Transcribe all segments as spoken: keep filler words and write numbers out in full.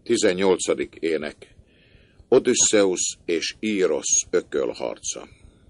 tizennyolcadik ének. Odüsszeusz és Írosz ökölharca.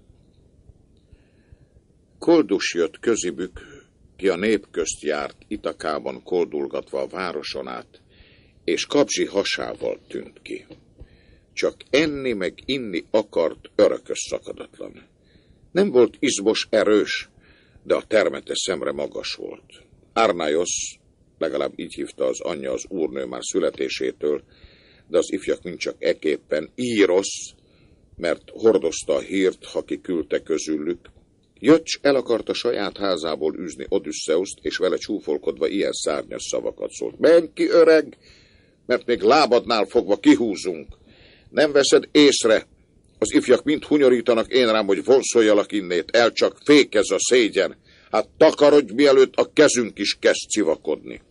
Koldus jött közibük, ki a nép közt járt, Itakában koldulgatva a városon át, és kabzsi hasával tűnt ki. Csak enni meg inni akart örökös szakadatlan. Nem volt izmos, erős, de a termete szemre magas volt. Árnájosz, legalább így hívta az anyja az úrnő már születésétől, de az ifjak mind csak eképpen, Írosz, mert hordozta a hírt, ha ki küldte közülük. Jöccs el akarta saját házából űzni Odüsszeuszt, és vele csúfolkodva ilyen szárnyas szavakat szólt. Menj ki, öreg, mert még lábadnál fogva kihúzunk. Nem veszed észre, az ifjak mind hunyorítanak én rám, hogy vonszoljalak innét, el csak fékez a szégyen. Hát takarodj, mielőtt a kezünk is kezd civakodni.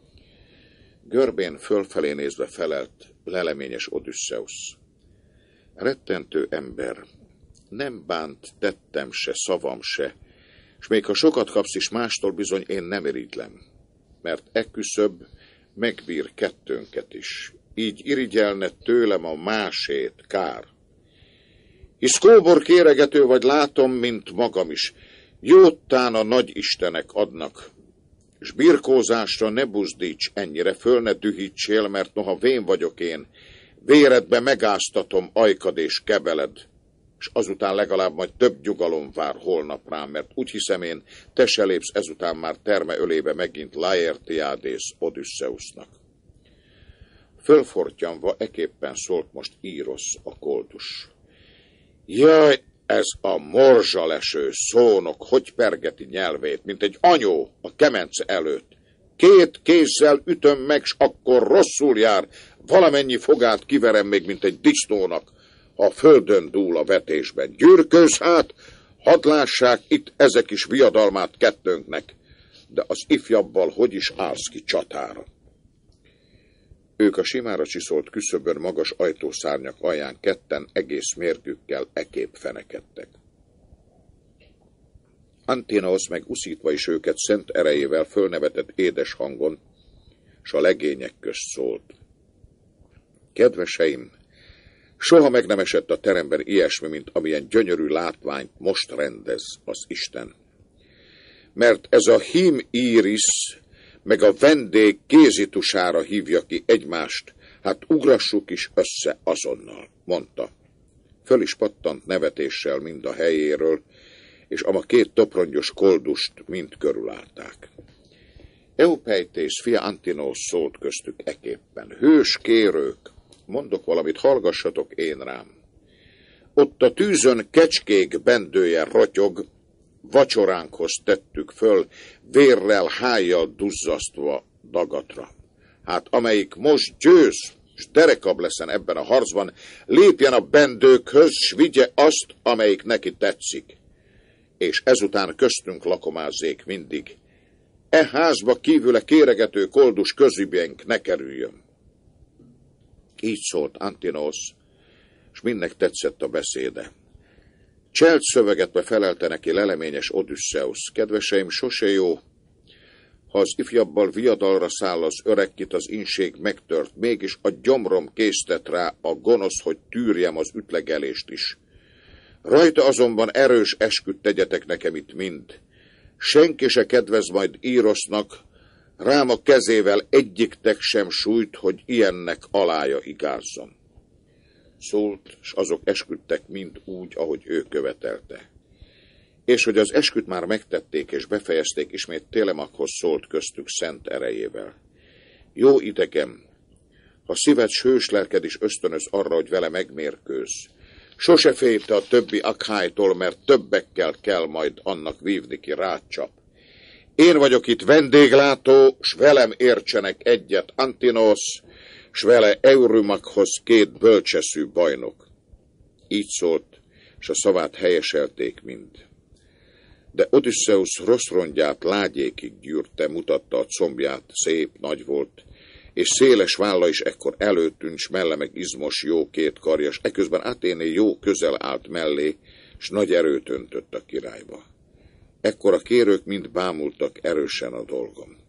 Görbén fölfelé nézve felelt leleményes Odüsszeusz. Rettentő ember, nem bánt tettem se, szavam se, s még ha sokat kapsz is mástól, bizony én nem irigylem, mert ekküszöbb megbír kettőnket is, így irigyelne tőlem a másét, kár. Hisz kóbor kéregető vagy, látom, mint magam is, jóttán a nagy istenek adnak, s birkózásra ne buzdíts ennyire, föl ne dühítsél, mert noha vén vagyok én, véredbe megáztatom ajkad és kebeled, s azután legalább majd több nyugalom vár holnap rám, mert úgy hiszem én, te se lépsz ezután már terme ölébe megint Laertiádész Odüsszeusznak. Fölfortyanva eképpen szólt most Írosz a koldus. Jaj, ez a morzsaleső szónok, hogy pergeti nyelvét, mint egy anyó a kemence előtt. Két kézzel ütöm meg, s akkor rosszul jár, valamennyi fogát kiverem még, mint egy disznónak, ha a földön dúl a vetésben. Gyürkőz hát, hadd lássák itt ezek is viadalmát kettőnknek, de az ifjabbal hogy is állsz ki csatára? Ők a simára csiszolt küszöbön magas ajtószárnyak alján ketten egész mérgükkel ekép fenekedtek. Antinosz meg uszítva is őket szent erejével fölnevetett édes hangon, s a legények közt szólt. Kedveseim, soha meg nem esett a teremben ilyesmi, mint amilyen gyönyörű látványt most rendez az Isten. Mert ez a hím Írisz meg a vendég kézitusára hívja ki egymást, hát ugrassuk is össze azonnal, mondta. Föl is pattant nevetéssel mind a helyéről, és ama két toprongyos koldust mind körülállták. Eupeitész fia Antinosz szólt köztük eképpen. Hős kérők, mondok valamit, hallgassatok én rám. Ott a tűzön kecskék bendője rotyog, vacsoránkhoz tettük föl, vérrel, hájjal duzzasztva dagatra. Hát amelyik most győz, s derekab leszen ebben a harcban, lépjen a bendőkhöz, s vigye azt, amelyik neki tetszik. És ezután köztünk lakomázzék mindig. E házba kívüle kéregető koldus közübénk ne kerüljön. Így szólt Antinosz, s mindnek tetszett a beszéde. Cselt szövegetve felelte neki leleményes Odüsszeusz. Kedveseim, sose jó, ha az ifjabbal viadalra száll az öreg, kit az inség megtört, mégis a gyomrom késztet rá a gonosz, hogy tűrjem az ütlegelést is. Rajta azonban erős esküt tegyetek nekem itt mind. Senki se kedvez majd Írosznak, rám a kezével egyiktek sem sújt, hogy ilyennek alája igázzam. Szólt, s azok esküdtek mind úgy, ahogy ő követelte. És hogy az esküt már megtették és befejezték, ismét Télemakhoz szólt köztük szent erejével. Jó idegem, ha szíved s hős lelked is ösztönöz arra, hogy vele megmérkőzz, sose félj te a többi akhájtól, mert többekkel kell majd annak vívni, ki rácsap. Én vagyok itt vendéglátó, s velem értsenek egyet Antinosz, s vele Eurymakhoz két bölcseszű bajnok. Így szólt, s a szavát helyeselték mind. De Odüsszeusz rossz rongyát lágyékig gyűrte, mutatta a combját, szép, nagy volt, és széles válla is ekkor előttűnt, s melle meg izmos, jó két karjas, eközben Athéné jó közel állt mellé, s nagy erőt öntött a királyba. Ekkor a kérők mind bámultak erősen a dolgom.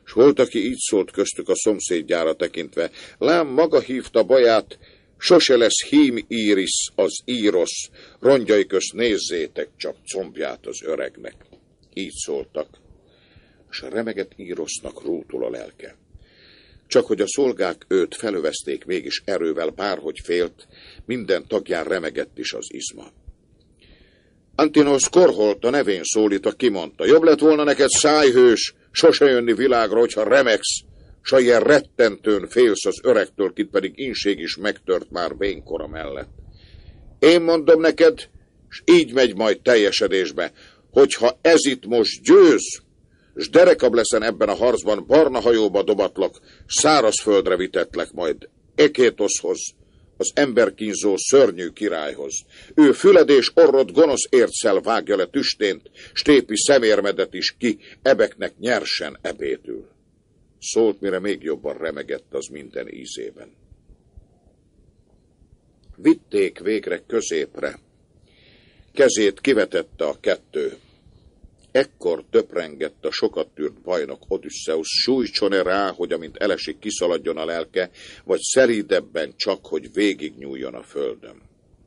S volt, aki így szólt köztük a szomszédjára tekintve: lám, maga hívta baját, sose lesz hím íris az írosz, rongyai közt nézzétek csak combját az öregnek. Így szóltak, s remegett írosznak rútul a lelke. Csak hogy a szolgák őt felövezték mégis erővel, bárhogy félt, minden tagján remegett is az izma. Antinosz korholt a nevén szólítva, kimondta: jobb lett volna neked, szájhős, sose jönni világra, hogyha remegsz, s ha ilyen rettentőn félsz az öregtől, kit pedig inség is megtört már vénkora mellett. Én mondom neked, s így megy majd teljesedésbe, hogyha ez itt most győz, s derekabb leszen ebben a harcban, barna hajóba dobatlak, szárazföldre vitetlek majd Ekétoszhoz, az emberkínzó szörnyű királyhoz. Ő füledés orrot gonosz érccel vágja le tüstént, s tépi szemérmedet is ki, ebeknek nyersen ebédül. Szólt, mire még jobban remegett az minden ízében. Vitték végre középre, kezét kivetette a kettő. Ekkor töprengett a sokat tűrt bajnok Odüsszeusz, sújtson-e rá, hogy amint elesik, kiszaladjon a lelke, vagy szelídebben csak, hogy végignyúljon a földön.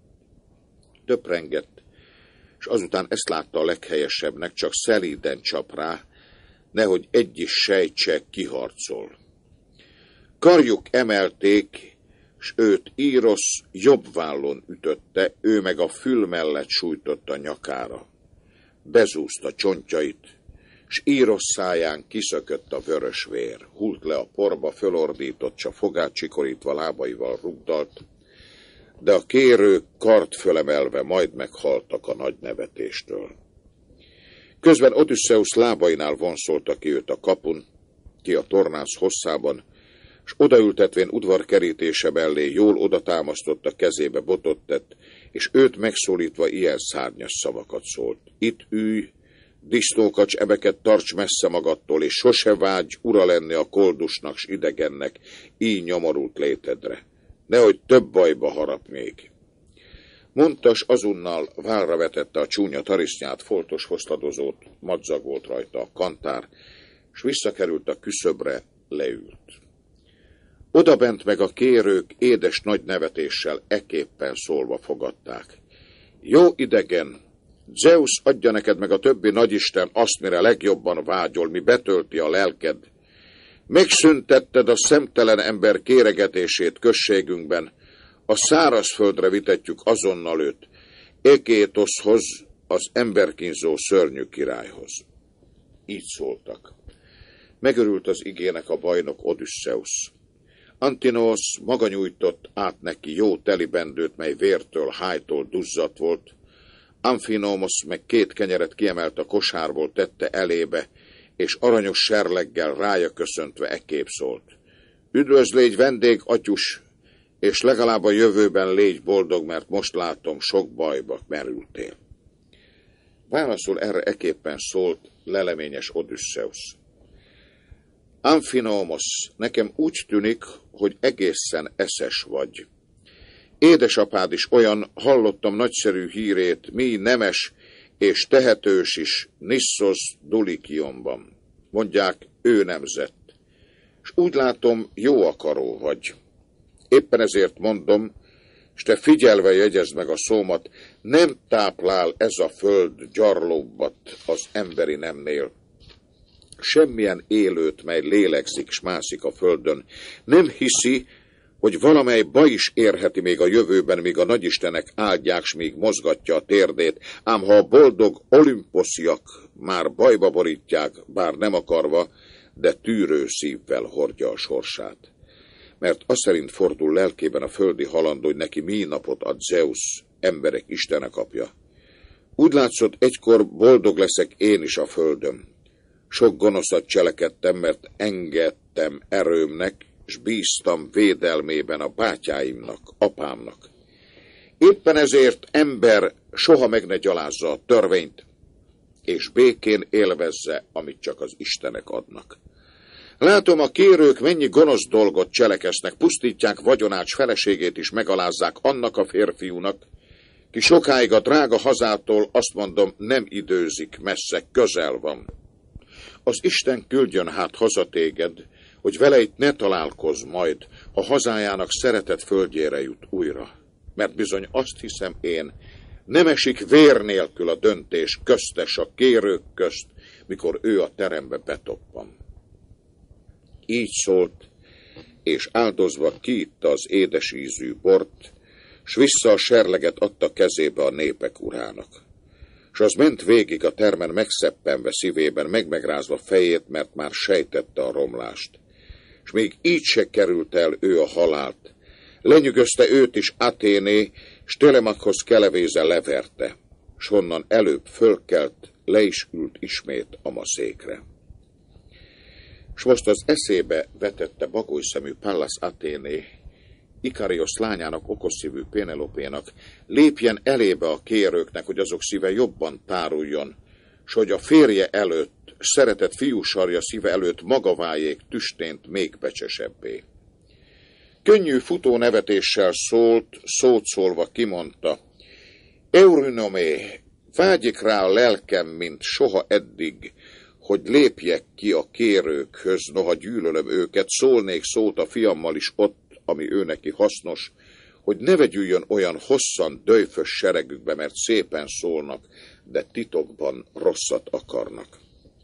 Töprengett, és azután ezt látta a leghelyesebbnek, csak szelíden csap rá, nehogy egy is sejtse, kiharcol. Karjuk emelték, s őt írosz jobb vállon ütötte, ő meg a fül mellett sújtotta nyakára. Bezúzta csontjait, s írosz száján kiszökött a vörös vér. Hult le a porba, fölordított, s a fogát csikorítva lábaival rugdalt, de a kérők kart fölemelve majd meghaltak a nagy nevetéstől. Közben Odüsszeusz lábainál vonszolta ki őt a kapun, ki a tornász hosszában, s odaültetvén udvarkerítése mellé jól odatámasztotta, kezébe botot tett, és őt megszólítva ilyen szárnyas szavakat szólt: itt ülj, disznókacs ebeket tarts messze magadtól, és sose vágyj ura lenni a koldusnak s idegennek, így nyomorult létedre. Nehogy több bajba harap még. Mondtas azonnal vállra vetette a csúnya tarisznyát, foltos foszladozót, madzag volt rajta a kantár, s visszakerült a küszöbre, leült. Odabent meg a kérők édes nagy nevetéssel eképpen szólva fogadták: jó idegen, Zeusz adja neked meg a többi nagyisten azt, mire legjobban vágyol, mi betölti a lelked. Megszüntetted a szemtelen ember kéregetését községünkben, a szárazföldre vitetjük azonnal őt, Ekétoszhoz, az emberkínzó szörnyű királyhoz. Így szóltak. Megörült az igének a bajnok Odüsszeusz. Antinosz maga nyújtott át neki jó teli bendőt, mely vértől, hájtól duzzadt volt. Amphinomosz meg két kenyeret kiemelt a kosárból, tette elébe, és aranyos serleggel rája köszöntve ekképp szólt: üdvözl, légy vendég, atyus, és legalább a jövőben légy boldog, mert most látom, sok bajba merültél. Válaszul erre eképpen szólt leleményes Odüsszeusz: Amphinomosz, nekem úgy tűnik, hogy egészen eszes vagy. Édesapád is olyan, hallottam nagyszerű hírét, mi nemes és tehetős is Niszosz Dulikionban. Mondják, ő nemzett. És úgy látom, jó akaró vagy. Éppen ezért mondom, s te figyelve jegyezd meg a szómat, nem táplál ez a föld gyarlóbbat az emberi nemnél. Semmilyen élőt, mely lélegzik s mászik a földön, nem hiszi, hogy valamely baj is érheti még a jövőben, míg a nagyistenek áldják, s míg mozgatja a térdét, ám ha a boldog olimposziak már bajba borítják, bár nem akarva, de tűrő szívvel hordja a sorsát. Mert azt szerint fordul lelkében a földi halandó, hogy neki mi napot ad Zeusz, emberek istene apja. Úgy látszott, egykor boldog leszek én is a földön. Sok gonoszat cselekedtem, mert engedtem erőmnek, s bíztam védelmében a bátyáimnak, apámnak. Éppen ezért ember soha meg ne gyalázza a törvényt, és békén élvezze, amit csak az istenek adnak. Látom, a kérők mennyi gonosz dolgot cselekeznek, pusztítják vagyonát, s feleségét is megalázzák annak a férfiúnak, ki sokáig a drága hazától, azt mondom, nem időzik, messze közel van. az Isten küldjön hát haza téged, hogy vele itt ne találkozz majd, ha hazájának szeretett földjére jut újra. Mert bizony azt hiszem én, nem esik vér nélkül a döntés köztes a kérők közt, mikor ő a terembe betoppan. Így szólt, és áldozva kiitta az édes ízű bort, s vissza a serleget adta kezébe a népek urának. S az ment végig a termen megszeppenve szívében, megmegrázva fejét, mert már sejtette a romlást. S még így se került el ő a halált. Lenyűgözte őt is Athéné, s Telemakhoz kelevéze leverte, s honnan előbb fölkelt, le is ült ismét a maszékre. S most az eszébe vetette bagólyszemű Pallas Athéné, Ikariosz lányának, okosszívű Pénelopénak, lépjen elébe a kérőknek, hogy azok szíve jobban táruljon, s hogy a férje előtt, szeretett fiúsarja szíve előtt maga váljék tüstént még becsesebbé. Könnyű futó nevetéssel szólt, szót szólva kimondta, Eurynomé, vágyik rá a lelkem, mint soha eddig, hogy lépjek ki a kérőkhöz, noha gyűlölöm őket, szólnék szót a fiammal is ott, ami ő neki hasznos, hogy ne vegyüljön olyan hosszan döjfös seregükbe, mert szépen szólnak, de titokban rosszat akarnak.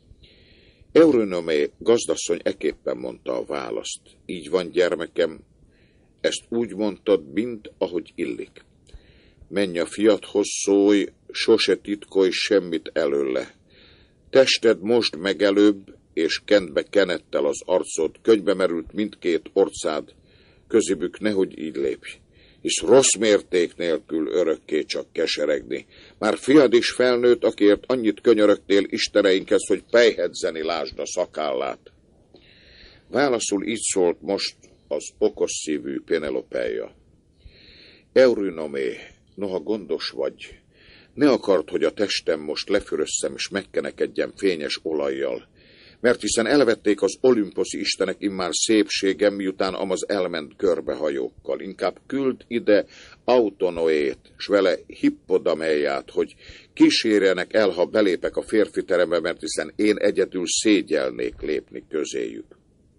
Eurynomé gazdasszony eképpen mondta a választ. Így van, gyermekem, ezt úgy mondtad, mint ahogy illik. Menj a fiadhoz, szólj, sose titkolj semmit előle. Tested most meg előbb, és kend be kenettel az arcod, könybe merült mindkét orcád, közébük nehogy így lépj, hisz rossz mérték nélkül örökké csak keseregni. Már fiad is felnőtt, akiért annyit könyörögtél isteneinkhez, hogy pejhedzeni lásd a szakállát. Válaszul így szólt most az okos szívű Pénelopeia. Eurynomé, noha gondos vagy, ne akard, hogy a testem most lefürösszem és megkenekedjem fényes olajjal, mert hiszen elvették az olimposzi istenek immár szépségem, miután Amaz elment körbehajókkal. Inkább küld ide Autonoét, s vele Hippodameját, hogy kísérjenek el, ha belépek a férfi terembe, mert hiszen én egyedül szégyelnék lépni közéjük.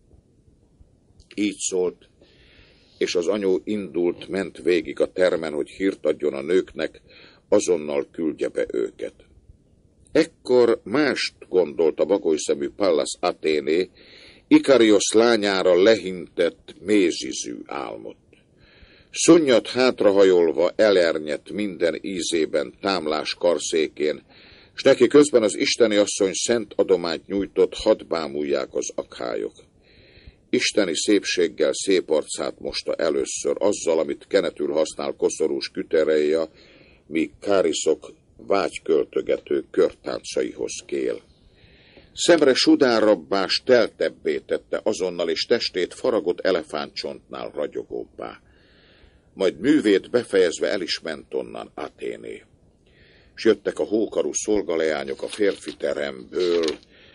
Így szólt, és az anyó indult, ment végig a termen, hogy hírt adjon a nőknek, azonnal küldje be őket. Ekkor mást gondolt a bagólyszemű Pallas Athéné, Ikariosz lányára lehintett mézizű álmot. Szunnyad hátrahajolva elernyett minden ízében támlás karszékén, s neki közben az isteni asszony szent adományt nyújtott, hadd bámulják az akhályok. Isteni szépséggel szép arcát mosta először, azzal, amit kenetül használ koszorús kütereja, míg káriszok vágyköltögető körtáncaihoz kél. Szemre sudárabbá, s teltebbé tette azonnal, és testét faragott elefántcsontnál ragyogóbbá. Majd művét befejezve el is ment onnan Athéné. S jöttek a hókarú szolgaleányok a férfi teremből,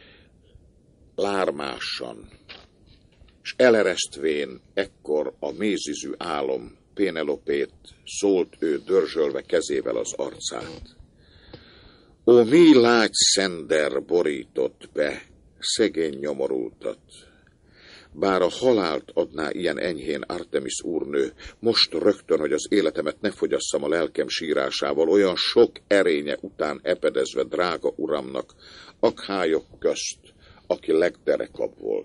lármásan, s eleresztvén ekkor a mézizű álom Pénelopét, szólt ő dörzsölve kezével az arcát. Ó, mi lágy szender borított be szegény nyomorultat. Bár a halált adná ilyen enyhén Artemis úrnő, most rögtön, hogy az életemet ne fogyasszam a lelkem sírásával, olyan sok erénye után epedezve drága uramnak, akhályok közt, aki legderekabb volt.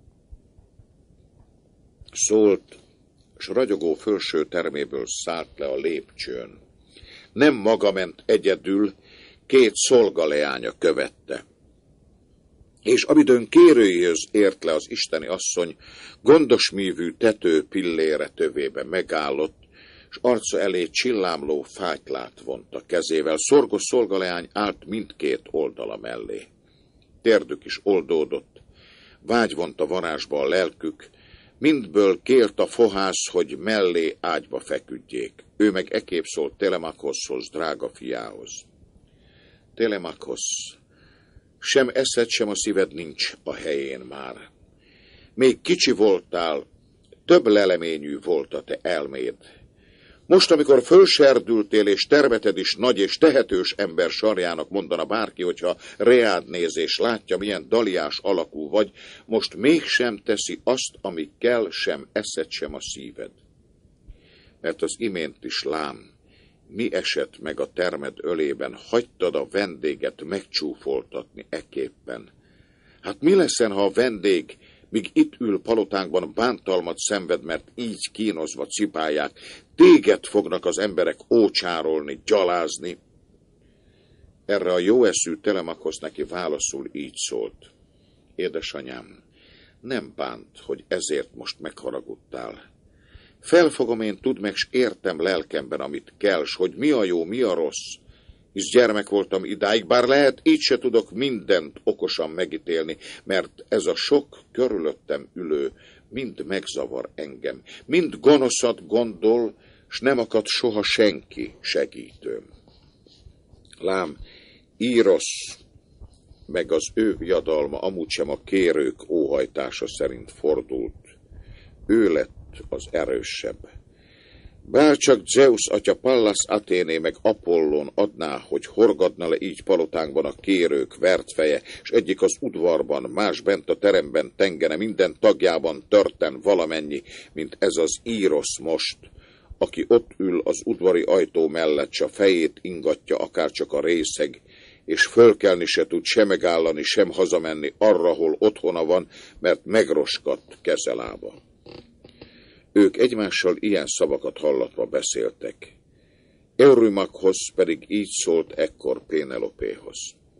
Szólt, s ragyogó fölső terméből szállt le a lépcsőn. Nem maga ment egyedül, két szolgaleánya követte. És amidőn kérőjéhez ért le az isteni asszony, gondos mívű tető pillére tövébe megállott, s arca elé csillámló fátylát vont a kezével. Szorgos szolgaleány állt mindkét oldala mellé. Térdük is oldódott, vágy vont a varázsba a lelkük, mindből kért a fohász, hogy mellé ágyba feküdjék. Ő meg ekép szólt Telemakhoszhoz, drága fiához. Telemakhosz, sem eszed, sem a szíved nincs a helyén már. Még kicsi voltál, több leleményű volt a te elméd. Most, amikor fölserdültél, és termeted is nagy és tehetős ember sarjának mondana bárki, hogyha reád néz és látja, milyen daliás alakú vagy, most mégsem teszi azt, ami kell, sem eszed, sem a szíved. Mert az imént is lám, mi esett meg a termed ölében, hagytad a vendéget megcsúfoltatni eképpen. Hát mi leszen, ha a vendég, míg itt ül palotánkban, bántalmat szenved, mert így kínozva cipálják, téged fognak az emberek ócsárolni, gyalázni. Erre a jó eszű Telemakhoz neki válaszul így szólt. Édesanyám, nem bánt, hogy ezért most megharagudtál. Felfogom én, tudd meg, s értem lelkemben, amit kell, s hogy mi a jó, mi a rossz. Hisz gyermek voltam idáig, bár lehet, így se tudok mindent okosan megítélni, mert ez a sok körülöttem ülő mind megzavar engem, mind gonoszat gondol, s nem akad soha senki segítőm. Lám, Írosz, meg az ő viadalma amúgy sem a kérők óhajtása szerint fordult. Ő lett az erősebb. Bárcsak Zeus atya Pallas Athéné meg Apollón adná, hogy horgadna le így palotánkban a kérők vert feje, s egyik az udvarban, más bent a teremben tengene, minden tagjában törten valamennyi, mint ez az Írosz most, aki ott ül az udvari ajtó mellett, s a fejét ingatja akárcsak a részeg, és fölkelni se tud, sem megállani, sem hazamenni arra, hol otthona van, mert megroskadt kezelába. Ők egymással ilyen szavakat hallatva beszéltek. Eurymakhoz pedig így szólt ekkor Pénelopéhoz.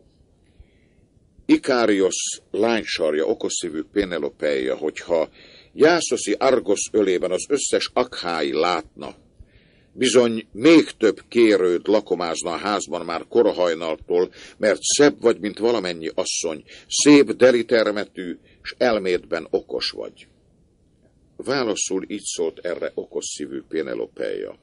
Ikáriosz lánysarja, okosszívű Pénelopeja, hogyha Jászoszi Argosz ölében az összes akhái látna, bizony még több kérőd lakomázna a házban már korahajnaltól, mert szebb vagy, mint valamennyi asszony, szép delitermetű, s elmédben okos vagy. Válaszul így szólt erre okosszívű Pénelopeja.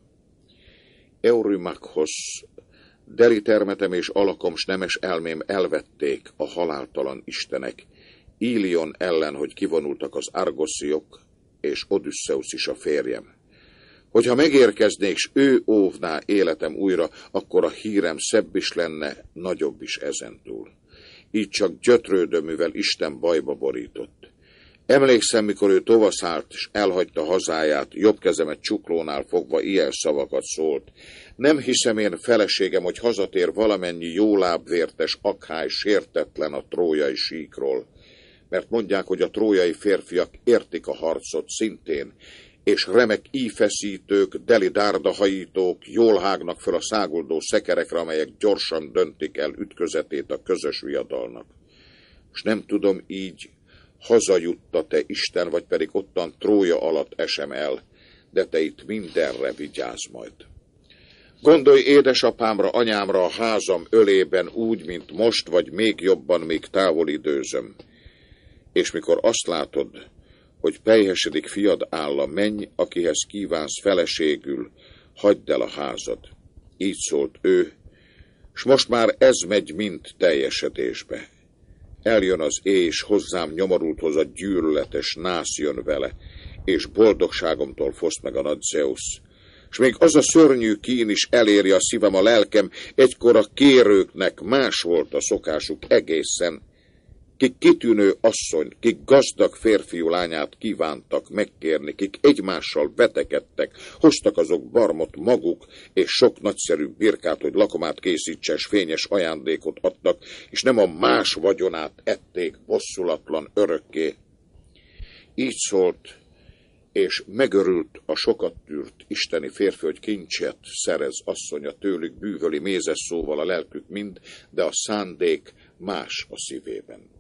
Eurymakhoz delitermetem és alakom s nemes elmém elvették a haláltalan istenek, Ílion ellen, hogy kivonultak az argosziok, és Odüsszeusz is a férjem. Hogyha megérkeznék, s ő óvná életem újra, akkor a hírem szebb is lenne, nagyobb is ezentúl. Így csak gyötrődöm, mivel Isten bajba borított. Emlékszem, mikor ő tovaszált, és elhagyta hazáját, jobb kezemet csuklónál fogva ilyen szavakat szólt. Nem hiszem én, feleségem, hogy hazatér valamennyi jólábvértes akhály sértetlen a trójai síkról, mert mondják, hogy a trójai férfiak értik a harcot szintén, és remek íjfeszítők, deli dárdahajítók jól hágnak fel a száguldó szekerekre, amelyek gyorsan döntik el ütközetét a közös viadalnak. És nem tudom így, hazajutta te Isten, vagy pedig ottan Trója alatt esem el, de te itt mindenre vigyázz majd. Gondolj édesapámra, anyámra a házam ölében úgy, mint most, vagy még jobban, még távol időzöm. És mikor azt látod, hogy pelyhesedik fiad áll, menj, akihez kívánsz feleségül, hagyd el a házad. Így szólt ő, s most már ez megy mind teljesedésbe. Eljön az éj, és hozzám nyomorulthoz a gyűlöletes nász jön vele, és boldogságomtól foszt meg a nagy Zeus. És még az a szörnyű kín is eléri a szívem, a lelkem, egykor a kérőknek más volt a szokásuk egészen, kik kitűnő asszony, kik gazdag férfiú lányát kívántak megkérni, kik egymással vetekedtek, hoztak azok barmot maguk, és sok nagyszerű birkát, hogy lakomát készítsen, s fényes ajándékot adtak, és nem a más vagyonát ették bosszulatlan örökké. Így szólt, és megörült a sokat tűrt isteni férfi, hogy kincset szerez asszonya tőlük, bűvöli mézes szóval a lelkük mind, de a szándék más a szívében.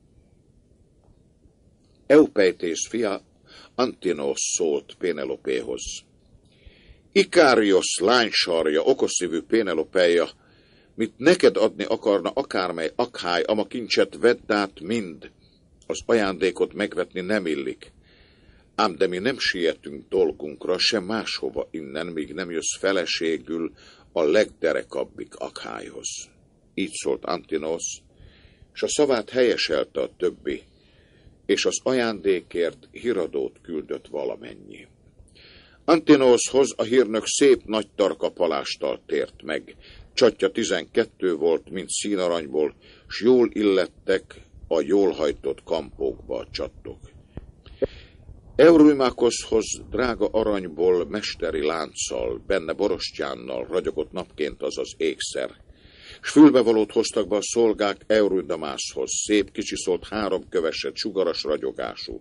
Eupeitész fia Antinosz szólt Pénelopéhoz. Ikáriosz lánysarja, okosszívű Pénelopeja, mit neked adni akarna akármely akhály, ama kincset vedd át mind, az ajándékot megvetni nem illik. Ám de mi nem sietünk dolgunkra, sem máshova innen, míg nem jössz feleségül a legderekabbik akhályhoz. Így szólt Antinosz, s a szavát helyeselte a többi, és az ajándékért híradót küldött valamennyi. Antinószhoz a hírnök szép nagy tarka palásttal tért meg. Csatja tizenkettő volt, mint színaranyból, s jól illettek a jól hajtott kampókba a csattok. Eurymachoshoz drága aranyból mesteri lánccal, benne borostyánnal ragyogott napként az az ékszer, s fülbevalót hoztak be a szolgák Eurydamászhoz, szép kicsiszolt három köveset sugaras ragyogásút.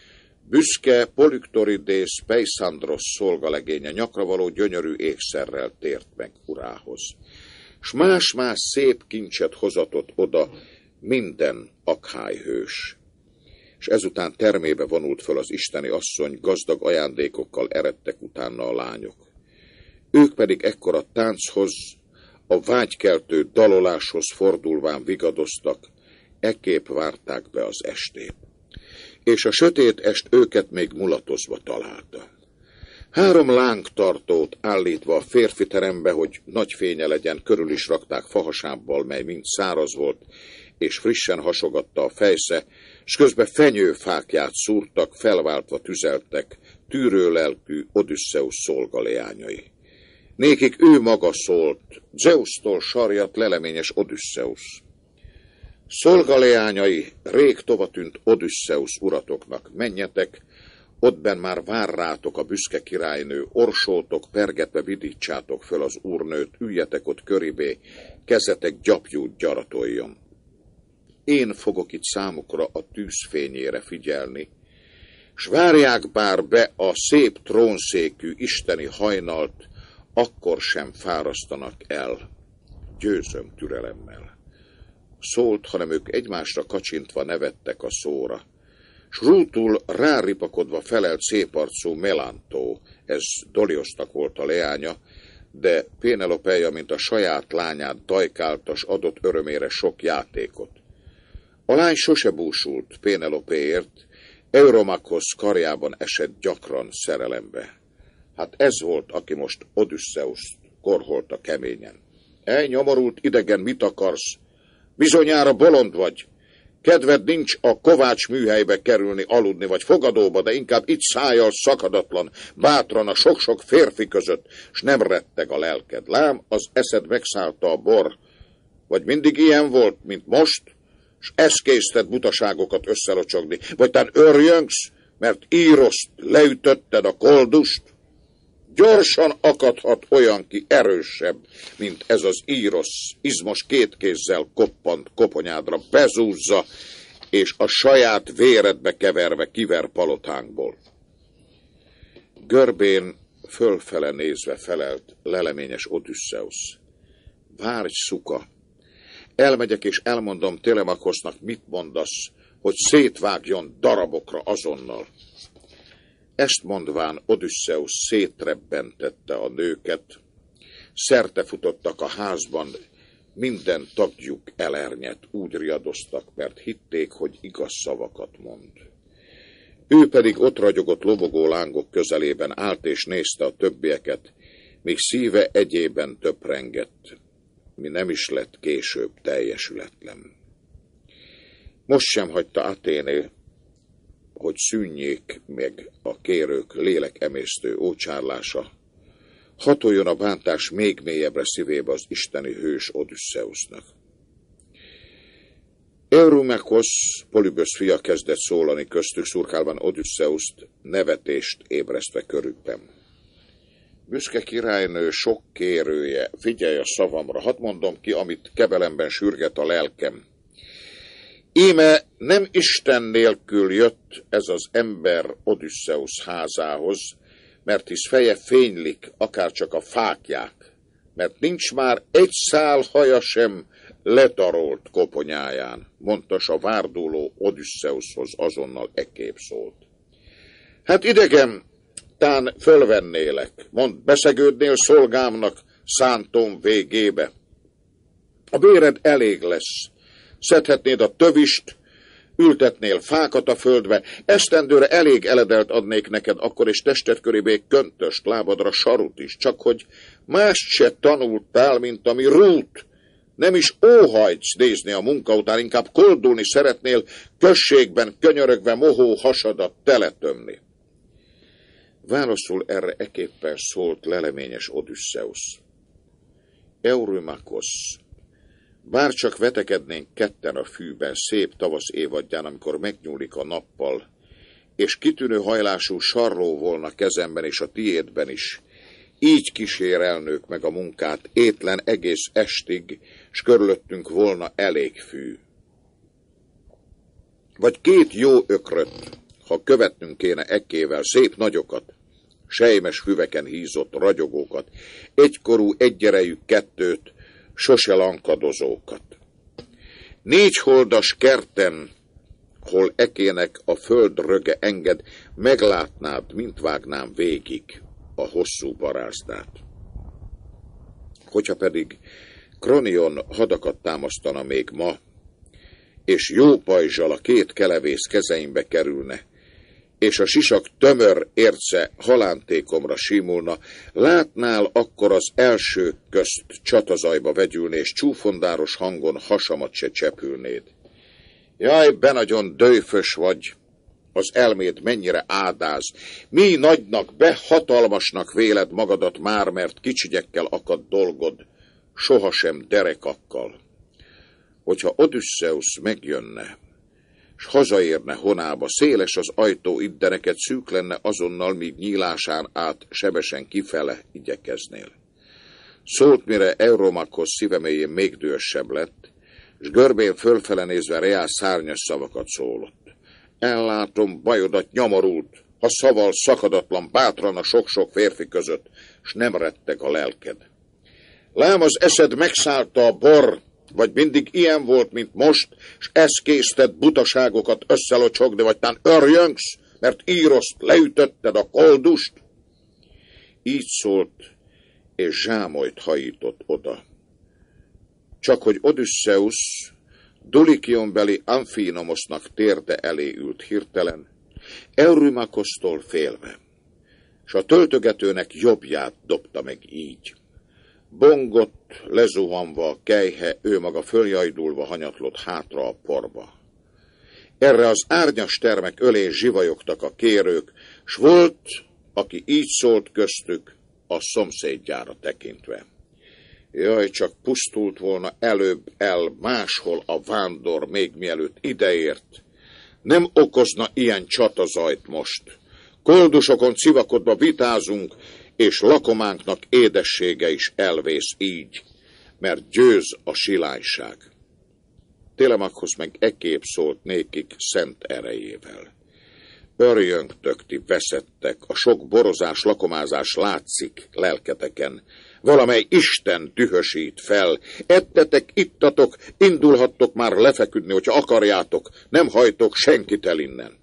Büszke Polüktoridész Peisandrosz szolgalegénye nyakravaló gyönyörű ékszerrel tért meg urához, s más-más szép kincset hozatott oda minden akhájhős. És ezután termébe vonult föl az isteni asszony, gazdag ajándékokkal eredtek utána a lányok. Ők pedig ekkor a tánchoz, a vágykeltő daloláshoz fordulván vigadoztak, ekképp várták be az estét. És a sötét est őket még mulatozva találta. Három lángtartót állítva a férfi terembe, hogy nagy fénye legyen, körül is rakták fahasábbal, mely mind száraz volt, és frissen hasogatta a fejsze, s közben fenyőfákját szúrtak, felváltva tüzeltek, tűrőlelkű Odüsszeusz szolgaleányai. Nékik ő maga szólt, Zeusztól sarjat leleményes Odüsszeusz. Szolgaleányai, rég tovatűnt Odüsszeusz uratoknak, menjetek, ottben már vár rátok a büszke királynő, orsótok, pergetve vidítsátok föl az úrnőt, üljetek ott köribé, kezetek gyapjút gyaratoljon. Én fogok itt számukra a tűzfényére figyelni, s várják bár be a szép trónszékű isteni hajnalt, akkor sem fárasztanak el, győzöm türelemmel. Szólt, hanem ők egymásra kacsintva nevettek a szóra, s rútul ráripakodva felelt széparcú Melantó, ez Doliosznak volt a leánya, de Pénelopeia, mint a saját lányát dajkálta, s adott örömére sok játékot. A lány sose búsult Pénelopéért, Eurymachos karjában esett gyakran szerelembe. Hát ez volt, aki most Odüsszeuszt korholta keményen. Ej, nyomorult idegen, mit akarsz? Bizonyára bolond vagy. Kedved nincs a kovács műhelybe kerülni, aludni vagy fogadóba, de inkább itt szájjal szakadatlan, bátran a sok-sok férfi között, s nem retteg a lelked. Lám, az eszed megszállta a bor. Vagy mindig ilyen volt, mint most, s eszkészted butaságokat összelocsogni. Vagy tán örjöngsz, mert Íroszt leütötted a koldust? Gyorsan akadhat olyan ki erősebb, mint ez az Írosz, izmos két kézzel koppant koponyádra bezúzza, és a saját véredbe keverve kiver palotánkból. Görbén fölfele nézve felelt leleményes Odüsszeusz. Várj, szuka! Elmegyek és elmondom Telemachosznak, mit mondasz, hogy szétvágjon darabokra azonnal. Ezt mondván Odüsszeusz szétrebbentette a nőket, szertefutottak a házban, minden tagjuk elernyett, úgy riadoztak, mert hitték, hogy igaz szavakat mond. Ő pedig ott ragyogott lobogó lángok közelében állt és nézte a többieket, míg szíve egyében töprengett, mi nem is lett később teljesületlen. Most sem hagyta Athéné, hogy szűnjék meg a kérők lélekemésztő ócsárlása, hatoljon a bántás még mélyebbre szívébe az isteni hős Odüsszeusznak. Eurymachos, Polübösz fia kezdett szólani köztük, szurkálván Odüsszeuszt, nevetést ébresztve körükben. Büszke királynő, sok kérője, figyelj a szavamra, hadd mondom ki, amit kebelemben sürget a lelkem. Íme nem Isten nélkül jött ez az ember Odüsszeusz házához, mert hisz feje fénylik, akárcsak a fáklyák, mert nincs már egy szál haja sem letarolt koponyáján, mondta, s a várduló Odüsszeuszhoz azonnal ekképp szólt. Hát idegen, tán fölvennélek, mondd, beszegődnél szolgámnak szántom végébe. A béred elég lesz, szedhetnéd a tövist, ültetnél fákat a földbe, esztendőre elég eledelt adnék neked, akkor és tested körébé köntöst, lábadra sarut is, csak hogy mást se tanultál, mint ami Rút. Nem is óhajtsz nézni a munka után, inkább koldulni szeretnél, községben könyörögve mohó hasadat teletömni. Válaszul erre eképpen szólt leleményes Odüsszeusz. Eurymakos, bárcsak vetekednénk ketten a fűben szép tavasz évadján, amikor megnyúlik a nappal, és kitűnő hajlású sarró volna kezemben és a tiédben is, így kísérelnök meg a munkát étlen egész estig, s körülöttünk volna elég fű. Vagy két jó ökröt, ha követnünk kéne ekkével szép nagyokat, sejmes füveken hízott ragyogókat, egykorú egyerejű kettőt, sose lankadozókat. Négy holdas kerten, hol ekének a föld röge enged, meglátnád, mint vágnám végig a hosszú barázdát. Hogyha pedig Kronion hadakat támasztana még ma, és jó pajzsal a két kelevész kezeimbe kerülne, és a sisak tömör érce halántékomra simulna, látnál akkor az első közt csatazajba vegyülni, és csúfondáros hangon hasamat se csepülnéd. Jaj, benagyon döjfös vagy, az elméd mennyire ádáz, mi nagynak, behatalmasnak véled magadat már, mert kicsigyekkel akad dolgod, sohasem derekakkal. Hogyha Odüsszeusz megjönne, s hazaérne Honába, széles az ajtó, itt de neked szűk lenne azonnal, míg nyílásán át sebesen kifele igyekeznél. Szólt, mire Eurymakos szíveméjén még dühösebb lett, s görbén fölfele nézve reál szárnyas szavakat szólott. Ellátom, bajodat nyomorult, ha szaval szakadatlan bátran a sok-sok férfi között, s nem retteg a lelked. Lám az eszed megszállta a bor, vagy mindig ilyen volt, mint most, s eszkészted butaságokat összelocsogni, vagy tán örjöngsz, mert íroszt leütötted a koldust? Így szólt, és zsámolyt hajított oda. Csak hogy Odüsszeusz Dulikionbeli Amphinomosznak térde elé ült hirtelen, Eurymakosztól félve, s a töltögetőnek jobbját dobta meg így. Bongott, lezuhanva a kelyhe, ő maga följajdulva hanyatlott hátra a porba. Erre az árnyas termek ölén zsivajogtak a kérők, s volt, aki így szólt köztük, a szomszédjára tekintve. Jaj, csak pusztult volna előbb el máshol a vándor, még mielőtt ideért. Nem okozna ilyen csatazajt most. Koldusokon civakodva vitázunk, és lakománknak édessége is elvész így, mert győz a silányság. Telemakhoz meg ekképp szólt nékik szent erejével. Örjöngtök, ti veszettek, a sok borozás, lakomázás látszik lelketeken. Valamely Isten dühösít fel. Ettetek, ittatok, indulhattok már lefeküdni, hogyha akarjátok, nem hajtok senkit el innen.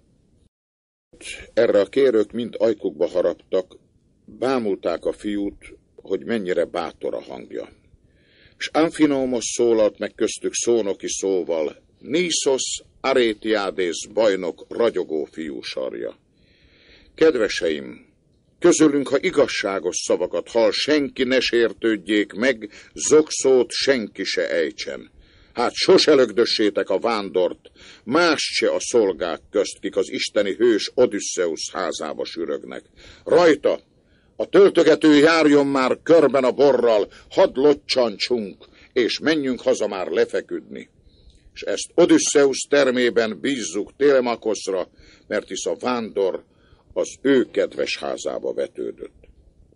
Erre a kérők mind ajkukba haraptak, bámulták a fiút, hogy mennyire bátor a hangja. S Amphinomosz szólalt meg köztük szónoki szóval, Niszosz Arétiádész bajnok ragyogó fiú sarja. Kedveseim, közülünk, ha igazságos szavakat hall, senki ne sértődjék meg, zokszót senki se ejtsen. Hát sose lögdössétek a vándort, más se a szolgák közt, kik az isteni hős Odüsszeusz házába sürögnek. Rajta a töltögető járjon már körben a borral, hadd locsancsunk, és menjünk haza már lefeküdni. És ezt Odüsszeusz termében bízzuk Telemakoszra, mert hisz a vándor az ő kedves házába vetődött.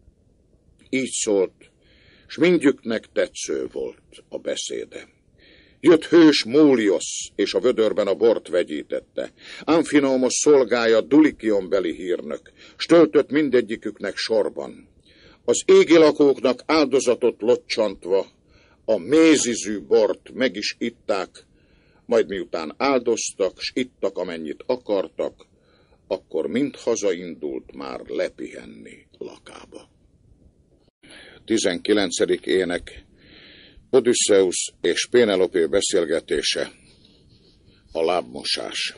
Így szólt, s mindjüknek tetsző volt a beszéde. Jött hős Múliosz, és a vödörben a bort vegyítette. Amphinomosz szolgája Dulikionbeli hírnök, s töltött mindegyiküknek sorban. Az égi lakóknak áldozatot locsantva, a mézizű bort meg is itták, majd miután áldoztak, s ittak amennyit akartak, akkor mind hazaindult már lepihenni lakába. tizenkilencedik ének. Odüsszeusz és Pénelopé beszélgetése, a lábmosás.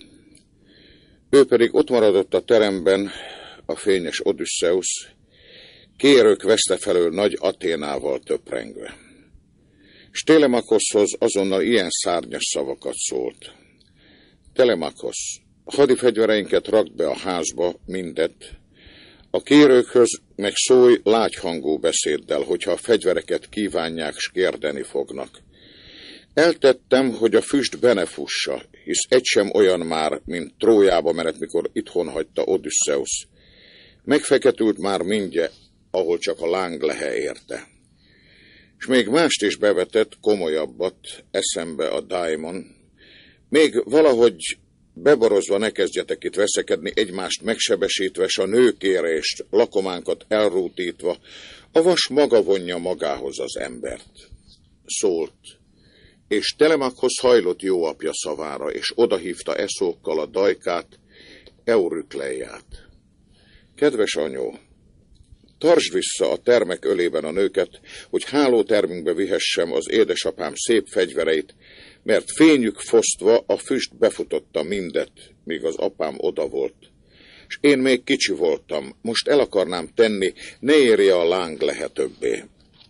Ő pedig ott maradott a teremben, a fényes Odüsszeusz, kérők veszte felől nagy Athénával töprengve. S Telemakoszhoz azonnal ilyen szárnyas szavakat szólt. Telemakosz, hadifegyvereinket rakd be a házba, mindet, A kérőkhöz meg szólj lágyhangú beszéddel, hogyha a fegyvereket kívánják, s kérdeni fognak. Eltettem, hogy a füst benefussa, hisz egy sem olyan már, mint Trójába menet, mikor itthon hagyta Odüsszeusz. Megfeketült már mindje, ahol csak a láng lehe érte. És még mást is bevetett, komolyabbat eszembe a Daimon. Még valahogy beborozva ne kezdjetek itt veszekedni, egymást megsebesítve, s a nőkérést, lakománkat elrútítva, a vas maga vonja magához az embert. Szólt, és Telemakhoz hajlott jó apja szavára, és odahívta eszókkal a dajkát, Eurükleiát. Kedves anyó, tartsd vissza a termek ölében a nőket, hogy hálótermünkbe vihessem az édesapám szép fegyvereit, mert fényük fosztva a füst befutotta mindet, míg az apám oda volt. És én még kicsi voltam, most el akarnám tenni, ne érje a láng lehe többé.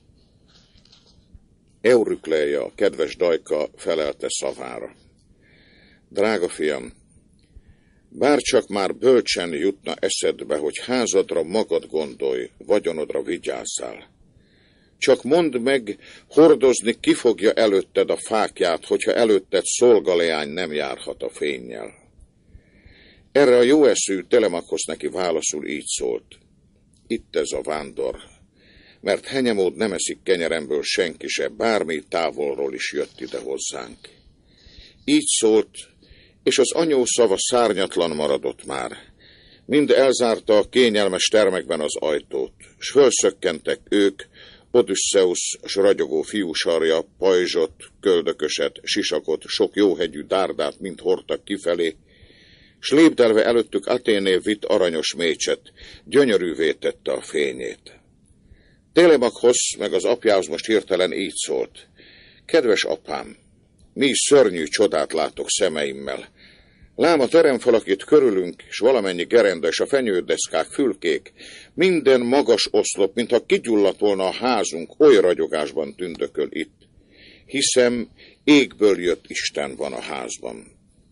Eurükleia, kedves dajka, felelte szavára. Drága fiam, bárcsak már bölcsen jutna eszedbe, hogy házadra magad gondolj, vagyonodra vigyázzál. Csak mondd meg, hordozni ki fogja előtted a fákját, hogyha előtted szolgaleány nem járhat a fénnyel. Erre a jó eszű Telemakhoz neki válaszul így szólt. Itt ez a vándor, mert henyemód nem eszik kenyeremből senki se, bármi távolról is jött ide hozzánk. Így szólt, és az anyó szava szárnyatlan maradott már. Mind elzárta a kényelmes termekben az ajtót, s fölszökkentek ők, Odüsszeusz, s ragyogó fiúsarja, pajzsot, köldököset, sisakot, sok jóhegyű dárdát mind hordtak kifelé, s lépdelve előttük Athéné vitt aranyos mécset, gyönyörűvé tette a fényét. Télemakhoz meg az apjához most hirtelen így szólt. Kedves apám, mi szörnyű csodát látok szemeimmel. Lám a teremfalak itt körülünk, és valamennyi gerenda és a fenyődeszkák fülkék, minden magas oszlop, mintha kigyulladt volna a házunk, oly ragyogásban tündököl itt. Hiszem, égből jött Isten van a házban.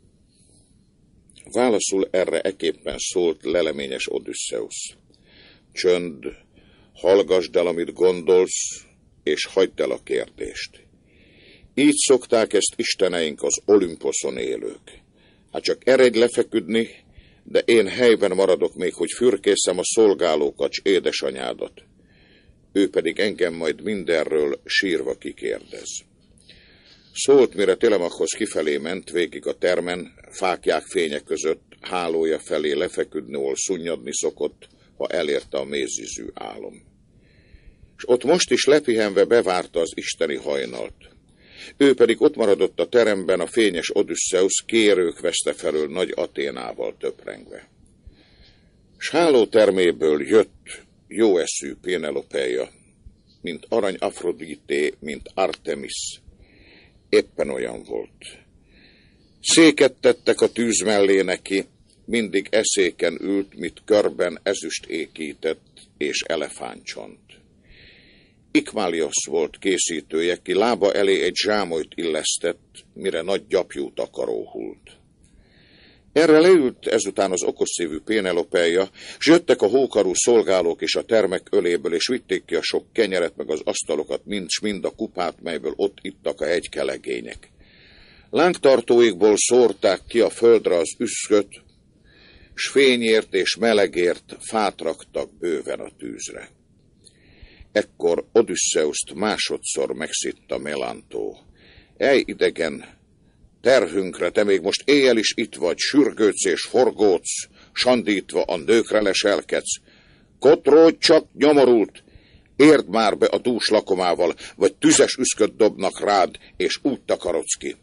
Válaszul erre eképpen szólt leleményes Odüsszeusz. Csönd, hallgasd el, amit gondolsz, és hagyd el a kérdést. Így szokták ezt isteneink az Olimposzon élők. Hát csak eredj lefeküdni, de én helyben maradok még, hogy fürkészem a szolgálókat s édesanyádat. Ő pedig engem majd mindenről sírva kikérdez. Szólt, mire Telemakhoz kifelé ment, végig a termen, fákják fénye között, hálója felé lefeküdni, ahol szunnyadni szokott, ha elérte a mézizű álom. És ott most is lepihenve bevárta az isteni hajnalt. Ő pedig ott maradott a teremben a fényes Odüsszeusz kérők veszte felől nagy Athénával töprengve. S hálóterméből jött jó eszű Pénelopeia, mint arany Afrodité, mint Artemis. Éppen olyan volt. Széket tettek a tűz mellé neki, mindig eszéken ült, mit körben ezüst ékített és elefántcsont. Ikmáliosz volt készítője, ki lába elé egy zsámolyt illesztett, mire nagy gyapjú takaró hult. Erre leült ezután az okosszívű Pénelopeia, s jöttek a hókarú szolgálók és a termek öléből, és vitték ki a sok kenyeret, meg az asztalokat, mind s mind a kupát, melyből ott ittak a hegykelegények. Lángtartóikból szórták ki a földre az üszköt, s fényért és melegért fát raktak bőven a tűzre. Ekkor Odüsszeuszt másodszor megszitta Melántó. Ej, idegen, terhünkre, te még most éjjel is itt vagy, sürgődsz és forgódsz, sandítva a nőkre leselkedsz. Kotródj csak, nyomorult, érd már be a dús lakomával, vagy tüzes üszköt dobnak rád, és úgy takarodsz ki.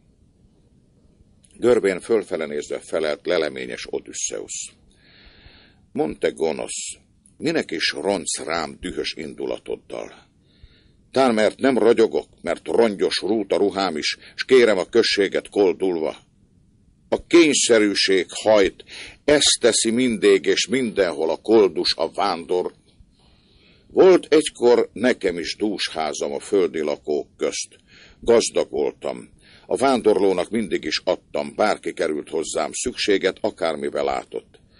Görbén fölfele nézve felelt leleményes Odüsszeusz. Mondte gonosz, minek is rontsz rám dühös indulatoddal? Tán, mert nem ragyogok, mert rongyos rút a ruhám is, s kérem a községet koldulva. A kényszerűség hajt, ezt teszi mindig és mindenhol a koldus, a vándor. Volt egykor nekem is dúsházam a földi lakók közt. Gazdag voltam. A vándorlónak mindig is adtam, bárki került hozzám szükséget, akármivel látott.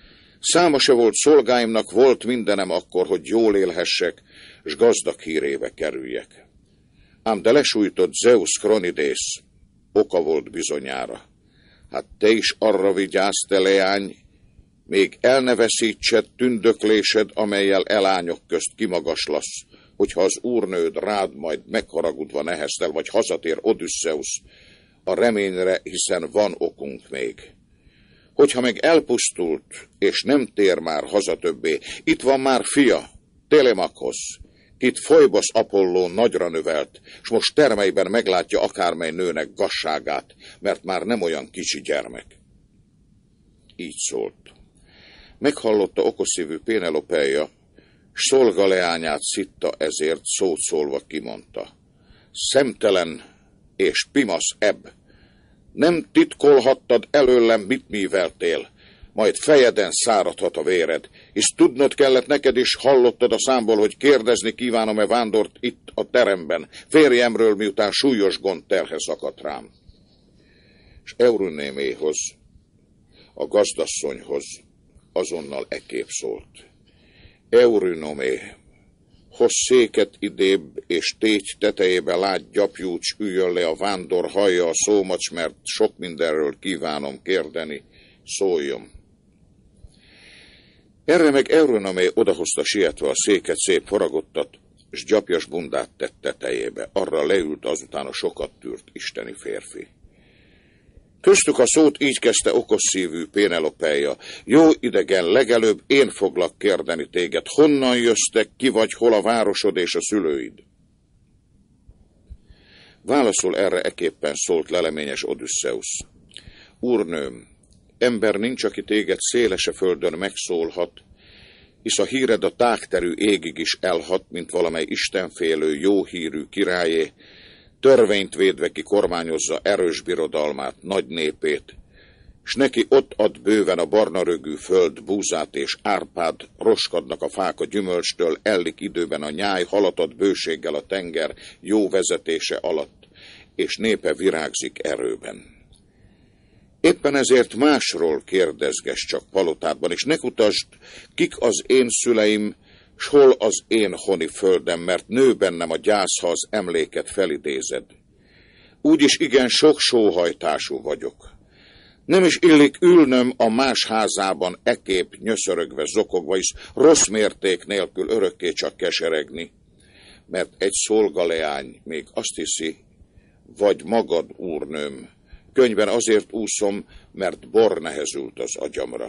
Száma se volt szolgáimnak, volt mindenem akkor, hogy jól élhessek, s gazdag hírébe kerüljek. Ám de lesújtott Zeus Kronidész, oka volt bizonyára. Hát te is arra vigyázz, te leány, még el ne veszítsed tündöklésed, amellyel elányok közt kimagaslasz, hogyha az úrnőd rád majd megharagudva neheztel, vagy hazatér Odüsszeusz a reményre, hiszen van okunk még. Hogyha meg elpusztult, és nem tér már haza többé, itt van már fia, Telemakhoz, kit Folybasz Apolló nagyra növelt, s most termeiben meglátja akármely nőnek gazságát, mert már nem olyan kicsi gyermek. Így szólt. Meghallotta okoszívű Pénelopeia, s szolgaleányát szitta ezért szót szólva kimondta. Szemtelen és pimasz ebb, nem titkolhattad előlem, mit műveltél, majd fejeden száradhat a véred, és tudnod kellett neked is, hallottad a számból, hogy kérdezni kívánom-e vándort itt a teremben, férjemről, miután súlyos gond terhe szakadt rám. És Eurynéméhoz, a gazdasszonyhoz azonnal ekképp szólt. Eurynomé, hozz széket idébb, és tégy tetejébe lát gyapjúcs, üljön le a vándor, hallja a szómacs, mert sok mindenről kívánom kérdeni, szóljon. Erre meg Eurynomé odahozta sietve a széket, szép faragottat, s gyapjas bundát tett tetejébe. Arra leült azután a sokat tűrt isteni férfi. Köztük a szót így kezdte okosszívű Pénelopeia. Jó idegen, legelőbb én foglak kérdeni téged. Honnan jöttek, ki vagy, hol a városod és a szülőid? Válaszul erre eképpen szólt leleményes Odüsszeusz. Úrnőm, ember nincs, aki téged szélese földön megszólhat, hisz a híred a tágterű égig is elhat, mint valamely istenfélő, jó hírű királyé, törvényt védve ki kormányozza erős birodalmát, nagy népét, s neki ott ad bőven a barna rögű föld, búzát és árpád, roskadnak a fák a gyümölcstől, ellik időben a nyáj, halatad bőséggel a tenger, jó vezetése alatt, és népe virágzik erőben. Éppen ezért másról kérdezgess csak palotádban, és ne kutasd, kik az én szüleim, s hol az én honi földem, mert nő bennem a gyász, ha az emléket felidézed. Úgyis igen sok sóhajtású vagyok. Nem is illik ülnöm a más házában ekép nyöszörögve, zokogva is, rossz mérték nélkül örökké csak keseregni, mert egy szolgaleány még azt hiszi, vagy magad, úrnőm, könyben azért úszom, mert bor nehezült az agyamra.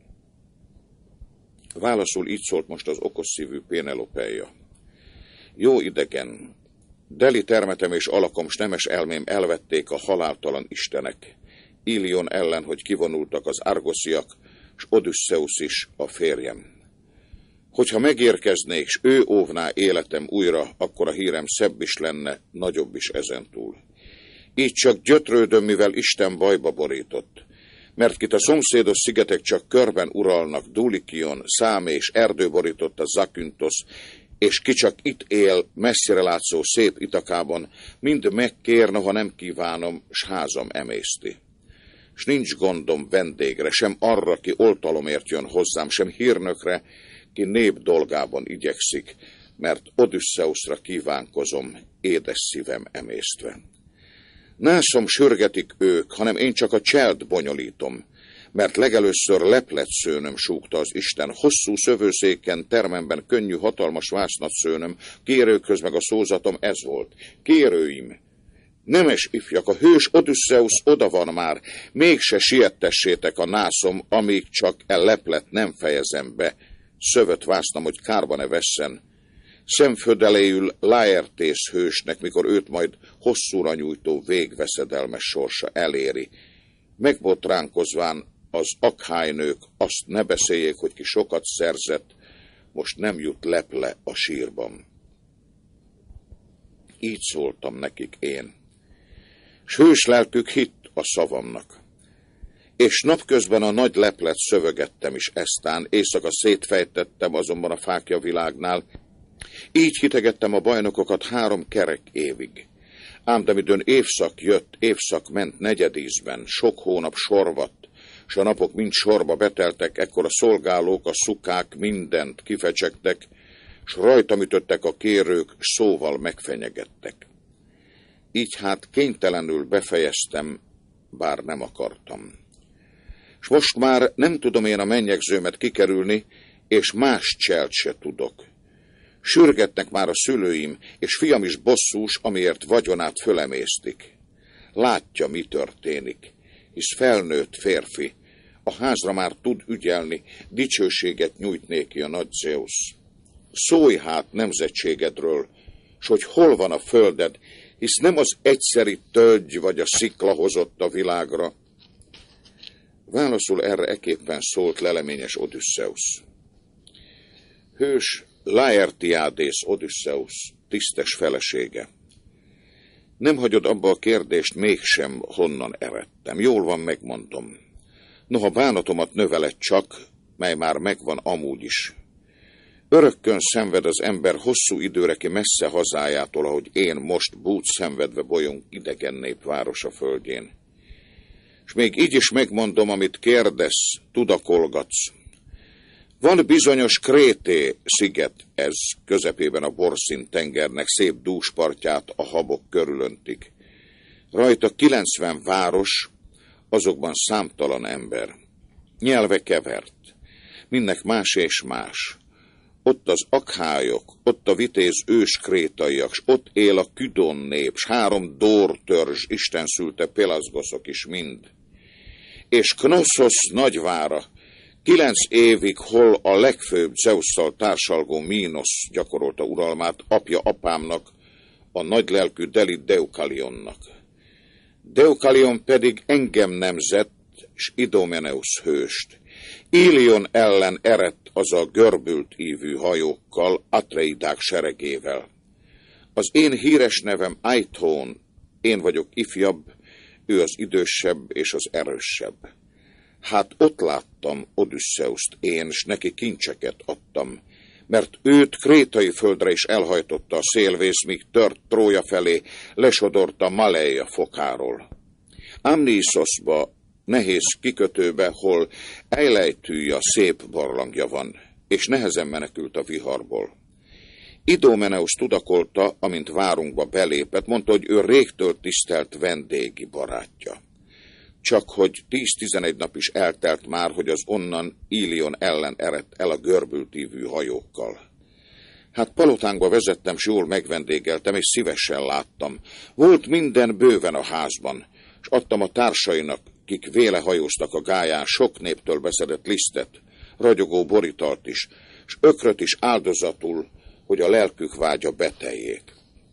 Válaszul így szólt most az okosszívű Pénelopeia. Jó idegen, deli termetem és alakom s nemes elmém elvették a haláltalan istenek, Ilion ellen, hogy kivonultak az argosziak, s Odüsszeusz is a férjem. Hogyha megérkeznék, s ő óvná életem újra, akkor a hírem szebb is lenne, nagyobb is ezentúl. Így csak gyötrődöm, mivel Isten bajba borított. Mert kit a szomszédos szigetek csak körben uralnak, Dulikion, Szám és erdő borította Zaküntosz, és ki csak itt él, messzire látszó szép Itakában, mind megkér, noha nem kívánom, s házam emészti. S nincs gondom vendégre, sem arra, ki oltalomért jön hozzám, sem hírnökre, ki nép dolgában igyekszik, mert Odüsszeuszra kívánkozom, édes szívem emésztve. Nászom sürgetik ők, hanem én csak a cselt bonyolítom, mert legelőször leplet szőnöm, súgta az Isten, hosszú szövőszéken, termemben könnyű, hatalmas vásznat szőnöm, kérőkhöz meg a szózatom ez volt. Kérőim, nemes ifjak, a hős Odüsszeusz oda van már, mégse siettessétek a nászom, amíg csak e leplet nem fejezem be, szövött vásznam, hogy kárba ne vesszen. Szemfödeléül Laertész hősnek, mikor őt majd hosszúra nyújtó végveszedelmes sorsa eléri. Megbotránkozván az akhálynők azt ne beszéljék, hogy ki sokat szerzett, most nem jut leple a sírban. Így szóltam nekik én. S hős lelkük hitt a szavamnak. És napközben a nagy leplet szövögettem is eztán, éjszaka szétfejtettem azonban a fákja világnál, így hitegettem a bajnokokat három kerek évig. Ám de midőn évszak jött, évszak ment negyedízben, sok hónap sorvadt, s a napok mind sorba beteltek, ekkor a szolgálók, a szukák mindent kifecsegtek, s rajtam ütöttek a kérők, s szóval megfenyegettek. Így hát kénytelenül befejeztem, bár nem akartam. S most már nem tudom én a mennyegzőmet kikerülni, és más cselt se tudok. Sürgetnek már a szülőim, és fiam is bosszús, amiért vagyonát fölemésztik. Látja, mi történik, hisz felnőtt férfi, a házra már tud ügyelni, dicsőséget nyújt néki a nagy Zeusz. Szólj hát nemzetségedről, s hogy hol van a földed, hisz nem az egyszeri tölgy vagy a szikla hozott a világra. Válaszul erre eképpen szólt leleményes Odüsszeusz. Hős Laertiádész Odüsszeusz, tisztes felesége. Nem hagyod abba a kérdést mégsem, honnan eredtem. Jól van, megmondom. Noha bánatomat növeled csak, mely már megvan amúgy is. Örökkön szenved az ember hosszú időre ki messze hazájától, ahogy én most bút szenvedve bolyong idegen nép városa földjén. És még így is megmondom, amit kérdesz, tudakolgatsz. Van bizonyos Krété sziget, ez közepében a borszín tengernek szép dúspartját a habok körülöntik. Rajta kilencven város, azokban számtalan ember. Nyelve kevert, mindnek más és más. Ott az akhályok, ott a vitéz ős krétaiak, s ott él a Küdon nép, s három dór törzs, Isten szülte Pelaszgoszok is mind. És Knoszosz nagyvára, kilenc évig hol a legfőbb Zeusszal társalgó Mínosz gyakorolta uralmát apja apámnak, a nagylelkű Delit Deukalionnak. Deukalion pedig engem nemzett, s Idomeneusz hőst. Ilion ellen eredt az a görbült ívű hajókkal, Atreidák seregével. Az én híres nevem Aithón, én vagyok ifjabb, ő az idősebb és az erősebb. Hát ott láttam Odüsszeuszt én, s neki kincseket adtam, mert őt krétai földre is elhajtotta a szélvész, míg tört Trója felé, lesodorta Maleia fokáról. Amniszoszba, nehéz kikötőbe, hol Ejlejtűja szép barlangja van, és nehezen menekült a viharból. Idomeneusz tudakolta, amint várunkba belépett, mondta, hogy ő régtől tisztelt vendégi barátja. Csak hogy tíz-tizenegy nap is eltelt már, hogy az onnan Ilion ellen eredt el a görbült ívű hajókkal. Hát palotánkba vezettem, s jól megvendégeltem, és szívesen láttam. Volt minden bőven a házban, s adtam a társainak, kik véle hajóztak a gályán, sok néptől beszedett lisztet, ragyogó borítalt is, s ökröt is áldozatul, hogy a lelkük vágya beteljék.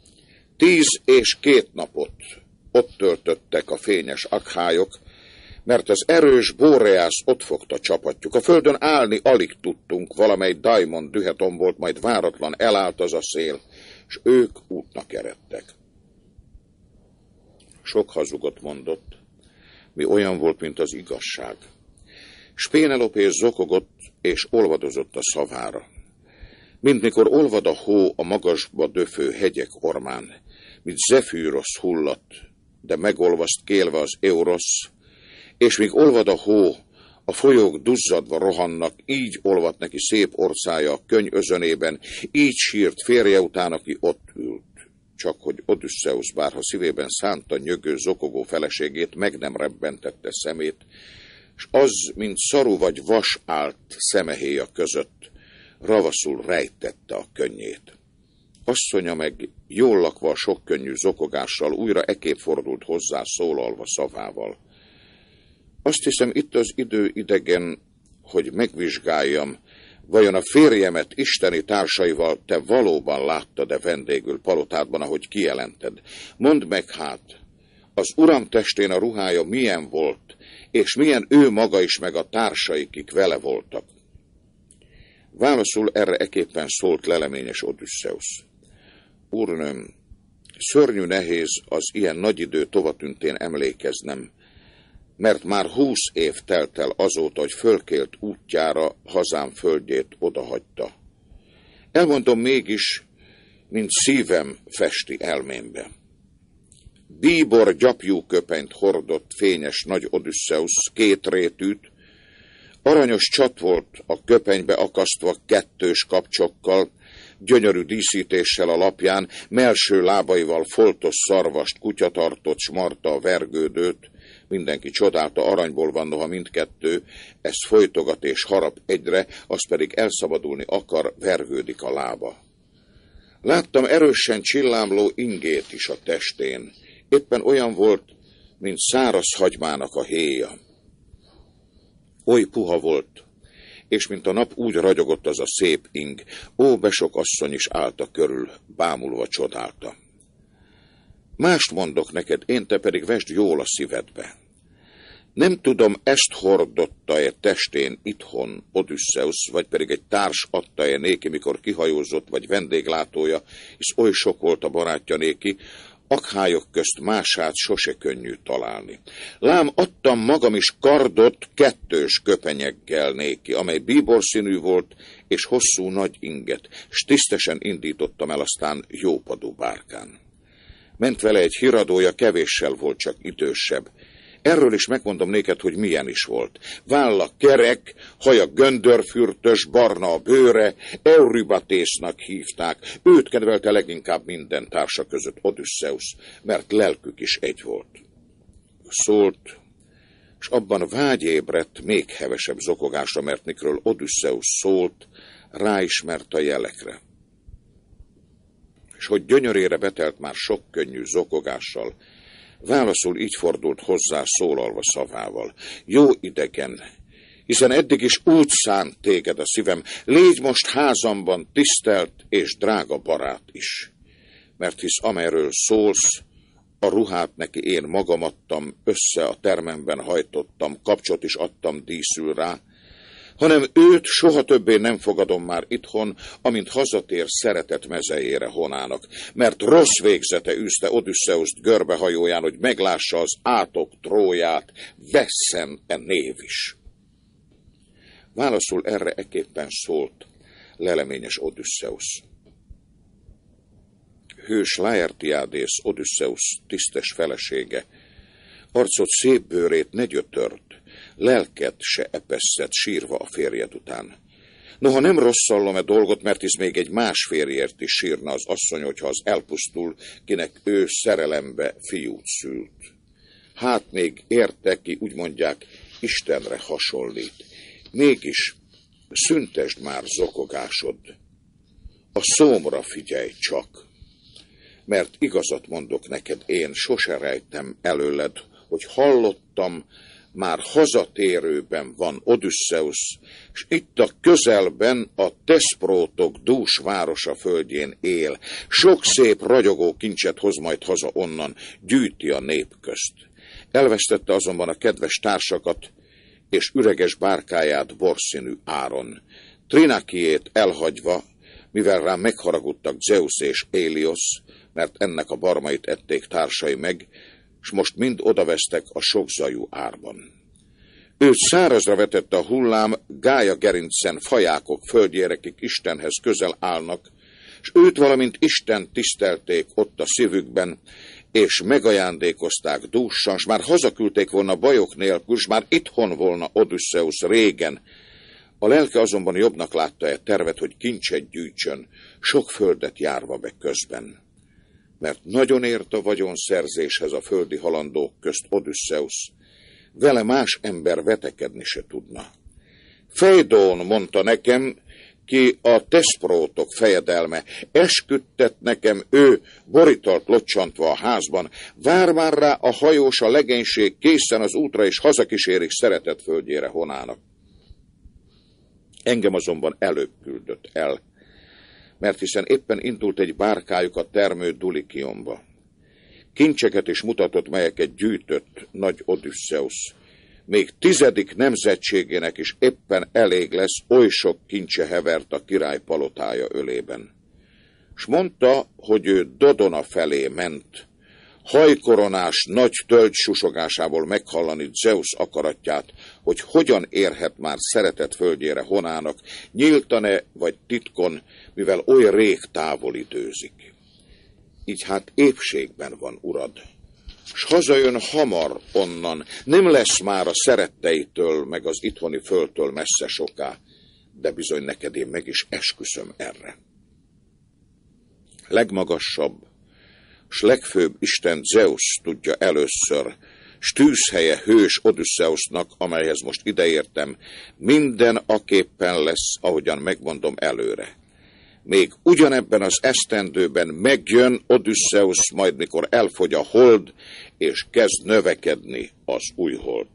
Tíz és két napot ott töltöttek a fényes akhályok, mert az erős Bóreász ott fogta csapatjuk. A földön állni alig tudtunk, valamely daimon düheton volt, majd váratlan elállt az a szél, s ők útnak eredtek. Sok hazugot mondott, mi olyan volt, mint az igazság. S Pénelopé zokogott és olvadozott a szavára. Mint mikor olvad a hó a magasba döfő hegyek ormán, mint Zefűrosz hulladt, de megolvaszt kélve az Eurosz, és míg olvad a hó, a folyók duzzadva rohannak, így olvadt neki szép orcája a könyv özönében, így sírt férje után, aki ott ült. Csak hogy Odüsszeusz bárha szívében szánta nyögő, zokogó feleségét, meg nem rebbentette szemét, s az, mint szaru vagy vas állt szemehéja között, ravaszul rejtette a könnyét. Asszonya meg jól lakva a sokkönnyű zokogással újra ekép fordult hozzá szólalva szavával. Azt hiszem, itt az idő idegen, hogy megvizsgáljam, vajon a férjemet isteni társaival te valóban láttad-e vendégül palotádban, ahogy kijelented? Mondd meg hát, az uram testén a ruhája milyen volt, és milyen ő maga is meg a társai, kik vele voltak? Válaszul erre eképpen szólt leleményes Odüsszeusz. Úrnőm, szörnyű nehéz az ilyen nagy idő tovatüntén emlékeznem, mert már húsz év telt el azóta, hogy fölkélt útjára hazám földjét odahagyta. Elmondom mégis, mint szívem festi elmémbe. bíbor gyapjú köpenyt hordott fényes nagy Odüsszeusz, két rétűt, aranyos csat volt a köpenybe akasztva kettős kapcsokkal, gyönyörű díszítéssel a lapján, mellső lábaival foltos szarvast, kutyatartott, s marta a vergődőt. Mindenki csodálta, aranyból van noha mindkettő, ezt folytogat és harap egyre, az pedig elszabadulni akar, vergődik a lába. Láttam erősen csillámló ingét is a testén, éppen olyan volt, mint száraz hagymának a héja. Oly puha volt, és mint a nap úgy ragyogott az a szép ing, ó, besok asszony is állta körül, bámulva csodálta. Mást mondok neked, én te pedig vesd jól a szívedbe. Nem tudom, ezt hordotta-e testén itthon Odüsszeusz, vagy pedig egy társ adta-e néki, mikor kihajózott, vagy vendéglátója, hisz oly sok volt a barátja néki, akhályok közt mását sose könnyű találni. Lám adtam magam is kardot kettős köpenyeggel néki, amely bíborszínű volt, és hosszú nagy inget, s tisztesen indítottam el aztán jópadú bárkán. Ment vele egy híradója, kevéssel volt csak idősebb. Erről is megmondom néked, hogy milyen is volt. Válla kerek, haja göndörfürtös, barna a bőre, Eurybatésznak hívták. Őt kedvelte leginkább minden társa között Odüsszeusz, mert lelkük is egy volt. Szólt, és abban vágy ébredt még hevesebb zokogásra, mert mikről Odüsszeusz szólt, ráismert a jelekre. És hogy gyönyörére betelt már sok könnyű zokogással, válaszul így fordult hozzá szólalva szavával. Jó idegen, hiszen eddig is úgy szánt téged a szívem, légy most házamban tisztelt és drága barát is. Mert hisz amerről szólsz, a ruhát neki én magam adtam, össze a termemben hajtottam, kapcsot is adtam díszül rá, hanem őt soha többé nem fogadom már itthon, amint hazatér szeretett mezejére Honának, mert rossz végzete űzte Odüsszeuszt görbehajóján, hogy meglássa az átok Tróját, vesszen e név is. Válaszul erre eképpen szólt leleményes Odüsszeusz. Hős Laertiádész, Odüsszeusz tisztes felesége, arcot szép bőrét ne gyötört, lelket se epeszett sírva a férjed után. Noha nem rosszallom-e dolgot, mert hisz még egy más férjért is sírna az asszony, hogyha az elpusztul, kinek ő szerelembe fiút szült. Hát még érte ki, úgy mondják, Istenre hasonlít. Mégis szüntesd már zokogásod. A szómra figyelj csak, mert igazat mondok neked, én sose rejtem előled, hogy hallottam, már hazatérőben van Odüsszeusz, és itt a közelben a Teszprótok dús városa földjén él. Sok szép ragyogó kincset hoz majd haza onnan, gyűjti a nép közt. Elvesztette azonban a kedves társakat, és üreges bárkáját borszínű áron. Trinakiét elhagyva, mivel rá megharagudtak Zeusz és Éliosz, mert ennek a barmait ették társai meg, s most mind odavesztek a sokzajú árban. Őt szárazra vetette a hullám, Gája gerincen fajákok földjére, kik Istenhez közel állnak, s őt valamint Isten tisztelték ott a szívükben, és megajándékozták dúsan, s már hazaküldték volna bajok nélkül, s már itthon volna Odüsszeusz régen. A lelke azonban jobbnak látta-e tervet, hogy kincset gyűjtsön, sok földet járva be közben. Mert nagyon ért a vagyonszerzéshez a földi halandók közt Odüsszeusz, vele más ember vetekedni se tudna. Fejdón mondta nekem, ki a Teszprótok fejedelme, esküdtet nekem ő, borítalt locsantva a házban, vár már rá a hajós, a legénység készen az útra, és hazakísérik szeretett földjére Honának. Engem azonban előbb küldött el, mert hiszen éppen indult egy bárkájuk a termő Dulikionba. Kincseket is mutatott, melyeket gyűjtött nagy Odüsszeusz. Még tizedik nemzetségének is éppen elég lesz, oly sok kincse hevert a király palotája ölében. S mondta, hogy ő Dodona felé ment, hajkoronás nagy tölgy susogásából meghallani Zeusz akaratját, hogy hogyan érhet már szeretett földjére Honának, nyíltan-e vagy titkon, mivel oly rég távol időzik. Így hát épségben van, urad, s hazajön hamar onnan, nem lesz már a szeretteitől, meg az itthoni földtől messze soká, de bizony neked én meg is esküszöm erre. Legmagasabb, s legfőbb Isten Zeus tudja először, s tűzhelye hős Odüsszeusznak, amelyhez most ideértem, minden aképpen lesz, ahogyan megmondom előre. Még ugyanebben az esztendőben megjön Odüsszeusz, majd mikor elfogy a hold, és kezd növekedni az új hold.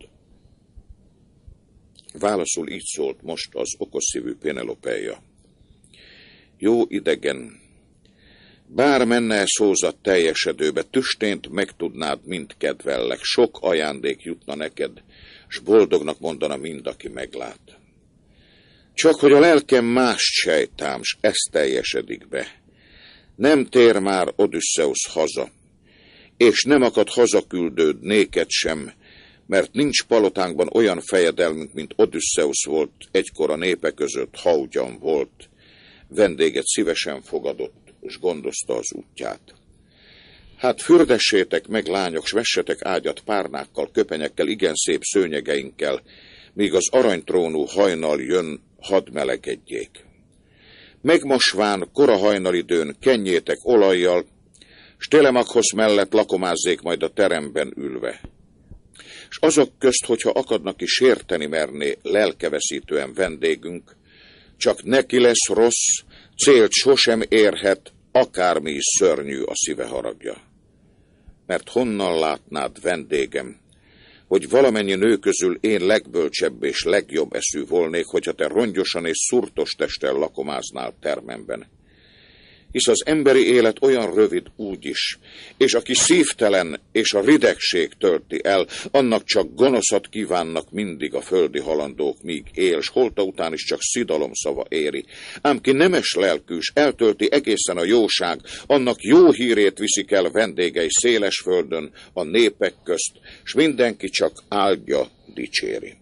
Válaszul így szólt most az okosszívű Pénelopeia. Jó idegen, bár menne szózat teljesedőbe, tüstént megtudnád, mind kedvellek, sok ajándék jutna neked, s boldognak mondana mind, aki meglát. Csak hogy a lelkem más sejtám, s ez teljesedik be. Nem tér már Odüsszeusz haza, és nem akad hazaküldőd néked sem, mert nincs palotánkban olyan fejedelmünk, mint Odüsszeusz volt, egykor a népe között, ha ugyan volt. Vendéget szívesen fogadott, és gondozta az útját. Hát fürdessétek meg, lányok, s vessetek ágyat párnákkal, köpenyekkel, igen szép szőnyegeinkkel, míg az aranytrónú hajnal jön, hadd melegedjék. Megmosván kora hajnalidőn kenjétek olajjal, s Télemakhoz mellett lakomázzék majd a teremben ülve. S azok közt, hogyha akadnak is sérteni merné lelkeveszítően vendégünk, csak neki lesz rossz, célt sosem érhet, akármi is szörnyű a szíve haragja. Mert honnan látnád, vendégem, hogy valamennyi nő közül én legbölcsebb és legjobb eszű volnék, hogyha te rongyosan és szurtos testtel lakomáznál termemben. Hisz az emberi élet olyan rövid úgyis, és aki szívtelen és a ridegség tölti el, annak csak gonoszat kívánnak mindig a földi halandók, míg él, s holta után is csak szidalom szava éri. Ám ki nemes lelkűs, eltölti egészen a jóság, annak jó hírét viszik el vendégei széles földön, a népek közt, s mindenki csak áldja, dicséri.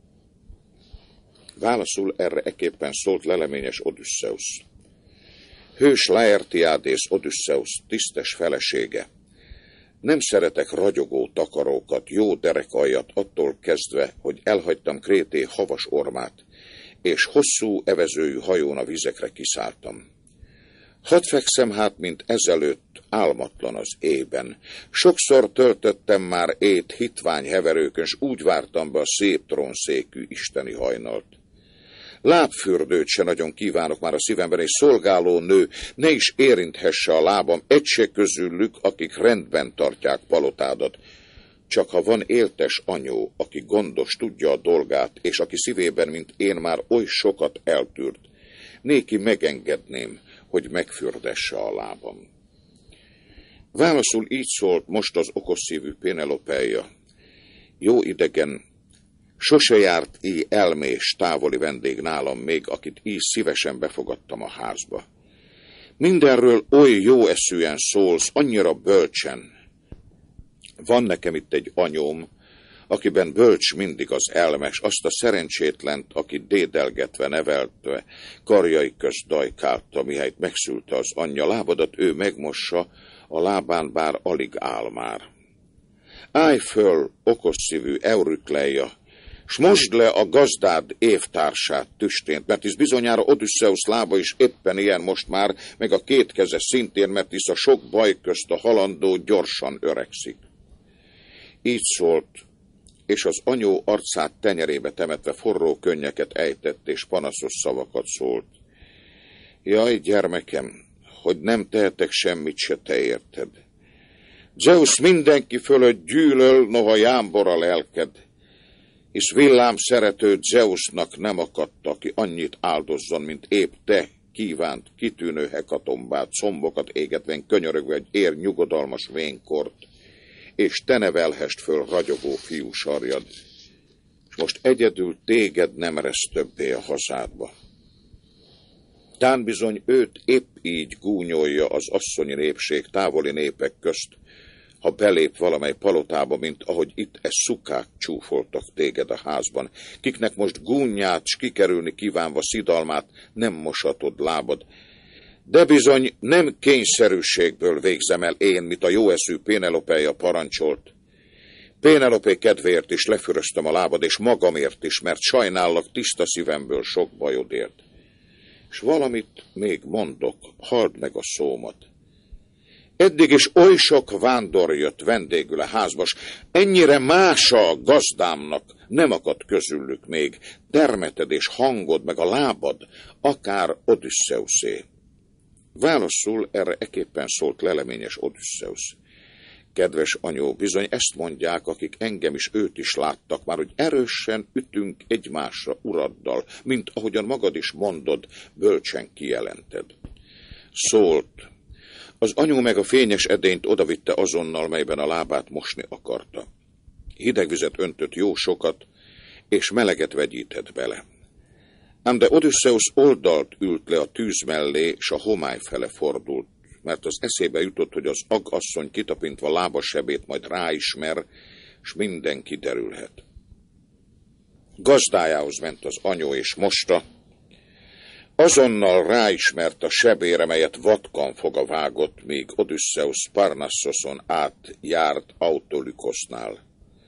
Válaszul erre eképpen szólt leleményes Odüsszeusz. Hős Laertiádész Odüsszeusz tisztes felesége. Nem szeretek ragyogó takarókat, jó derekaljat attól kezdve, hogy elhagytam Krété havas ormát, és hosszú evezőjű hajón a vizekre kiszálltam. Hadd fekszem hát, mint ezelőtt, álmatlan az éjben. Sokszor töltöttem már ét hitvány heverőkön, s úgy vártam be a szép trónszékű isteni hajnalt. Lábfürdőt se nagyon kívánok már a szívemben, és szolgáló nő ne is érinthesse a lábam, egy se közülük, akik rendben tartják palotádat. Csak ha van éltes anyó, aki gondos, tudja a dolgát, és aki szívében, mint én, már oly sokat eltűrt, néki megengedném, hogy megfürdesse a lábam. Válaszul így szólt most az okosszívű Pénelopeia. Jó idegen, sose járt így elmés távoli vendég nálam még, akit így szívesen befogadtam a házba. Mindenről oly jó eszűen szólsz, annyira bölcsen. Van nekem itt egy anyóm, akiben bölcs mindig az elmes, azt a szerencsétlent, aki dédelgetve, neveltve, karjai közt dajkálta, mihelyt megszülte az anyja, lábadat ő megmossa, a lábán bár alig áll már. Állj föl, okosszívű Eurükleia, s mosd le a gazdád évtársát tüstént, mert hisz bizonyára Odüsszeusz lába is éppen ilyen most már, meg a két keze szintén, mert hisz a sok baj közt a halandó gyorsan öregszik. Így szólt, és az anyó arcát tenyerébe temetve forró könnyeket ejtett, és panaszos szavakat szólt. Jaj, gyermekem, hogy nem tehetek semmit se, te érted. Zeus mindenki fölött gyűlöl, noha jámbor a lelked, hisz villám szerető Zeusnak nem akadt, aki annyit áldozzon, mint épp te kívánt kitűnő hekatombát, szombokat égetven könyörögve, hogy ér nyugodalmas vénkort, és te nevelhest föl ragyogó fiú sarjad, és most egyedül téged nem resz többé a hazádba. Tán bizony őt épp így gúnyolja az asszonyi népség távoli népek közt, ha belép valamely palotába, mint ahogy itt e szukák csúfoltak téged a házban, kiknek most gúnyát s kikerülni kívánva szidalmát nem mosatod lábad. De bizony nem kényszerűségből végzem el én, mit a jóeszű Pénelopeja parancsolt. Pénelopé kedvéért is lefüröztem a lábad, és magamért is, mert sajnállak tiszta szívemből sok bajodért. És valamit még mondok, halld meg a szómat. Eddig is oly sok vándor jött vendégül a házba, s ennyire mása a gazdámnak nem akadt közülük még, termeted és hangod, meg a lábad, akár Odüsszeuszé. Válaszul erre eképpen szólt leleményes Odüsszeusz. Kedves anyó, bizony ezt mondják, akik engem is őt is láttak már, hogy erősen ütünk egymásra uraddal, mint ahogyan magad is mondod, bölcsen kijelented. Szólt. Az anyu meg a fényes edényt odavitte azonnal, melyben a lábát mosni akarta. Hideg vizet öntött jó sokat, és meleget vegyített bele. Ám de Odüsszeusz oldalt ült le a tűz mellé, s a homály fele fordult, mert az eszébe jutott, hogy az agasszony kitapintva lábasebét majd ráismer, s minden kiderülhet. Gazdájához ment az anyu, és mosta. Azonnal ráismert a sebére, melyet vadkanfoga vágott, míg Odüsszeusz Parnassoson átjárt Autolykosznál.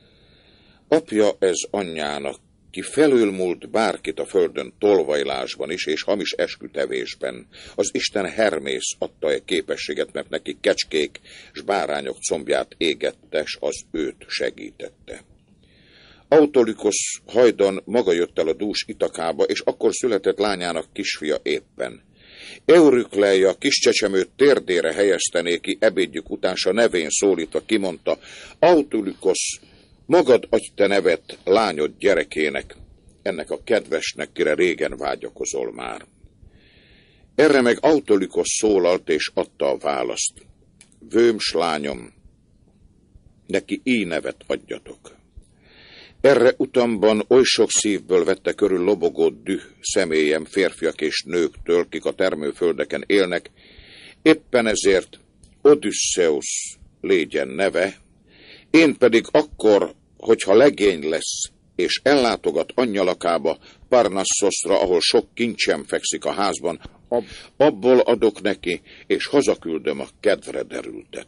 Apja ez anyjának, ki felülmúlt bárkit a földön tolvajlásban is, és hamis eskütevésben. Az isten Hermész adta egy képességet, mert neki kecskék s bárányok combját égette, s az őt segítette. Autolykosz hajdan maga jött el a dús Itakába, és akkor született lányának kisfia éppen. Eurükleia kis csecsemőt térdére helyezte néki ebédjük után, s a nevén szólítva kimondta: Autolykosz, magad adj te nevet lányod gyerekének, ennek a kedvesnek, kire régen vágyakozol már. Erre meg Autolykosz szólalt, és adta a választ: Vőms lányom, neki így nevet adjatok. Erre utamban oly sok szívből vette körül lobogó düh személyem férfiak és nőktől, kik a termőföldeken élnek, éppen ezért Odüsszeusz légyen neve, én pedig akkor, hogyha legény lesz, és ellátogat angyalakába, Parnasszosra, ahol sok kincsem fekszik a házban, ab, abból adok neki, és hazaküldöm a kedvre derültet.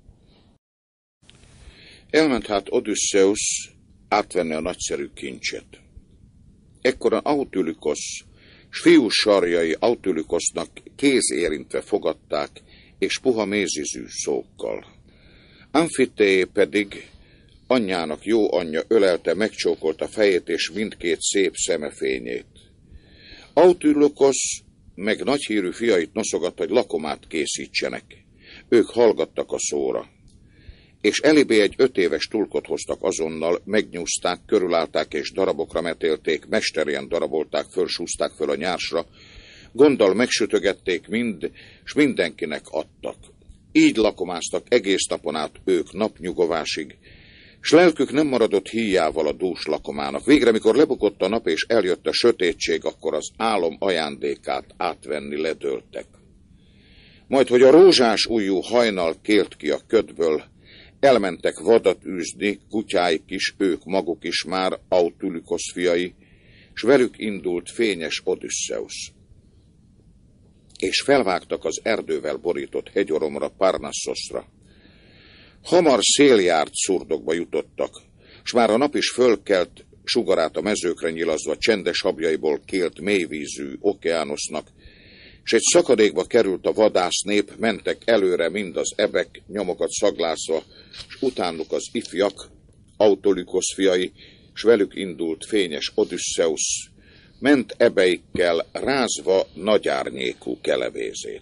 Elment hát Odüsszeusz átvenni a nagyszerű kincset. Ekkoran Autolykosz, s fiú sarjai Autolykosznak kéz érintve fogadták, és puha mézizű szókkal. Amfitéé pedig anyjának jó anyja ölelte, megcsókolta fejét és mindkét szép szemefényét. Autolykosz meg nagyhírű fiait noszogatta, hogy lakomát készítsenek. Ők hallgattak a szóra. És elébé egy öt éves tulkot hoztak azonnal, megnyúzták, körülállták és darabokra metélték, mesterien darabolták föl, súzták föl a nyársra, gonddal megsütögették mind, s mindenkinek adtak. Így lakomáztak egész napon át ők napnyugovásig, s lelkük nem maradott híjával a dús lakomának. Végre, mikor lebukott a nap és eljött a sötétség, akkor az álom ajándékát átvenni ledőltek. Majd, hogy a rózsás ujjú hajnal kért ki a ködből, elmentek vadat űzni, kutyáik is, ők maguk is már, Autolykosz fiai, s velük indult fényes Odüsszeusz. És felvágtak az erdővel borított hegyoromra, Parnasszosra. Hamar széljárt szurdokba jutottak, s már a nap is fölkelt, sugarát a mezőkre nyilazva, csendes habjaiból kélt mélyvízű okeánosznak, s egy szakadékba került a vadász nép, mentek előre mind az ebek, nyomokat szaglászva, s utánuk az ifjak, Autolykosz fiai, s velük indult fényes Odüsszeusz, ment ebeikkel rázva nagyárnyékú kelevézét.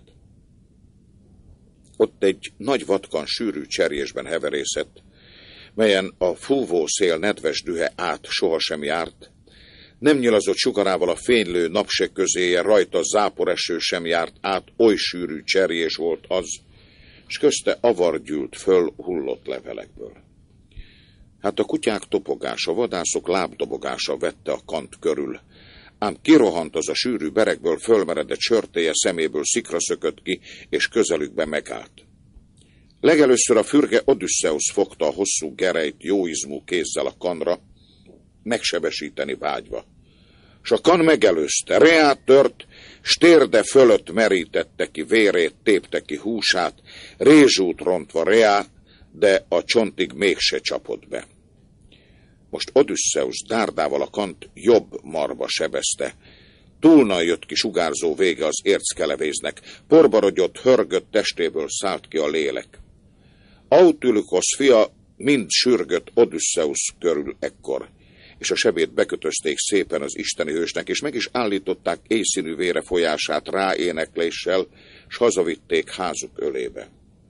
Ott egy nagy vatkan sűrű cserjésben heverészett, melyen a fúvó szél nedves dühe át sohasem járt, nem nyilazott sugarával a fénylő napseg közéje, rajta záporeső sem járt át, oly sűrű cserjés volt az, s közte avar gyűlt föl hullott levelekből. Hát a kutyák topogása, vadászok lábdobogása vette a kant körül, ám kirohant az a sűrű berekből, fölmeredett sörtéje szeméből szikra szökött ki, és közelükbe megállt. Legelőször a fürge Odüsszeusz fogta a hosszú gerejt jóizmú kézzel a kanra, megsebesíteni vágyva. s a kan megelőzte, Reát tört, s térde fölött merítette ki vérét, tépte ki húsát, rézsút rontva Reá, de a csontig mégse csapott be. Most Odüsszeusz dárdával a kant jobb marba sebezte. Túlnal jött ki sugárzó vége az érckelevéznek, porbarogyott, hörgött testéből szállt ki a lélek. Autülikosz fia mind sürgött Odüsszeusz körül ekkor, és a sebét bekötözték szépen az isteni hősnek, és meg is állították éjszínű vére folyását ráénekléssel, s hazavitték házuk ölébe.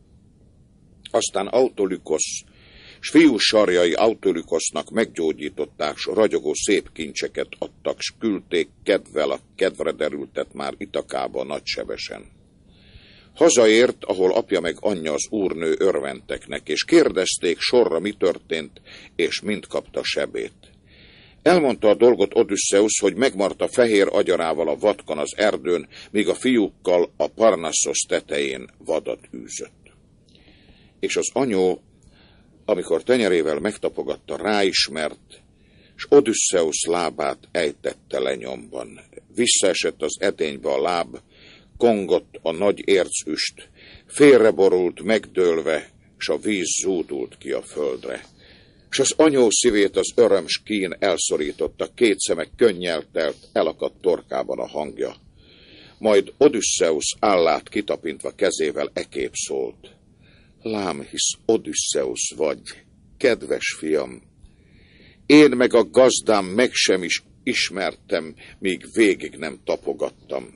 Aztán Autolükosz, s fiú sarjai Autolükosznak meggyógyították, s ragyogó szép kincseket adtak, s küldték kedvel a kedvre derültet már Itakába nagysebesen. Hazaért, ahol apja meg anyja az úrnő örventek és kérdezték sorra, mi történt, és mind kapta sebét. Elmondta a dolgot Odüsszeusz, hogy megmarta fehér agyarával a vadkan az erdőn, míg a fiúkkal a Parnassos tetején vadat űzött. És az anyó, amikor tenyerével megtapogatta, ráismert, s Odüsszeusz lábát ejtette lenyomban. Visszaesett az edénybe a láb, kongott a nagy ércüst, félreborult megdőlve, s a víz zúdult ki a földre. S az anyó szívét az öröm s kín elszorította, két szeme könnyel telt, elakadt torkában a hangja. Majd Odüsszeusz állát kitapintva kezével ekép szólt. Lám, hisz Odüsszeusz vagy, kedves fiam. Én meg a gazdám meg sem is ismertem, míg végig nem tapogattam.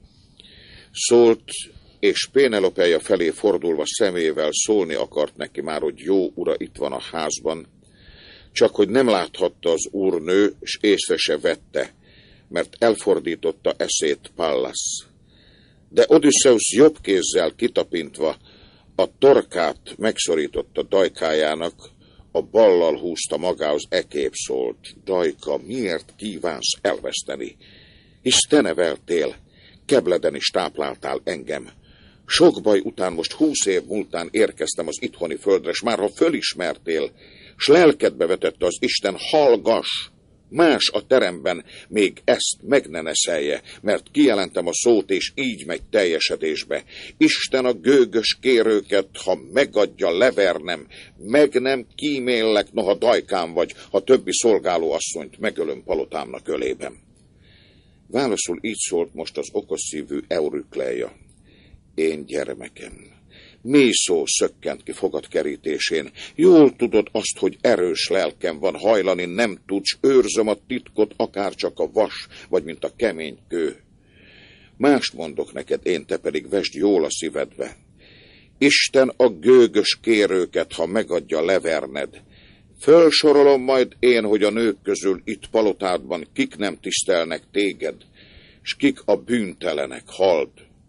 Szólt, és Pénelopeia felé fordulva szemével szólni akart neki már, hogy jó ura itt van a házban, csak hogy nem láthatta az úrnő, s észre se vette, mert elfordította eszét Pallas. De Odüsszeusz jobb kézzel kitapintva a torkát megszorította dajkájának, a ballal húzta magához, ekép szólt. Dajka, miért kívánsz elveszteni? Hisz te neveltél, kebleden is tápláltál engem. Sok baj után, most húsz év múltán érkeztem az itthoni földre, s már ha fölismertél, s lelkedbe vetette az Isten, hallgass! Más a teremben még ezt meg ne neszelje, mert kijelentem a szót, és így megy teljesedésbe. Isten a gőgös kérőket, ha megadja, levernem, meg nem kíméllek, noha dajkám vagy, ha többi szolgáló asszonyt megölöm palotámnak ölében. Válaszul így szólt most az okos szívű Eurükleia. Én gyermekem, mély szó szökkent ki fogad kerítésén. Jól tudod azt, hogy erős lelkem van, hajlani nem tudsz, őrzöm a titkot, akár csak a vas, vagy mint a kemény kő. Mást mondok neked én, te pedig vesd jól a szívedbe. Isten a gőgös kérőket, ha megadja, leverned. Fölsorolom majd én, hogy a nők közül itt palotádban kik nem tisztelnek téged, s kik a bűntelenek, halld.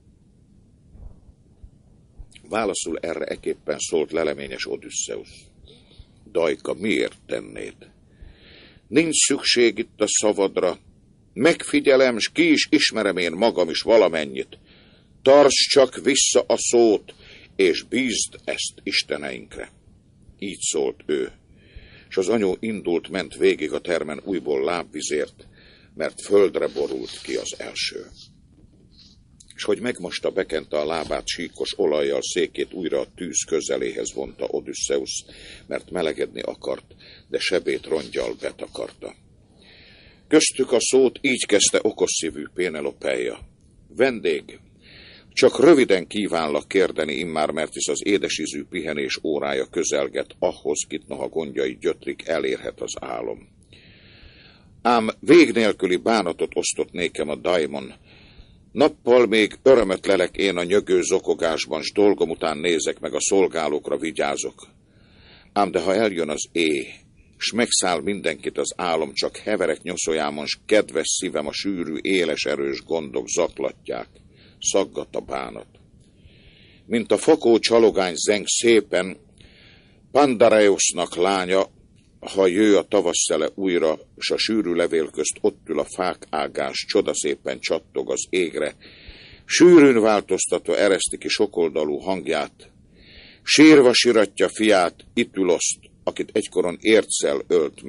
Válaszul erre eképpen szólt leleményes Odüsszeusz. Dajka, miért tennéd? Nincs szükség itt a szavadra. Megfigyelem, s ki is ismerem én magam is valamennyit. Tarts csak vissza a szót, és bízd ezt isteneinkre. Így szólt ő. És az anyó indult, ment végig a termen újból lábvizért, mert földre borult ki az első. És hogy megmosta, bekente a lábát síkos olajjal, székét újra a tűz közeléhez vonta Odüsszeusz, mert melegedni akart, de sebét rongyal betakarta. Köztük a szót így kezdte okosszívű Pénelopeia. Vendég, csak röviden kívánlak kérdeni immár, mert hisz az édesízű pihenés órája közelget, ahhoz, kit noha gondjai gyötrik, elérhet az álom. Ám vég nélküli bánatot osztott nékem a daimon. Nappal még örömet lelek én a nyögő zokogásban, s dolgom után nézek, meg a szolgálókra vigyázok. Ám de ha eljön az éj, s megszáll mindenkit az álom, csak heverek nyoszójámon, s kedves szívem a sűrű, éles erős gondok zaklatják, szaggat a bánat. Mint a fakó csalogány zeng szépen, Pandareosznak lánya, ha jő a tavasszele újra, s a sűrű levél közt ott ül a fák ágás, csodaszépen csattog az égre, sűrűn változtatva ereszti ki sokoldalú hangját, sírva siratja fiát, Itüloszt, akit egykoron érccel ölt meg,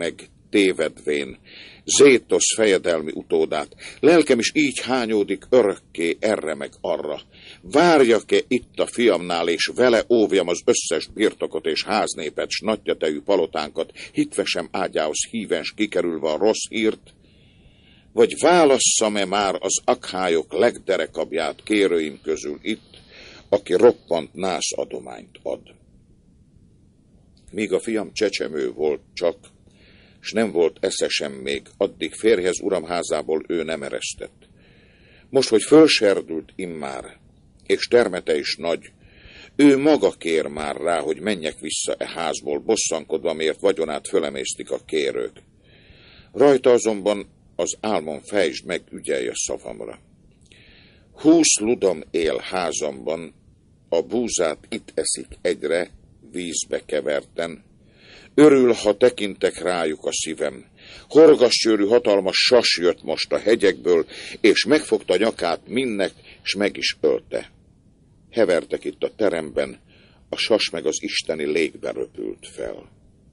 tévedvén, Zétosz fejedelmi utódát. Lelkem is így hányódik örökké erre meg arra. Várjak-e itt a fiamnál, és vele óvjam az összes birtokot és háznépet, s nagyjatejű palotánkat, hitvesem ágyához híven, s kikerülve a rossz hírt? Vagy válasszam-e már az akhályok legderekabbját kérőim közül itt, aki roppant nász adományt ad? Míg a fiam csecsemő volt csak, s nem volt esze sem még, addig férjhez uramházából ő nem eresztett. Most, hogy fölserdült immár, és termete is nagy, ő maga kér már rá, hogy menjek vissza e házból, bosszankodva, miért vagyonát fölemésztik a kérők. Rajta azonban az álmom fejtsd meg, ügyelj a szavamra. Húsz ludam él házamban, a búzát itt eszik egyre, vízbe keverten. Örül, ha tekintek rájuk a szívem. Horgascsőrű hatalmas sas jött most a hegyekből, és megfogta nyakát mindnek, s meg is ölte. Hevertek itt a teremben, a sas meg az isteni légbe röpült fel.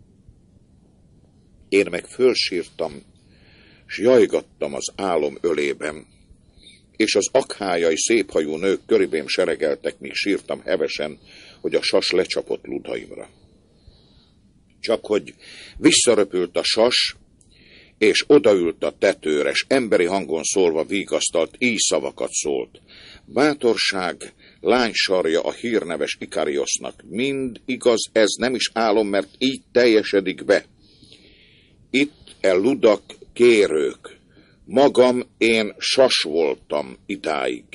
Én meg fölsírtam, s jajgattam az álom ölében, és az akhájai széphajú nők köribém seregeltek, míg sírtam hevesen, hogy a sas lecsapott ludaimra. Csak hogy visszaröpült a sas, és odaült a tetőre, s emberi hangon szólva vigasztalt, így szavakat szólt. Bátorság, lánysarja a hírneves Ikariosznak. Mind igaz, ez nem is álom, mert így teljesedik be. Itt e ludak kérők, magam én sas voltam idáig.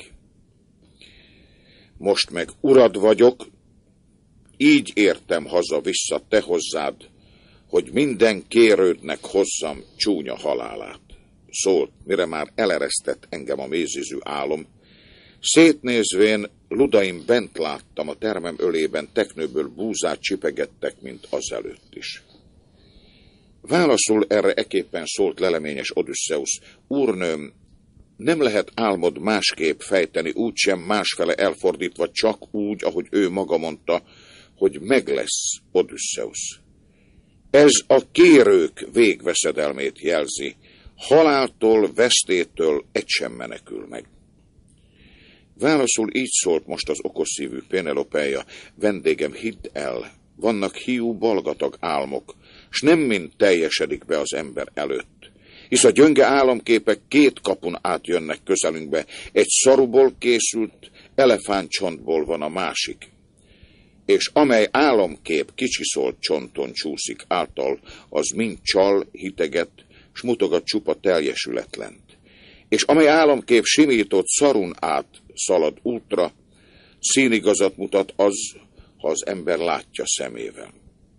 Most meg urad vagyok, így értem haza vissza te hozzád, hogy minden kérődnek hozzam csúnya halálát. Szólt, mire már eleresztett engem a mézizű álom. Szétnézvén ludaim bent láttam, a termem ölében teknőből búzát csipegettek, mint azelőtt is. Válaszul erre eképpen szólt leleményes Odüsszeusz. Úrnőm, nem lehet álmod másképp fejteni, úgysem másfele elfordítva, csak úgy, ahogy ő maga mondta, hogy meg lesz Odüsszeusz. Ez a kérők végveszedelmét jelzi, haláltól, vesztétől egy sem menekül meg. Válaszul így szólt most az okos szívű Pénelopeia, vendégem, hidd el, vannak hiú balgatag álmok, s nem mind teljesedik be az ember előtt. Hisz a gyönge álomképek két kapun átjönnek közelünkbe, egy szaruból készült, elefántcsontból van a másik. És amely álomkép kicsiszolt csonton csúszik által, az mind csal, hiteget, s mutogat csupa teljesületlent. És amely álomkép simított szarun át szalad útra, színigazat mutat az, ha az ember látja szemével.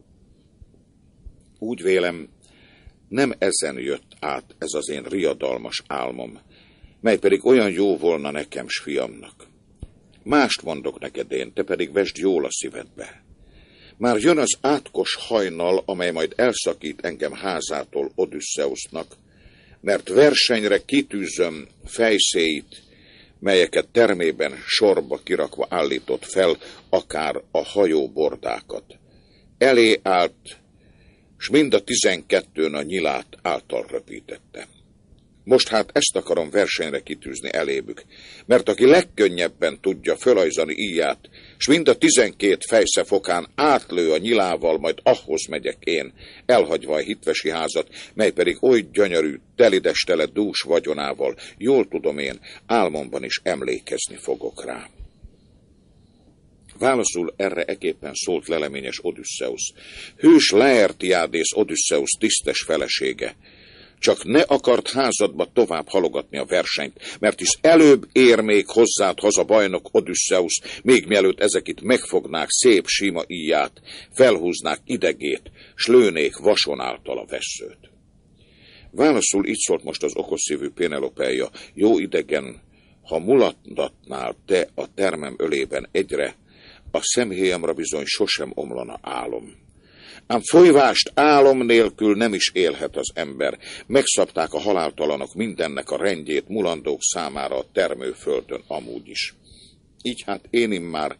Úgy vélem, nem ezen jött át ez az én riadalmas álmom, mely pedig olyan jó volna nekem s fiamnak. Mást mondok neked én, te pedig vesd jól a szívedbe. Már jön az átkos hajnal, amely majd elszakít engem házától Odüsszeusznak, mert versenyre kitűzöm fejszéit, melyeket termében sorba kirakva állított fel, akár a hajó bordákat. Elé állt, s mind a tizenkettőn a nyilát által röpítette. Most hát ezt akarom versenyre kitűzni elébük, mert aki legkönnyebben tudja fölajzani íját, s mind a tizenkét fejszefokán átlő a nyilával, majd ahhoz megyek én, elhagyva a hitvesi házat, mely pedig oly gyönyörű, telidestele dús vagyonával, jól tudom én, álmomban is emlékezni fogok rá. Válaszul erre eképpen szólt leleményes Odüsszeusz. Hős Laertiádész Odüsszeusz tisztes felesége, csak ne akart házadba tovább halogatni a versenyt, mert hisz előbb ér még hozzád haza bajnok Odüsszeusz, még mielőtt ezek itt megfognák szép sima íját, felhúznák idegét, s lőnék vason által a vesszőt. Válaszul így szólt most az okos szívű Pénelopeia, jó idegen, ha mulattatnál te a termem ölében egyre, a szemhéjamra bizony sosem omlana álom. Ám folyvást álom nélkül nem is élhet az ember. Megszabták a haláltalanok mindennek a rendjét mulandók számára a termőföldön amúgy is. Így hát én immár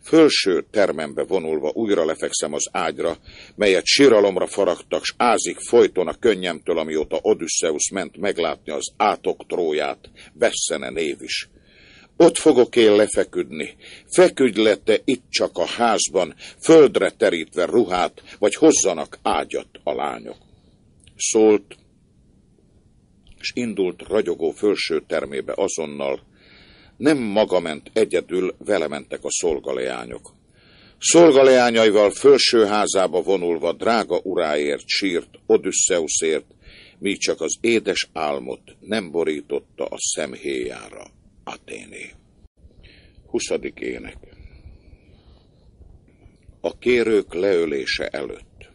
Fölső termembe vonulva újra lefekszem az ágyra, melyet síralomra faragtak, s ázik folyton a könnyemtől, amióta Odüsszeusz ment meglátni az átok Tróját, vessene név is. Ott fogok én lefeküdni, feküdj le te itt csak a házban, földre terítve ruhát, vagy hozzanak ágyat a lányok. Szólt, s indult ragyogó fölső termébe azonnal. Nem maga ment egyedül, vele mentek a szolgaleányok. Szolgaleányaival fölső házába vonulva drága uráért sírt Odüsszeuszért, míg csak az édes álmot nem borította a szemhéjára Athéné. Huszadik ének. A kérők leölése előtt.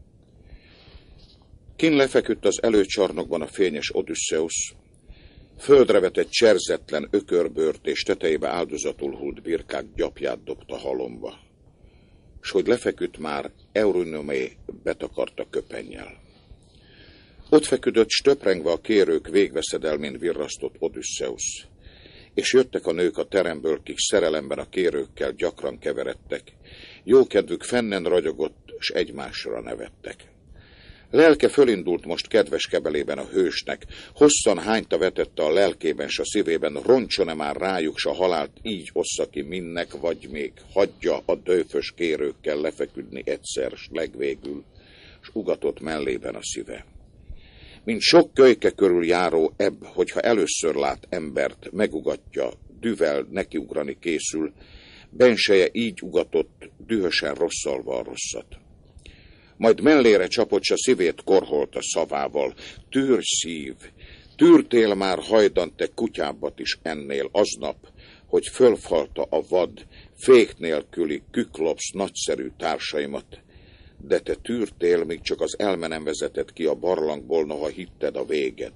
Kin lefeküdt az előcsarnokban a fényes Odüsszeusz, földre vetett cserzetlen ökörbőrt és tetejébe áldozatul hult birkák gyapját dobta halomba, s hogy lefeküdt már, Eurynome betakarta köpennyel. Ott feküdött, s töprengve a kérők végveszedelmén virrasztott Odüsszeusz, és jöttek a nők a teremből, kik szerelemben a kérőkkel gyakran keveredtek, jókedvük fennen ragyogott, s egymásra nevettek. Lelke fölindult most kedves kebelében a hősnek, hosszan hányta vetette a lelkében s a szívében, roncson-e már rájuk s a halált így ossza ki minnek, vagy még hagyja a dőfös kérőkkel lefeküdni egyszer, s legvégül, s ugatott mellében a szíve. Mint sok kölyke körül járó ebb, hogyha először lát embert, megugatja, düvel nekiugrani készül, benseje így ugatott, dühösen rosszalva a rosszat. Majd mellére csapott, s a szívét korholta szavával. Tűrj szív, tűrtél már hajdan te kutyábbat is ennél aznap, hogy fölfalta a vad, fék nélküli Küklopsz nagyszerű társaimat, de te tűrtél, míg csak az elme nem vezetett ki a barlangból, noha hitted a véged.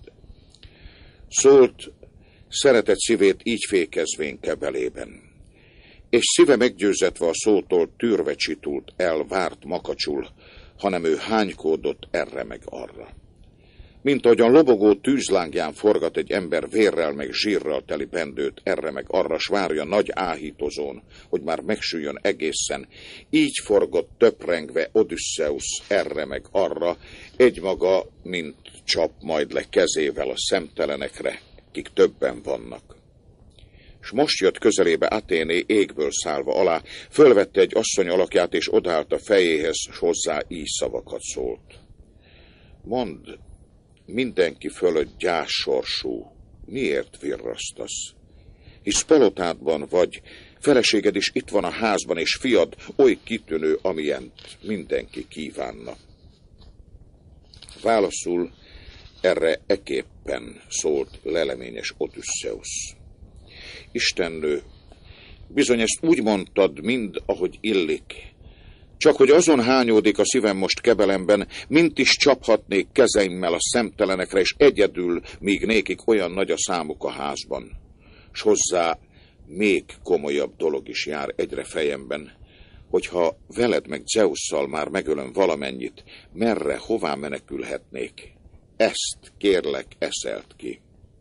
Szólt, szeretett szívét így fékezvén kebelében, és szíve meggyőzetve a szótól tűrve csitult el, várt makacsul, hanem ő hánykódott erre meg arra. Mint ahogyan lobogó tűzlángján forgat egy ember vérrel meg zsírral teli pendőt erre meg arra, s várja nagy áhítozón, hogy már megsüljön egészen, így forgott töprengve Odüsszeusz erre meg arra, egymaga, mint csap majd le kezével a szemtelenekre, kik többen vannak. S most jött közelébe Athéné égből szállva alá, fölvette egy asszony alakját, és odállt a fejéhez, s hozzá így szavakat szólt. Mondd, mindenki fölött gyászsorsú, miért virrasztasz? Hisz palotádban vagy, feleséged is itt van a házban, és fiad oly kitűnő, amilyent mindenki kívánna. Válaszul erre eképpen szólt leleményes Odüsszeusz. Istennő, bizony ezt úgy mondtad, mind ahogy illik, csak hogy azon hányódik a szívem most kebelemben, mint is csaphatnék kezeimmel a szemtelenekre, és egyedül, míg nékik olyan nagy a számuk a házban. S hozzá még komolyabb dolog is jár egyre fejemben, hogyha veled meg Zeusszal már megölöm valamennyit, merre, hová menekülhetnék? Ezt kérlek, eszelt ki.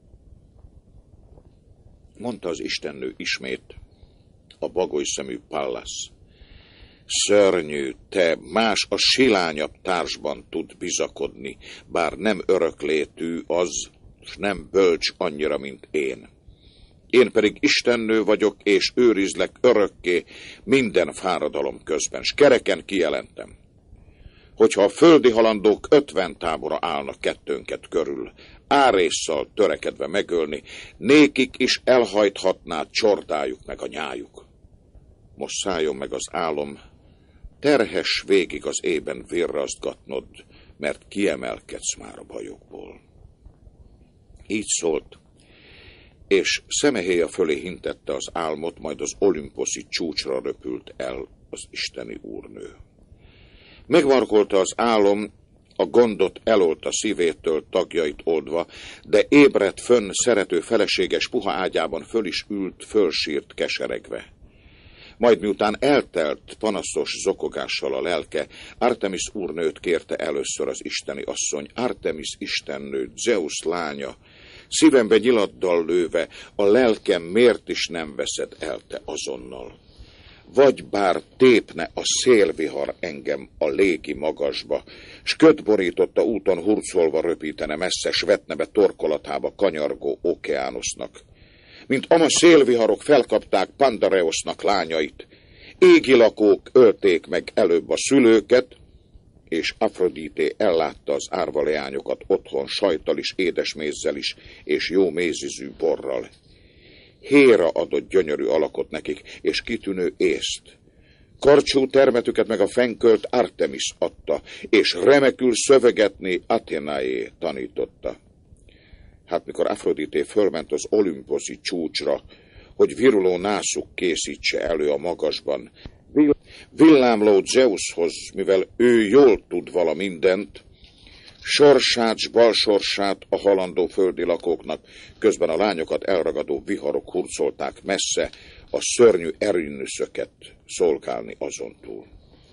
Mondta az istennő ismét, a bagolyszemű Pallas. Szörnyű, te más a silányabb társban tud bizakodni, bár nem öröklétű az, s nem bölcs annyira, mint én. Én pedig istennő vagyok, és őrizlek örökké minden fáradalom közben, s kereken kijelentem. Hogyha a földi halandók ötven tábora állnak kettőnket körül, árésszal törekedve megölni, nékik is elhajthatná csordájuk meg a nyájuk. Most szálljon meg az álom, terhes végig az ében virrasztgatnod, mert kiemelkedsz már a bajokból. Így szólt, és szemehéja fölé hintette az álmot, majd az olimposzi csúcsra röpült el az isteni úrnő. Megmarkolta az álom, a gondot elolta szívétől tagjait oldva, de ébredt fönn szerető feleséges puha ágyában föl is ült, fölsírt keseregve. Majd miután eltelt panaszos zokogással a lelke, Artemis úrnőt kérte először az isteni asszony, Artemis istennő, Zeusz lánya, szívembe nyiladdal lőve, a lelkem miért is nem veszed el te azonnal? vagy bár tépne a szélvihar engem a légi magasba, s köd borította úton hurcolva röpítene messze, s vetne be torkolatába kanyargó okeánusznak. Mint ama szélviharok felkapták Pandareosznak lányait, égi lakók ölték meg előbb a szülőket, és Afrodité ellátta az árva leányokat otthon sajttal is, édesmézzel is, és jó mézizű borral. Héra adott gyönyörű alakot nekik, és kitűnő észt. Karcsú termetüket meg a fenkölt Artemis adta, és remekül szövegetni Athénaé tanította. Hát mikor Afrodité fölment az olimposzi csúcsra, hogy viruló nászuk készítse elő a magasban, villámló Zeushoz, mivel ő jól tud vala mindent, sorsát s balsorsát a halandó földi lakóknak, közben a lányokat elragadó viharok hurcolták messze a szörnyű Erinüszöket szolgálni azontúl.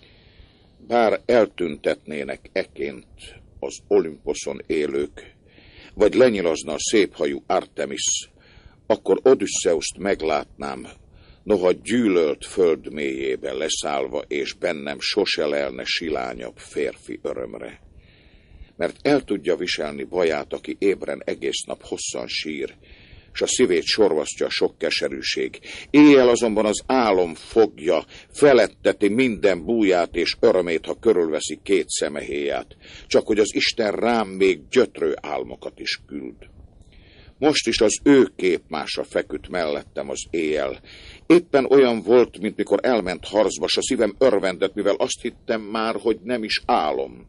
Bár eltüntetnének eként az Olimposzon élők, vagy lenyilazna a széphajú Artemis, akkor Odüsszeuszt meglátnám, noha gyűlölt föld mélyébe leszállva, és bennem sose lelne silányabb férfi örömre. Mert el tudja viselni baját, aki ébren egész nap hosszan sír, s a szívét sorvasztja a sok keserűség. Éjjel azonban az álom fogja, feletteti minden búját és örömét, ha körülveszi két szemehéját, csak hogy az Isten rám még gyötrő álmokat is küld. Most is az ő képmása feküdt mellettem az éjjel. Éppen olyan volt, mint mikor elment harcba, s a szívem örvendett, mivel azt hittem már, hogy nem is álom.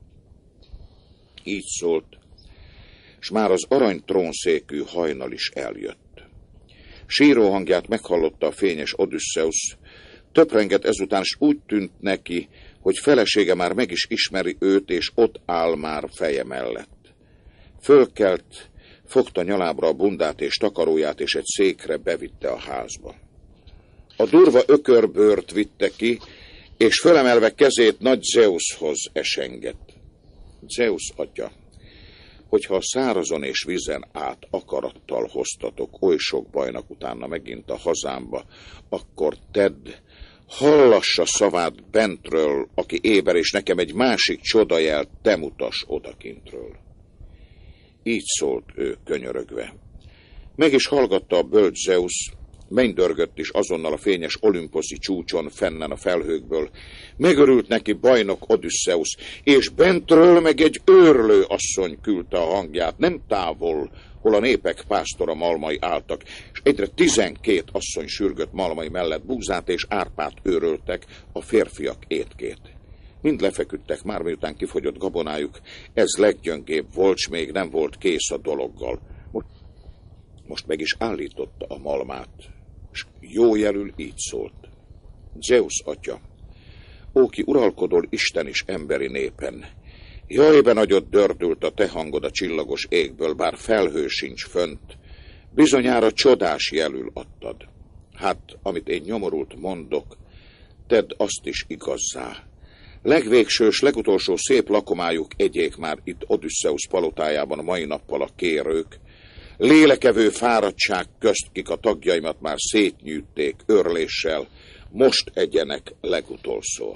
Így szólt, s már az arany trónszékű hajnal is eljött. Síró hangját meghallotta a fényes Odüsszeusz, töprengett ezután, s úgy tűnt neki, hogy felesége már meg is ismeri őt, és ott áll már feje mellett. Fölkelt, fogta nyalábra a bundát és takaróját, és egy székre bevitte a házba. A durva ökörbőrt vitte ki, és fölemelve kezét nagy Zeushoz esengett. Zeus atya, hogyha a szárazon és vízen át akarattal hoztatok oly sok bajnak utána megint a hazámba, akkor tedd, hallassa szavát bentről, aki éber, és nekem egy másik csodajelt te mutass odakintről. Így szólt ő könyörögve. Meg is hallgatta a bölcs Zeus, mennydörgött is azonnal a fényes olimposzi csúcson fennen a felhőkből. Megörült neki bajnok Odüsszeusz, és bentről meg egy őrlő asszony küldte a hangját, nem távol, hol a népek pásztora malmai álltak, és egyre tizenkét asszony sürgött malmai mellett búzát és árpát őröltek a férfiak étkét. Mind lefeküdtek már, miután kifogyott gabonájuk, ez leggyöngébb volt, s még nem volt kész a dologgal. Most, most meg is állította a malmát, és jó jelül így szólt. Zeus atya, ó, ki uralkodol Isten is emberi népen, jajben nagyot dördült a te hangod a csillagos égből, bár felhő sincs fönt, bizonyára csodás jelül adtad. Hát, amit én nyomorult mondok, tedd azt is igazzá. Legvégső s legutolsó szép lakomájuk egyék már itt Odüsszeusz palotájában a mai nappal a kérők, lélekevő fáradtság közt, kik a tagjaimat már szétnyűjték örléssel, most egyenek legutolszor.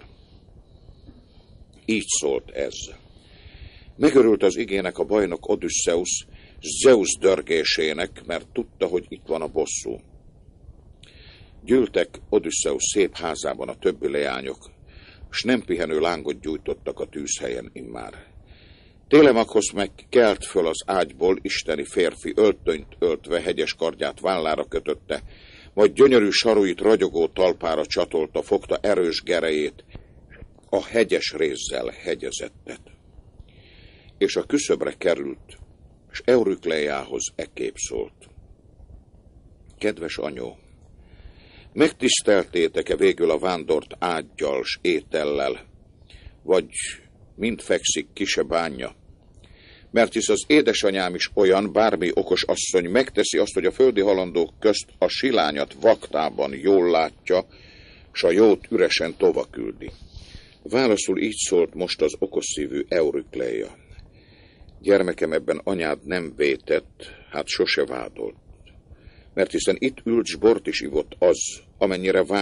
Így szólt ez. Megörült az igének a bajnok Odüsszeusz, Zeus dörgésének, mert tudta, hogy itt van a bosszú. Gyűltek Odüsszeusz szép házában a többi leányok, s nem pihenő lángot gyújtottak a tűzhelyen immár. Télemakhoz meg kelt föl az ágyból, isteni férfi öltönyt öltve, hegyes kardját vállára kötötte, majd gyönyörű saruit ragyogó talpára csatolta, fogta erős gerejét, a hegyes rézzel hegyezettet. És a küszöbre került, s Eurükleiához ekképp szólt. Kedves anyó, megtiszteltétek-e végül a vándort ággyal s étellel, vagy mind fekszik ki se bánja? Mert hisz az édesanyám is olyan, bármi okos asszony megteszi azt, hogy a földi halandók közt a silányat vaktában jól látja, s a jót üresen tova küldi. Válaszul így szólt most az okos szívű Eurükleia. Gyermekem, ebben anyád nem vétett, hát sose vádolt. Mert hiszen itt ült s bort is ivott az, amennyire vágyott.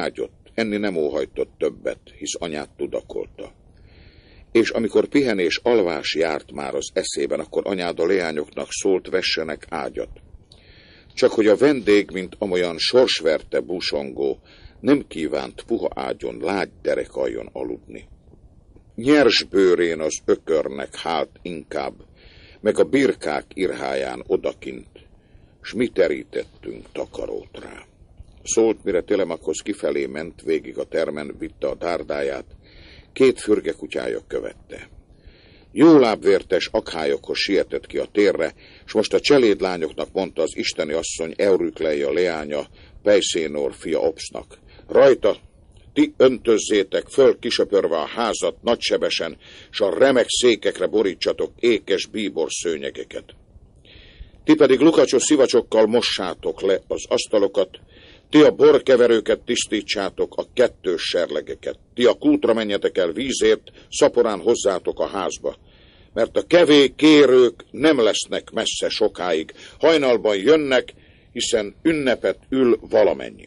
enni nem óhajtott többet, hisz anyát tudakolta. És amikor pihenés alvás járt már az eszében, akkor anyád a leányoknak szólt, vessenek ágyat. Csak hogy a vendég, mint amolyan sorsverte busongó, nem kívánt puha ágyon, lágy derekaljon aludni. Nyers bőrén az ökörnek hált inkább, meg a birkák irháján odakint, s mi terítettünk takarót rá. Szólt, mire Telemakhoz kifelé ment, végig a termen vitte a dárdáját, két fürgekutyája követte. Jó lábvértes akhályokhoz sietett ki a térre, s most a cselédlányoknak mondta az isteni asszony Eurykleia leánya, Pejszénor fia Opsznak. Rajta, ti öntözzétek föl kisöpörve a házat nagysebesen, s a remek székekre borítsatok ékes bíbor szőnyegeket. Ti pedig lukacsos szivacsokkal mossátok le az asztalokat, ti a borkeverőket tisztítsátok, a kettős serlegeket. Ti a kútra menjetek el vízért, szaporán hozzátok a házba. Mert a kevé kérők nem lesznek messze sokáig. Hajnalban jönnek, hiszen ünnepet ül valamennyi.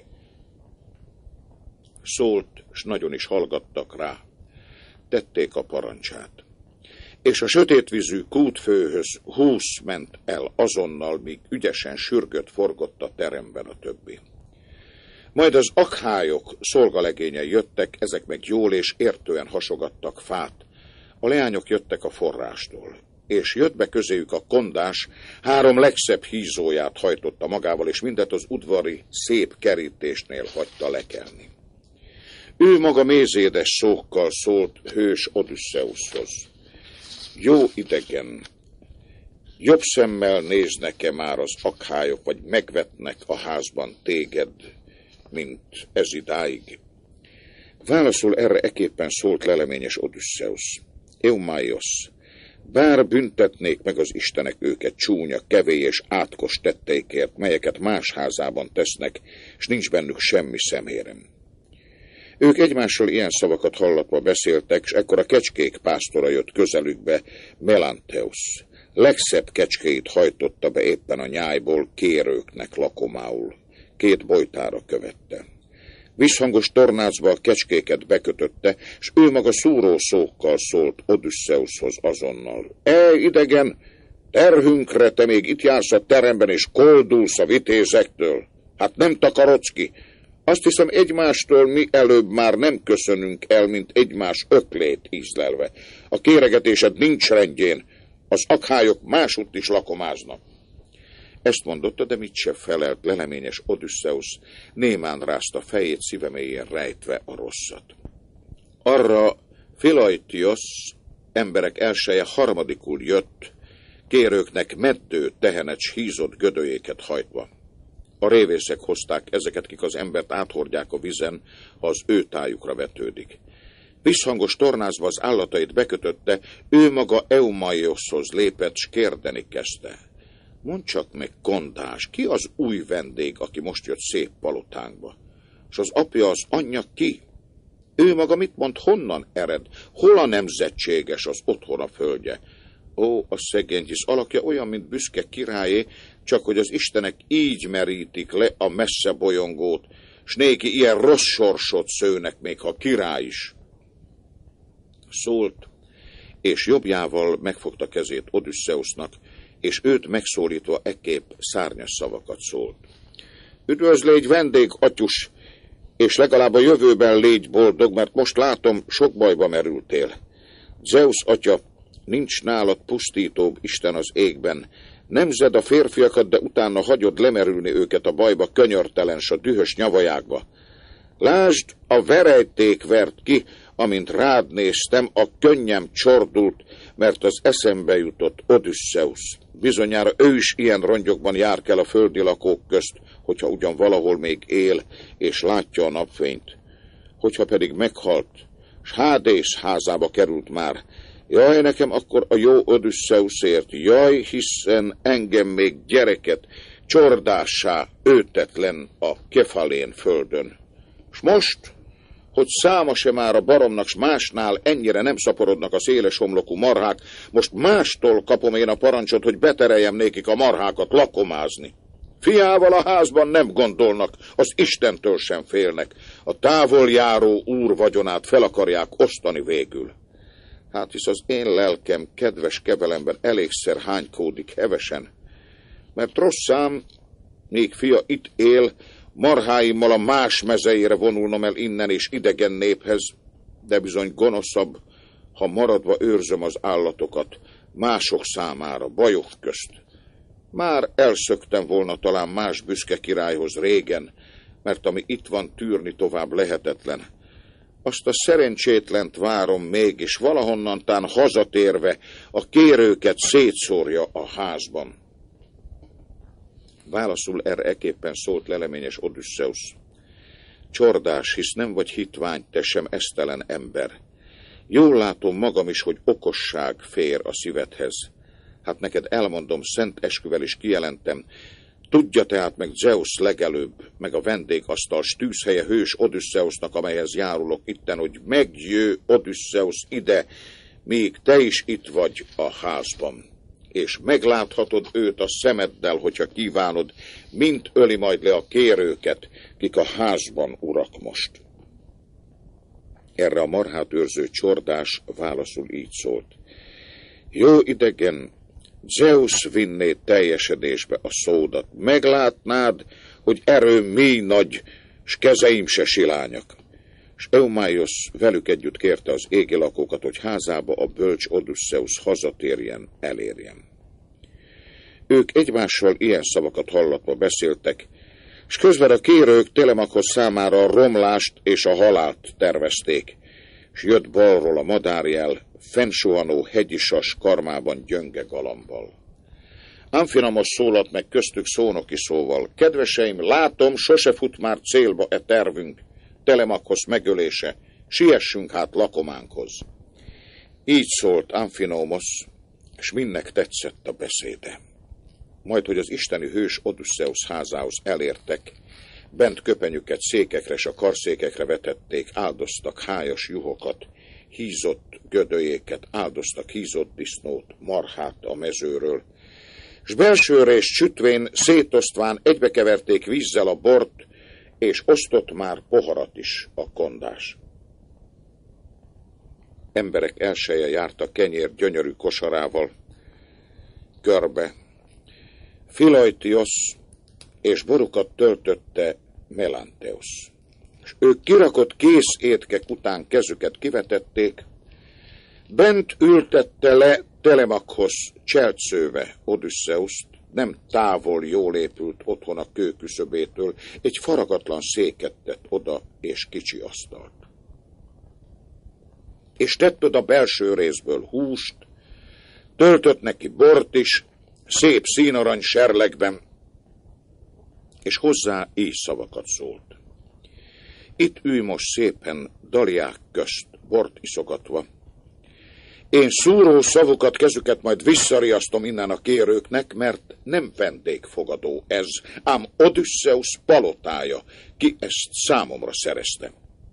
Szólt, s nagyon is hallgattak rá. Tették a parancsát. És a sötétvízű kútfőhöz húsz ment el azonnal, míg ügyesen sürgött forgott a teremben a többi. Majd az akhályok szolgalegényei jöttek, ezek meg jól és értően hasogattak fát. A leányok jöttek a forrástól, és jött be közéjük a kondás, három legszebb hízóját hajtotta magával, és mindet az udvari szép kerítésnél hagyta lekelni. Ő maga mézédes szókkal szólt hős Odüsszeuszhoz. Jó idegen, jobb szemmel néznek-e már az akhályok, vagy megvetnek a házban téged, mint ez idáig? Válaszul erre eképpen szólt leleményes Odüsszeusz. Eumaios, bár büntetnék meg az istenek őket csúnya, kevély és átkos tetteikért, melyeket más házában tesznek, s nincs bennük semmi szemérem. Ők egymással ilyen szavakat hallatva beszéltek, s ekkor a kecskék pásztora jött közelükbe, Melanteusz. Legszebb kecskéit hajtotta be éppen a nyájból, kérőknek lakomául. Két bojtára követte. Visszhangos tornácba a kecskéket bekötötte, s ő maga szúró szókkal szólt Odüsszeuszhoz azonnal. E, idegen, terhünkre te még itt jársz a teremben, és koldulsz a vitézektől. Hát nem takarodsz ki. Azt hiszem, egymástól mi előbb már nem köszönünk el, mint egymás öklét ízlelve. A kéregetésed nincs rendjén, az akhályok másútt is lakomáznak. Ezt mondotta, de mit se felelt leleményes Odüsszeusz, némán rázta fejét, szíve mélyén rejtve a rosszat. Arra Philajtiosz emberek elseje harmadikul jött, kérőknek meddő tehenet s hízott gödöjéket hajtva. A révészek hozták ezeket, kik az embert áthordják a vizen, ha az ő tájukra vetődik. Visszhangos tornázva az állatait bekötötte, ő maga Eumaioshoz lépett, s kérdeni kezdte. Mondd csak meg, kondás, ki az új vendég, aki most jött szép palotánkba? És az apja, az anyja ki? Ő maga mit mond, honnan ered? Hol a nemzetséges, az otthona földje? Ó, a szegény, hisz alakja olyan, mint büszke királyé, csak hogy az istenek így merítik le a messze bolyongót, s néki ilyen rossz sorsot szőnek, még ha király is. Szólt, és jobbjával megfogta kezét Odüsszeusznak, és őt megszólítva ekképp szárnyas szavakat szólt. Üdvözl, légy vendég, atyus, és legalább a jövőben légy boldog, mert most látom, sok bajba merültél. Zeusz atya, nincs nálad pusztítóbb Isten az égben. Nemzed a férfiakat, de utána hagyod lemerülni őket a bajba, könyörtelen s a dühös nyavajákba. Lásd, a verejték vert ki, amint rád néztem, a könnyem csordult, mert az eszembe jutott Odüsszeusz. Bizonyára ő is ilyen rongyokban jár kell a földi lakók közt, hogyha ugyan valahol még él, és látja a napfényt. Hogyha pedig meghalt, s Hádész házába került már, jaj, nekem akkor a jó Odüsszeuszért, jaj, hiszen engem még gyereket csordássá őtetlen a Kefalén földön. S most, hogy száma se már a baromnak, s másnál ennyire nem szaporodnak a széles homlokú marhák, most mástól kapom én a parancsot, hogy betereljem nékik a marhákat lakomázni. Fiával a házban nem gondolnak, az Istentől sem félnek. A távoljáró úr vagyonát fel akarják osztani végül. Hát hisz az én lelkem kedves kebelemben elégszer hánykódik hevesen, mert rossz szám, még fia itt él, marháimmal a más mezeire vonulnom el innen és idegen néphez, de bizony gonoszabb, ha maradva őrzöm az állatokat mások számára, bajok közt. Már elszöktem volna talán más büszke királyhoz régen, mert ami itt van, tűrni tovább lehetetlen. Azt a szerencsétlent várom mégis, valahonnantán hazatérve a kérőket szétszórja a házban. Válaszul erre eképpen szólt leleményes Odüsszeusz. Csordás, hisz nem vagy hitvány, te sem esztelen ember. Jól látom magam is, hogy okosság fér a szívedhez. Hát neked elmondom, szent esküvel is kijelentem. Tudja tehát meg Zeusz legelőbb, meg a vendégasztal stűzhelye hős Odüsszeusznak, amelyhez járulok itten, hogy megjő Odüsszeusz ide, míg te is itt vagy a házban. És megláthatod őt a szemeddel, hogyha kívánod, mint öli majd le a kérőket, kik a házban urak most. Erre a marhát őrző Csordás válaszul így szólt. Jó idegen, Zeusz vinné teljesedésbe a szódat. Meglátnád, hogy erőm mély nagy, s kezeim se silányak. S Eumáiosz velük együtt kérte az égi lakókat, hogy házába a bölcs Odüsszeusz hazatérjen, elérjen. Ők egymással ilyen szavakat hallatva beszéltek, s közben a kérők Telemakhoz számára a romlást és a halált tervezték, s jött balról a madárjel, fennsuhanó hegyisas karmában gyönge galambal. Amfinamos szólalt meg köztük szónoki szóval. Kedveseim, látom, sose fut már célba e tervünk, Telemakhoz megölése, siessünk hát lakománkhoz. Így szólt Amfinomos, és mindnek tetszett a beszéde. Majd, hogy az isteni hős Odüsszeusz házához elértek, bent köpenyüket székekre s a karszékekre vetették, áldoztak hájas juhokat, hízott gödölyéket, áldoztak hízott disznót, marhát a mezőről, s belsőre és sütvén szétosztván egybekeverték vízzel a bort, és osztott már poharat is a kondás. Emberek elseje járta kenyér gyönyörű kosarával, körbe. Filajtiosz és borukat töltötte Melanteusz. És ők kirakott kész étkek után kezüket kivetették, bent ültette le Telemakhoz cselcőve Odüsszeuszt, nem távol jól épült otthon a kőküszöbétől, egy faragatlan széket tett oda és kicsi asztalt. És tett oda belső részből húst, töltött neki bort is, szép színarany serlegben, és hozzá így szavakat szólt. Itt ülj most szépen daliák közt, bort iszogatva. Én szúró szavukat, kezüket majd visszariasztom innen a kérőknek, mert nem vendégfogadó ez, ám Odüsszeusz palotája, ki ezt számomra szerezte.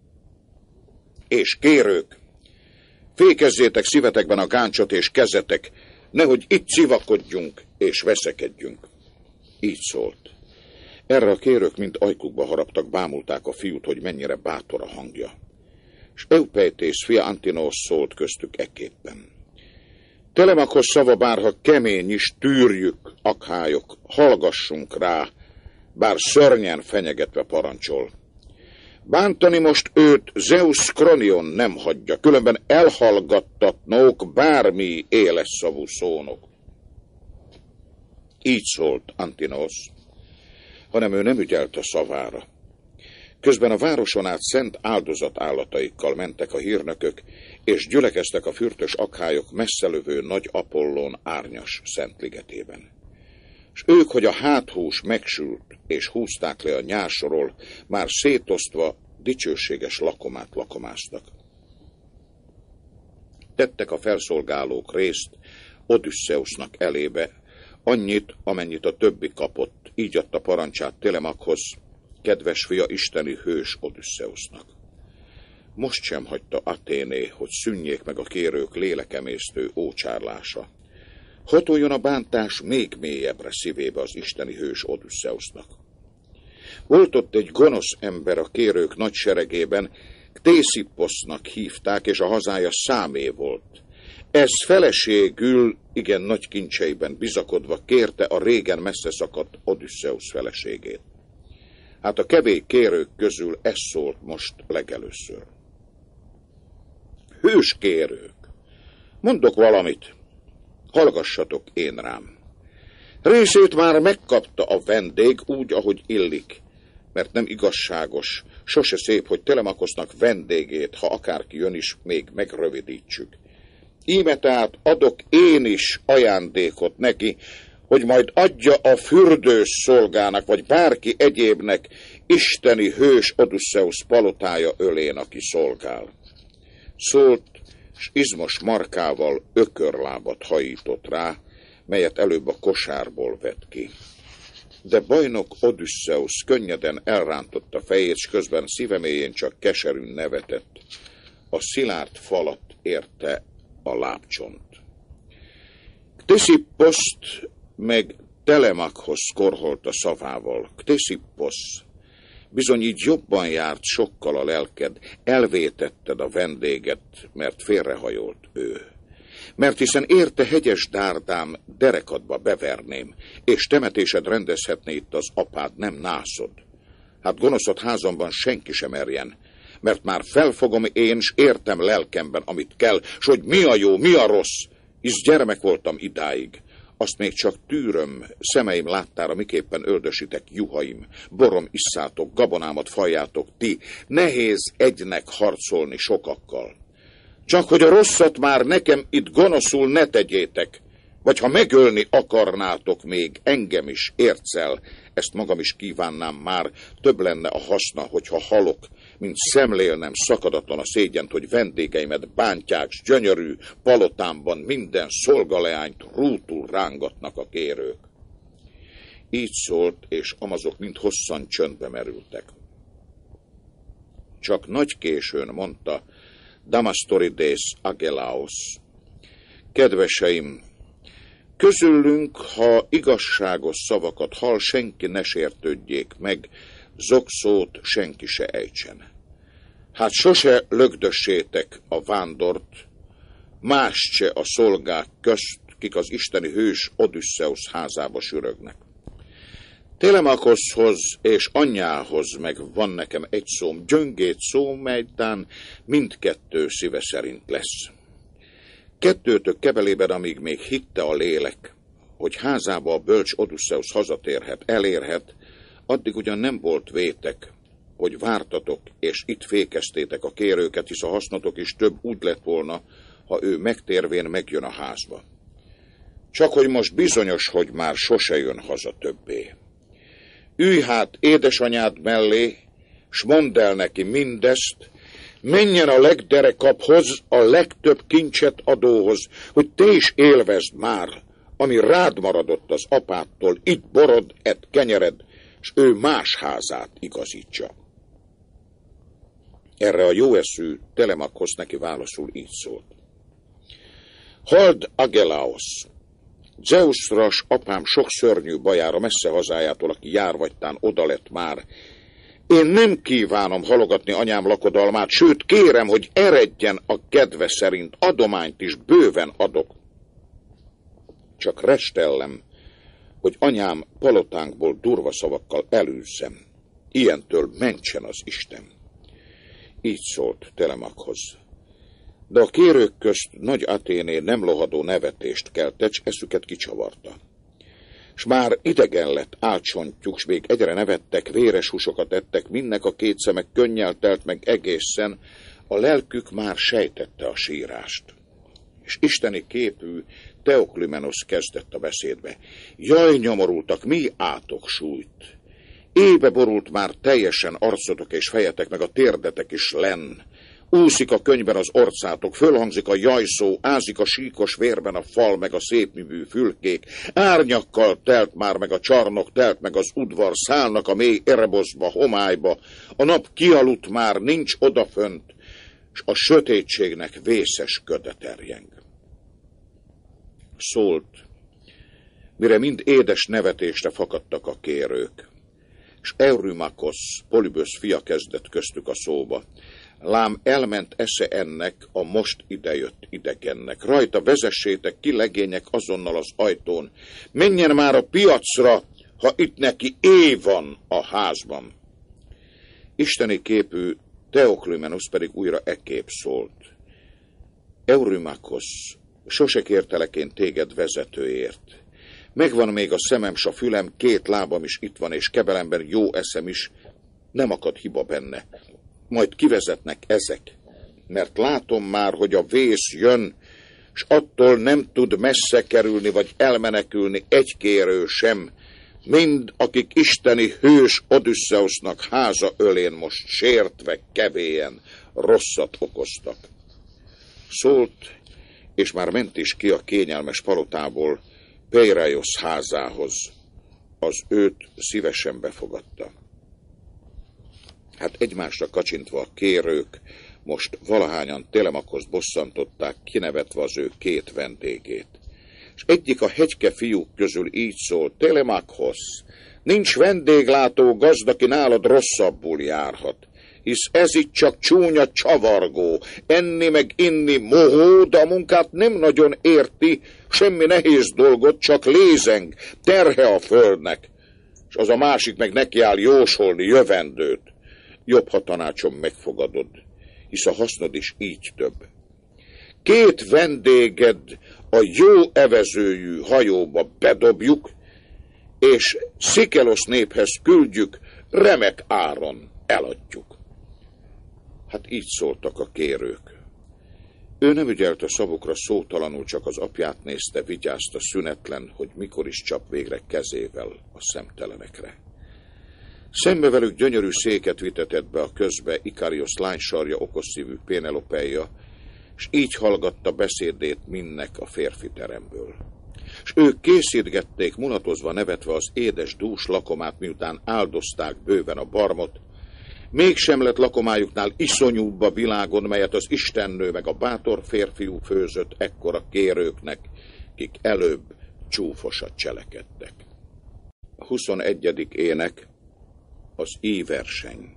És kérők, fékezzétek szívetekben a gáncsot és kezetek, nehogy itt szivakodjunk és veszekedjünk. Így szólt. Erre a kérők mind ajkukba haraptak, bámulták a fiút, hogy mennyire bátor a hangja. És Eupejtész fia Antinósz szólt köztük ekképpen. Telemakhoz szava bárha kemény is, tűrjük, akhályok, hallgassunk rá, bár szörnyen fenyegetve parancsol. Bántani most őt Zeusz Kronion nem hagyja, különben elhallgattatnók bármi éles szavú szónok. Így szólt Antinósz, hanem ő nem ügyelt a szavára. Közben a városon át szent áldozatállataikkal mentek a hírnökök, és gyülekeztek a fürtös akhályok messzelövő nagy Apollón árnyas szentligetében. S ők, hogy a háthús megsült, és húzták le a nyársorról, már szétosztva dicsőséges lakomát lakomáztak. Tettek a felszolgálók részt Odüsszeusznak elébe, annyit, amennyit a többi kapott, így adta parancsát Telemakhoz, kedves fia isteni hős Odüsszeusznak. Most sem hagyta Athéné, hogy szűnjék meg a kérők lélekemésztő ócsárlása. hatoljon a bántás még mélyebbre szívébe az isteni hős Odüsszeusznak. Volt ott egy gonosz ember a kérők nagy seregében, Ktésipposznak hívták, és a hazája Számé volt. Ez feleségül, igen nagy kincseiben bizakodva kérte a régen messze szakadt Odüsszeusz feleségét. Hát a kevés kérők közül ez szólt most legelőször. Hős kérők, mondok valamit, hallgassatok én rám. Részét már megkapta a vendég úgy, ahogy illik, mert nem igazságos, sose szép, hogy Telemakosznak vendégét, ha akárki jön is, még megrövidítsük. Íme tehát adok én is ajándékot neki, hogy majd adja a fürdős szolgának, vagy bárki egyébnek isteni hős Odüsszeusz palotája ölén, aki szolgál. Szólt, s izmos markával ökörlábat hajított rá, melyet előbb a kosárból vett ki. De bajnok Odüsszeusz könnyeden elrántotta fejét, s közben szíveméjén csak keserűn nevetett. A szilárd falat érte a lábcsont. Ktésipposzt meg Telemakhoz korholta szavával. Ktésipposz, bizony így jobban járt sokkal a lelked, elvétetted a vendéget, mert félrehajolt ő. Mert hiszen érte hegyes dárdám derekadba beverném, és temetésed rendezhetné itt az apád, nem nászod. Hát gonoszod házamban senki sem merjen, mert már felfogom én, s értem lelkemben, amit kell, s hogy mi a jó, mi a rossz, hisz gyermek voltam idáig. Azt még csak tűröm, szemeim láttára miképpen öldösitek juhaim, borom isszátok, gabonámat fajjátok ti, nehéz egynek harcolni sokakkal. Csak hogy a rosszat már nekem itt gonoszul ne tegyétek, vagy ha megölni akarnátok még engem is érccel, ezt magam is kívánnám már, több lenne a haszna, hogyha halok, mint szemlélnem szakadatlan a szégyent, hogy vendégeimet bántják, s gyönyörű palotámban minden szolgaleányt rútul rángatnak a kérők. Így szólt, és amazok mind hosszan csöndbe merültek. Csak nagy későn mondta Damastorides Agelaos: kedveseim, közülünk, ha igazságos szavakat hall, senki ne sértődjék meg, zokszót senki se ejtsen. Hát sose lögdössétek a vándort, más se a szolgák közt, kik az isteni hős Odüsszeusz házába sürögnek. Telemakoszhoz és anyjához meg van nekem egy szóm, gyöngét szó, melytán mindkettő szíve szerint lesz. Kettőtök kebelében, amíg még hitte a lélek, hogy házába a bölcs Odüsszeusz hazatérhet, elérhet, addig ugyan nem volt vétek, hogy vártatok, és itt fékeztétek a kérőket, hisz a hasznotok is több úgy lett volna, ha ő megtérvén megjön a házba. Csak hogy most bizonyos, hogy már sose jön haza többé. Ülj hát édesanyád mellé, s mondd el neki mindezt, menjen a legderekabhoz, a legtöbb kincset adóhoz, hogy te is élvezd már, ami rád maradott az apádtól, itt borod, ett kenyered, s ő más házát igazítsa. Erre a jóeszű Telemakhoz neki válaszul így szólt: halld, Agelaos, Zeusra s apám sok szörnyű bajára messze hazájától, aki jár vagytán oda lett már. Én nem kívánom halogatni anyám lakodalmát, sőt kérem, hogy eredjen a kedve szerint, adományt is bőven adok. Csak restellem, hogy anyám palotánkból durva szavakkal elűzzem. Ilyentől mentsen az Isten. Így szólt Telemakhoz. De a kérők közt nagy Athéné nem lohadó nevetést keltett, s eszüket kicsavarta. S már idegen lett álcsontjuk, s még egyre nevettek, véres húsokat ettek, mindnek a két szemek könnyel telt meg egészen, a lelkük már sejtette a sírást. És isteni képű Teoklymenos kezdett a beszédbe. Jaj, nyomorultak, mi átok sújt! Ébe borult már teljesen arcotok és fejetek, meg a térdetek is lenn. Úszik a könyvben az orcátok, fölhangzik a jajszó, ázik a síkos vérben a fal, meg a szépművű fülkék. Árnyakkal telt már meg a csarnok, telt meg az udvar, szállnak a mély Erebozba, homályba. A nap kialudt már, nincs odafönt, s a sötétségnek vészes köde terjeng. Szólt, mire mind édes nevetésre fakadtak a kérők. És Eurymakosz, Polübösz fia kezdett köztük a szóba. Lám elment esze ennek a most idejött idegennek. Rajta vezessétek ki legények azonnal az ajtón. Menjen már a piacra, ha itt neki éj van a házban. Isteni képű Theoklymenusz pedig újra ekképp szólt. Eurymakosz, sose kértelek én téged vezetőért. Megvan még a szemem, s a fülem, két lábam is itt van, és kebelemben jó eszem is, nem akad hiba benne. Majd kivezetnek ezek, mert látom már, hogy a vész jön, s attól nem tud messze kerülni, vagy elmenekülni egy kérő sem, mind akik isteni hős Odüsszeusznak háza ölén most sértve kevélyen rosszat okoztak. Szólt, és már ment is ki a kényelmes palotából Peireiosz házához. Az őt szívesen befogadta. Hát egymásra kacsintva a kérők most valahányan Telemakoszt bosszantották, kinevetve az ő két vendégét. És egyik a hegyke fiúk közül így szól: Telemakhosz, nincs vendéglátó gazd, aki nálad rosszabbul járhat, hisz ez itt csak csúnya csavargó, enni meg inni mohó, de a munkát nem nagyon érti, semmi nehéz dolgot, csak lézeng, terhe a földnek, és az a másik meg nekiáll jósolni jövendőt. Jobb, ha tanácsom megfogadod, hisz a hasznod is így több. Két vendéged a jó evezőjű hajóba bedobjuk, és Szikelosz néphez küldjük, remek áron eladjuk. Hát így szóltak a kérők. Ő nem ügyelt a szavukra, szótalanul csak az apját nézte, vigyázta szünetlen, hogy mikor is csap végre kezével a szemtelenekre. Szembe velük gyönyörű széket vitetett be a közbe Ikariosz lánysarja, okosszívű Pénelopeia, s így hallgatta beszédét mindnek a férfi teremből. S ők készítgették, mulatozva nevetve az édes dús lakomát, miután áldozták bőven a barmot, mégsem lett lakomájuknál iszonyúbb a világon, melyet az istennő meg a bátor férfiú főzött ekkora kérőknek, kik előbb csúfosat cselekedtek. A huszonegyedik ének az íverseny.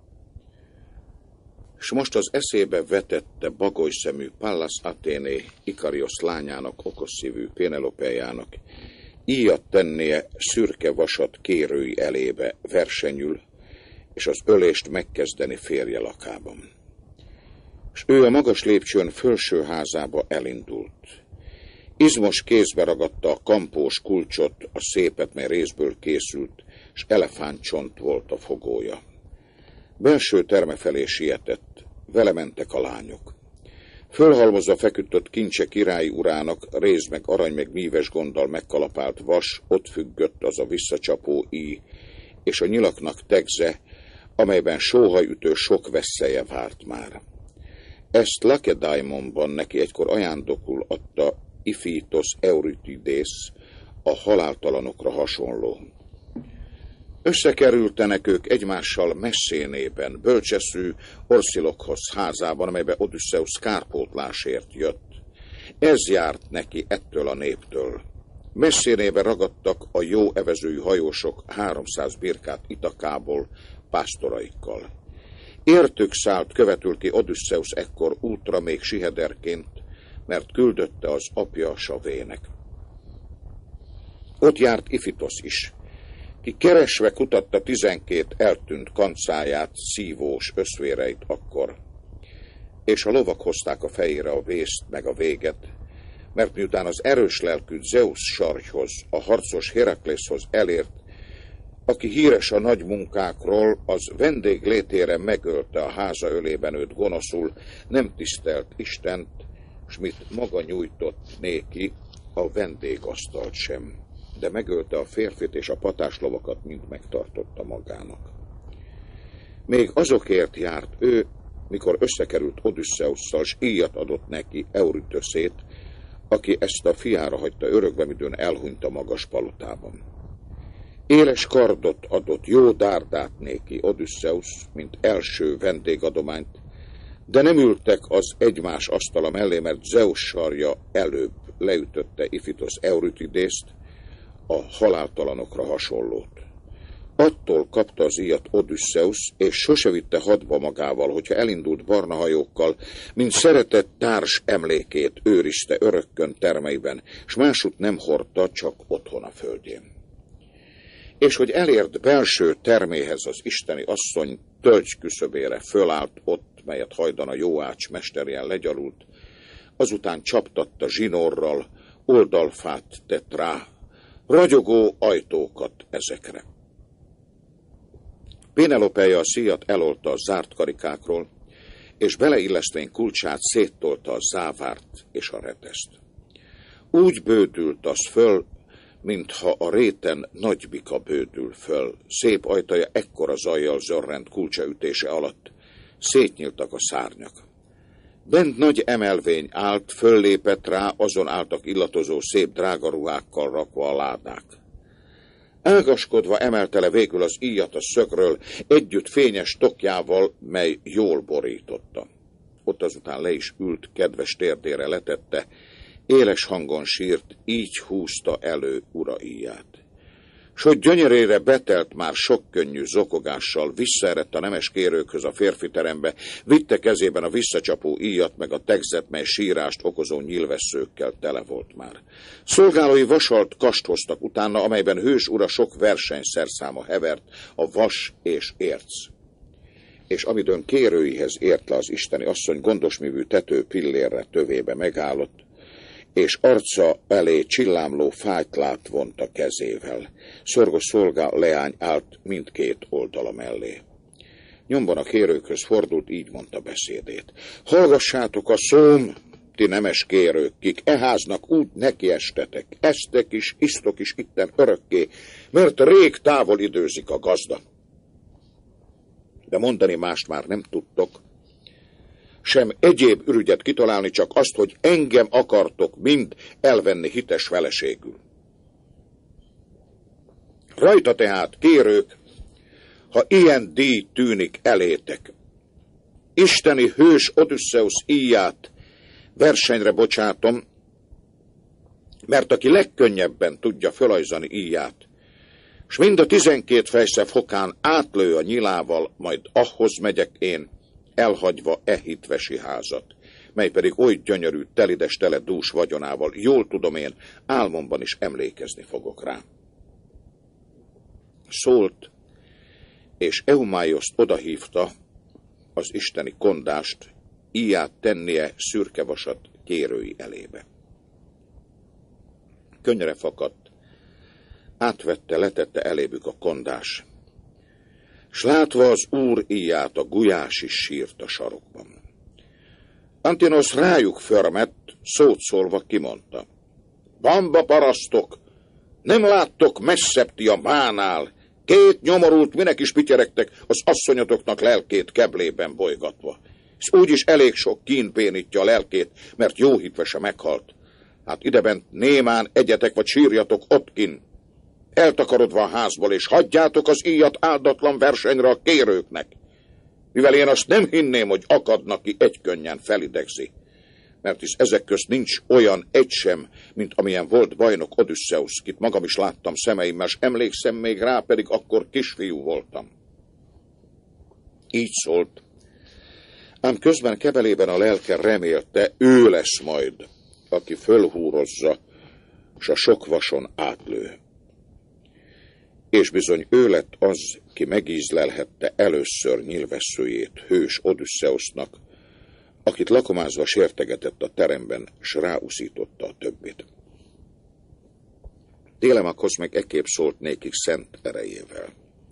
S most az eszébe vetette bagolyszemű Pallas Athéné, Ikariosz lányának, okosszívű Pénelopeiának íjat tennie szürke vasat kérői elébe versenyül, és az ölést megkezdeni férje lakában. S ő a magas lépcsőn fölső házába elindult. Izmos kézbe ragadta a kampós kulcsot, a szépet, mely részből készült, s elefántcsont volt a fogója. Belső terme felé sietett, vele mentek a lányok. Fölhalmozva feküdött kincse királyi urának, réz meg arany meg míves gonddal megkalapált vas, ott függött az a visszacsapó íj, és a nyilaknak tegze, amelyben sóhajütő sok vesszelye várt már. Ezt Lakedaimonban neki egykor ajándokul adta Iphitos Eurytidész, a haláltalanokra hasonló. Összekerültenek ők egymással Messénében, bölcseszű Orszilokhoz házában, amelybe Odüsszeusz kárpótlásért jött. Ez járt neki ettől a néptől. Messénébe ragadtak a jó evezői hajósok háromszáz birkát Itakából pásztoraikkal. Értük szállt követül ki Odüsszeusz ekkor útra még sihederként, mert küldötte az apja Savének. Ott járt Iphitos is, ki keresve kutatta tizenkét eltűnt kancáját, szívós összvéreit akkor, és a lovak hozták a fejére a vészt meg a véget, mert miután az erős lelkű Zeusz sarjhoz, a harcos Héraklészhoz elért, aki híres a nagy munkákról, az vendég létére megölte a háza ölében őt gonoszul, nem tisztelt Istent, s mit maga nyújtott néki, a vendégasztalt sem, de megölte a férfit, és a patáslovakat mind megtartotta magának. Még azokért járt ő, mikor összekerült Odüsszeusszal, s íjat adott neki Eurytöszét, aki ezt a fiára hagyta örökbe, midőn elhunyt a magas palotában. Éles kardot adott, jó dárdát néki Odüsszeusz, mint első vendégadományt, de nem ültek az egymás asztala mellé, mert Zeusz sarja előbb leütötte Iphitos Eurytidészt, a haláltalanokra hasonlót. Attól kapta az íjat Odüsszeusz, és sose vitte hadba magával, hogyha elindult barna hajókkal, mint szeretett társ emlékét őrizte örökkön termeiben, s másút nem hordta, csak otthon a földjén. És hogy elért belső terméhez az isteni asszony tölgy küszöbére fölállt ott, melyet hajdan a Jóács mesterjen legyalult, azután csaptatta zsinórral, oldalfát tett rá, ragyogó ajtókat ezekre. Pénelopeja a szíjat elolta a zárt karikákról, és beleillesztvén kulcsát széttolta a závárt és a reteszt. Úgy bődült az föl, mintha a réten nagy bika bődül föl. Szép ajtaja ekkora zajjal zörrent kulcsaütése alatt. Szétnyíltak a szárnyak. Bent nagy emelvény állt, föllépett rá, azon álltak illatozó szép drágaruhákkal rakva a ládák. Ágaskodva emelte le végül az íjat a szögről, együtt fényes tokjával, mely jól borította. Ott azután le is ült, kedves térdére letette, éles hangon sírt, így húzta elő ura íját. S hogy gyönyörére betelt már sok könnyű zokogással, visszaerett a nemes kérőkhöz a férfi terembe, vitte kezében a visszacsapó íjat, meg a tegzet, mely sírást okozó nyílvesszőkkel tele volt már. Szolgálói vasalt kast hoztak utána, amelyben hős ura sok versenyszerszáma hevert, a vas és érc. És amidőn kérőihez ért le az isteni asszony, gondosmívű tető pillérre tövébe megállott, és arca elé csillámló fájtlát vont a kezével. Szorgos szolga leány állt mindkét oldala mellé. Nyomban a kérőkhöz fordult, így mondta beszédét. Hallgassátok a szóm, ti nemes kérők, kik e háznak úgy nekiestetek, esztek is, isztok is itten örökké, mert rég távol időzik a gazda. De mondani mást már nem tudtok, sem egyéb ürügyet kitalálni, csak azt, hogy engem akartok mind elvenni hites feleségül. Rajta tehát, kérők, ha ilyen díj tűnik elétek, isteni hős Odüsszeusz íját versenyre bocsátom, mert aki legkönnyebben tudja fölajzani íját, s mind a tizenkét fejsze fokán átlő a nyilával, majd ahhoz megyek én, elhagyva e hitvesi házat, mely pedig oly gyönyörű, telides tele dús vagyonával, jól tudom én, álmomban is emlékezni fogok rá. Szólt, és Eumáioszt odahívta az isteni kondást, íját tennie szürkevasat kérői elébe. Könnyre fakadt, átvette, letette elébük a kondás, s látva az úr íját, a gulyás is sírt a sarokban. Antinosz rájuk förmett, szót szólva kimondta. Bamba parasztok, nem láttok messzebb ti a mánál, két nyomorult minek is pityeregtek az asszonyotoknak lelkét keblében bolygatva. És úgyis elég sok kín bénítja a lelkét, mert jó hitvese meghalt. Hát idebent némán egyetek vagy sírjatok ott kin, eltakarodva a házból, és hagyjátok az íjat áldatlan versenyre a kérőknek, mivel én azt nem hinném, hogy akadnak ki egykönnyen felidegzi, mert hisz ezek közt nincs olyan egy sem, mint amilyen volt bajnok Odüsszeusz, kit magam is láttam szemeimmel, s emlékszem még rá, pedig akkor kisfiú voltam. Így szólt, ám közben kebelében a lelke remélte, ő lesz majd, aki fölhúrozza, s a sok vason átlő. És bizony ő lett az, ki megízlelhette először nyílvesszőjét hős Odüsszeusznak, akit lakomázva sértegetett a teremben, s ráuszította a többit. Télemakhoz meg ekképp szólt nékik szent erejével.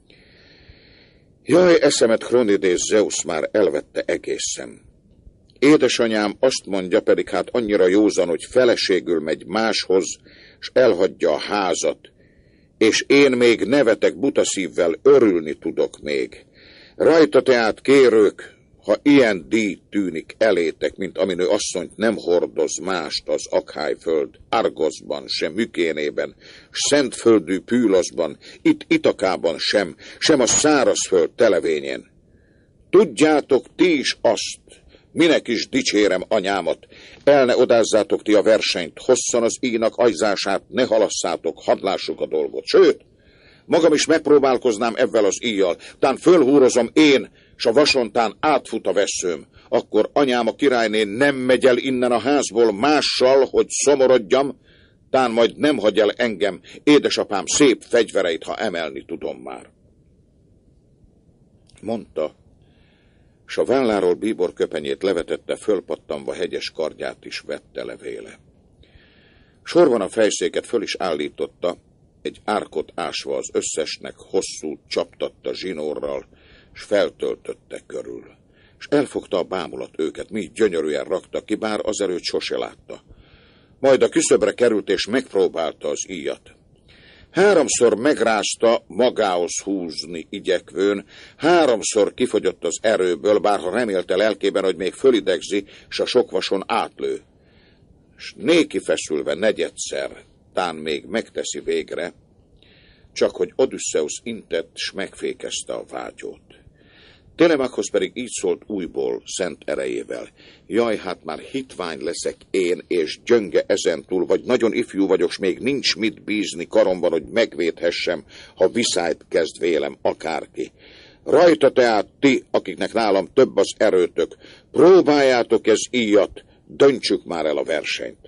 Jaj, eszemet Kronidész Zeusz már elvette egészen. Édesanyám azt mondja, pedig hát annyira józan, hogy feleségül megy máshoz, s elhagyja a házat, és én még nevetek buta szívvel, örülni tudok még. Rajta tehát, kérők, ha ilyen díj tűnik elétek, mint aminő asszonyt nem hordoz mást az Akhájföld, Argoszban, sem Mükénében, szentföldű Pűloszban, itt Itakában sem, sem a szárazföld televényén. Tudjátok ti is azt, Minek is dicsérem anyámat? El ne odázzátok ti a versenyt, hosszan az íjnak ajzását, ne halasszátok, hadd lássuk a dolgot. Sőt, magam is megpróbálkoznám evvel az íjjal, tán fölhúrozom én, s a vasontán átfut a vesszőm. Akkor anyám a királyné nem megy el innen a házból mással, hogy szomorodjam, tán majd nem hagy el engem, édesapám szép fegyvereit, ha emelni tudom már. Mondta, s a válláról bíbor köpenyét levetette, fölpattanva hegyes kardját is vette levéle. Sorban a fejszéket föl is állította, egy árkot ásva az összesnek hosszú csaptatta zsinórral, s feltöltötte körül. S elfogta a bámulat őket, mi gyönyörűen rakta ki, bár azelőtt sose látta. Majd a küszöbre került, és megpróbálta az íjat. Háromszor megrázta magához húzni igyekvőn, háromszor kifogyott az erőből, bárha remélte lelkében, hogy még fölidegzi, s a sok vason átlő. S néki feszülve negyedszer, tán még megteszi végre, csak hogy Odüsszeusz intett, s megfékezte a vágyót. Telemakhoz pedig így szólt újból, szent erejével. Jaj, hát már hitvány leszek én, és gyönge ezentúl, vagy nagyon ifjú vagyok, s még nincs mit bízni karomban, hogy megvédhessem, ha viszályt kezd vélem akárki. Rajta tehát ti, akiknek nálam több az erőtök, próbáljátok ez íjat, döntsük már el a versenyt.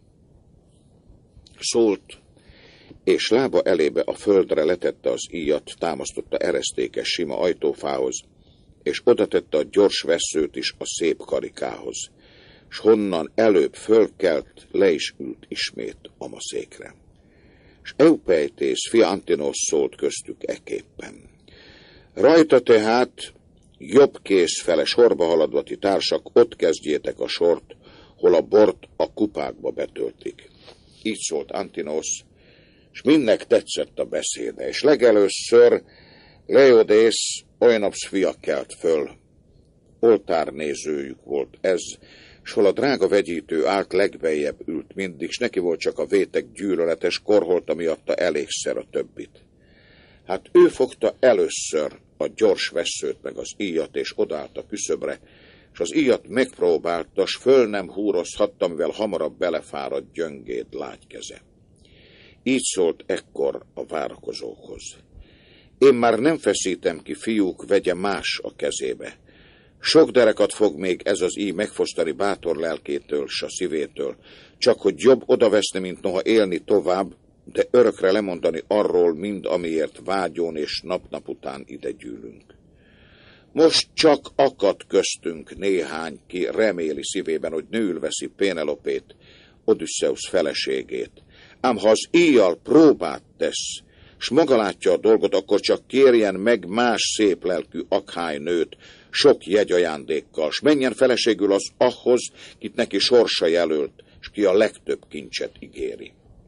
Szólt, és lába elébe a földre letette az íjat, támasztotta eresztékes sima ajtófához, és odatette a gyors vesszőt is a szép karikához, s honnan előbb fölkelt, le is ült ismét a maszékre. S Eupejtész fia Antinosz szólt köztük eképpen. Rajta tehát jobb kéz fele sorba haladva ti társak, ott kezdjétek a sort, hol a bort a kupákba betöltik. Így szólt Antinosz, s mindnek tetszett a beszéde, és legelőször Leodész Oenops fia kelt föl. Oltárnézőjük volt ez, s hol a drága vegyítő állt, legbejjebb ült mindig, s neki volt csak a vétek gyűlöletes, korholta miatta elégszer a többit. Hát ő fogta először a gyors vesszőt meg az íjat, és odállt a küszöbre, s az íjat megpróbálta, s föl nem húrozhatta, mivel hamarabb belefáradt gyöngéd lágy keze. Így szólt ekkor a várakozókhoz. Én már nem feszítem ki, fiúk, vegye más a kezébe. Sok derekat fog még ez az íj megfosztani bátor lelkétől, s a szívétől, csak hogy jobb odaveszni, mint noha élni tovább, de örökre lemondani arról mind, amiért vágyon és nap-nap után ide gyűlünk. Most csak akad köztünk néhány, ki reméli szívében, hogy nőül veszi Pénelopét, Odüsszeusz feleségét. Ám ha az íjjal próbát tesz, s maga látja a dolgot, akkor csak kérjen meg más szép lelkű akháj nőt, sok jegyajándékkal, s menjen feleségül az ahhoz, kit neki sorsa jelölt, s ki a legtöbb kincset ígéri.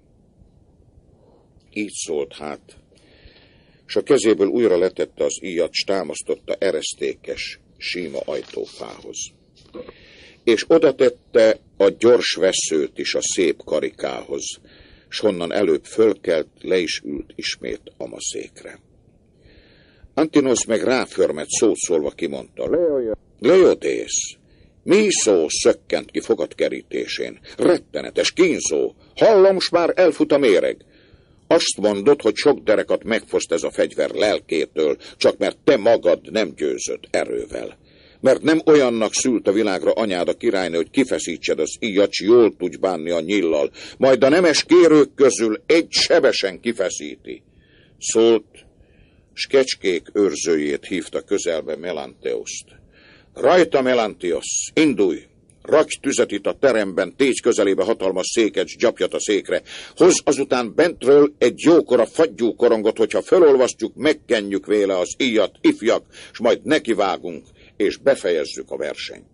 Így szólt hát, s a kezéből újra letette az íjat, s támasztotta eresztékes, síma ajtófához. És odatette a gyors vesszőt is a szép karikához, s honnan előbb fölkelt, le is ült ismét a maszékre. Antinosz meg ráförmet, szót szólva kimondta. Leodész, mi szó szökkent ki fogadkerítésén? Rettenetes, kínzó, hallom, s már elfut a méreg. Azt mondod, hogy sok derekat megfoszt ez a fegyver lelkétől, csak mert te magad nem győzöd erővel. Mert nem olyannak szült a világra anyád a királynő, hogy kifeszítsed az íjat, s jól tudj bánni a nyillal, majd a nemes kérők közül egy sebesen kifeszíti. Szólt, s kecskék őrzőjét hívta közelbe Melanteust. Rajta, Melantiosz, indulj! Rakj tüzet itt a teremben, tégy közelébe hatalmas széket, s gyapjat a székre. Hozz azután bentről egy jókora fagyú korongot, hogyha felolvasztjuk, megkenjük véle az íjat, ifjak, s majd nekivágunk, és befejezzük a versenyt.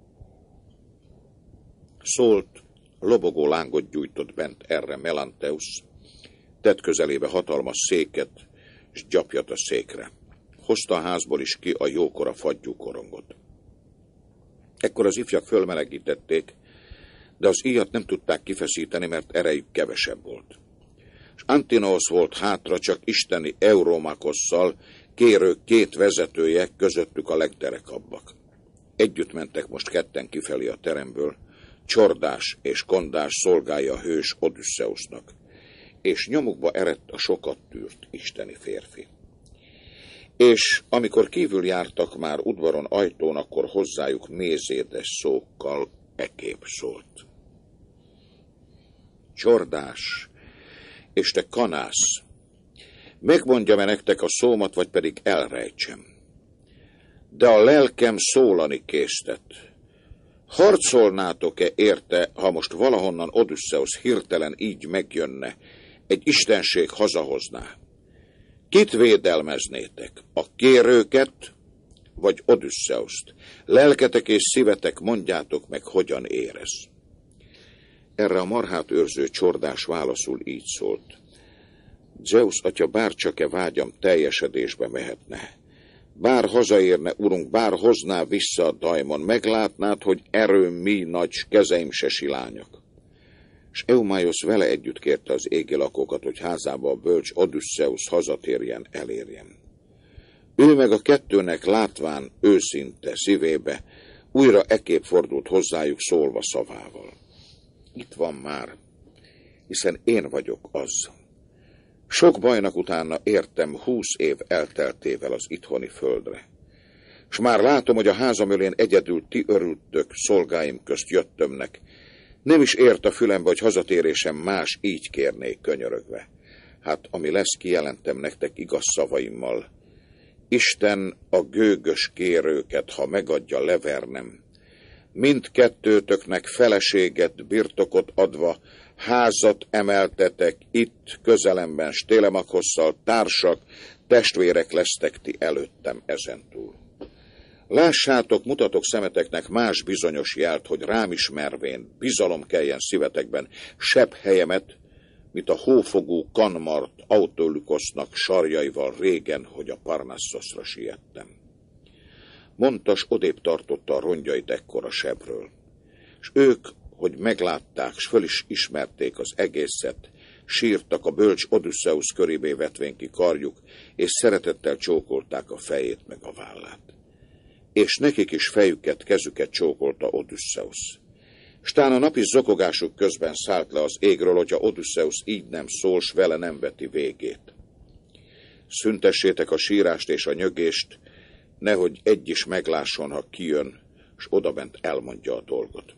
Szólt, lobogó lángot gyújtott bent erre Melanteusz, tett közelébe hatalmas széket, s gyapjat a székre. Hozta a házból is ki a jókora fagyú korongot. Ekkor az ifjak fölmelegítették, de az íjat nem tudták kifeszíteni, mert erejük kevesebb volt. És Antinosz volt hátra csak isteni Euromakosszal, kérők két vezetője, közöttük a legderekabbak. Együtt mentek most ketten kifelé a teremből, Csordás és Kondás szolgálja a hős Odüsszeusznak, és nyomukba eredt a sokat tűrt isteni férfi. És amikor kívül jártak már udvaron ajtón, akkor hozzájuk mézédes szókkal ekképp szólt. Csordás, és te Kanász, megmondjam-e nektek a szómat, vagy pedig elrejtsem? De a lelkem szólani késztet. Harcolnátok-e érte, ha most valahonnan Odüsszeusz hirtelen így megjönne, egy istenség hazahozná? Kit védelmeznétek? A kérőket, vagy Odüsszeuszt? Lelketek és szívetek, mondjátok meg, hogyan érez. Erre a marhát őrző Csordás válaszul így szólt. Zeusz atya, bárcsak-e vágyam teljesedésbe mehetne. Bár hazaérne, urunk, bár hozná vissza a daimon, meglátnád, hogy erőm mi nagy, s kezeim se silányak. S Eumáiosz vele együtt kérte az égi lakókat, hogy házába a bölcs Odüsszeusz hazatérjen, elérjen. Ő meg a kettőnek látván őszinte szívébe, újra ekképp fordult hozzájuk szólva szavával. Itt van már, hiszen én vagyok az. Sok bajnak utána értem húsz év elteltével az itthoni földre. S már látom, hogy a házam ölén egyedül ti örültök, szolgáim közt jöttömnek. Nem is ért a fülembe, hogy hazatérésem más így kérnék könyörögve. Hát ami lesz, kijelentem nektek igaz szavaimmal. Isten a gőgös kérőket, ha megadja, levernem. Mindkettőtöknek feleséget, birtokot adva, házat emeltetek itt, közelemben, s Télemakhosszal társak, testvérek lesztek ti előttem ezentúl. Lássátok, mutatok szemeteknek más bizonyos jelt, hogy rám ismervén bizalom keljen szívetekben, sebb helyemet, mint a hófogú Kanmart Autolykosznak sarjaival régen, hogy a Parnassoszra siettem. Mondtas odébb tartotta a rongyait ekkora sebről, s ők, hogy meglátták, s föl is ismerték az egészet, sírtak a bölcs Odüsszeusz körébé vetvén ki karjuk, és szeretettel csókolták a fejét meg a vállát. És nekik is fejüket, kezüket csókolta Odüsszeusz. Stán a napi zokogásuk közben szállt le az égről, hogyha Odüsszeusz így nem szól, s vele nem veti végét. Szüntessétek a sírást és a nyögést, nehogy egy is meglásson, ha kijön, s odabent elmondja a dolgot.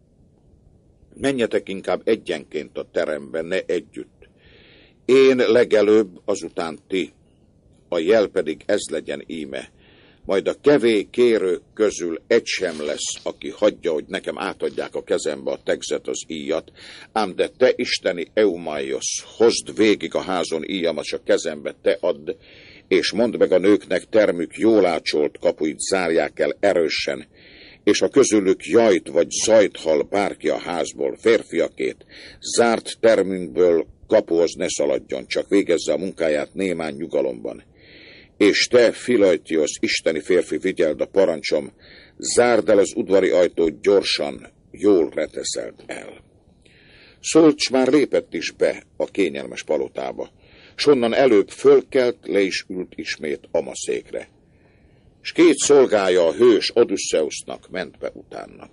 Menjetek inkább egyenként a terembe, ne együtt. Én legelőbb, azután ti, a jel pedig ez legyen íme. Majd a kevély kérők közül egy sem lesz, aki hagyja, hogy nekem átadják a kezembe a tegzet az íjat, ám de te, isteni Eumáiosz, hozd végig a házon íjamat, s a kezembe te add, és mondd meg a nőknek, termük jól ácsolt kapuit zárják el erősen, és ha közülük jajt vagy zajt hall bárki a házból, férfiakét, zárt termünkből kapuhoz ne szaladjon, csak végezze a munkáját némán nyugalomban. És te, Filajtiosz, isteni férfi, vigyeld a parancsom, zárd el az udvari ajtót gyorsan, jól reteszeld el. Szólt, s már lépett is be a kényelmes palotába, s onnan előbb fölkelt, le is ült ismét amaszékre. S két szolgája a hős Odüsszeusznak ment be utána.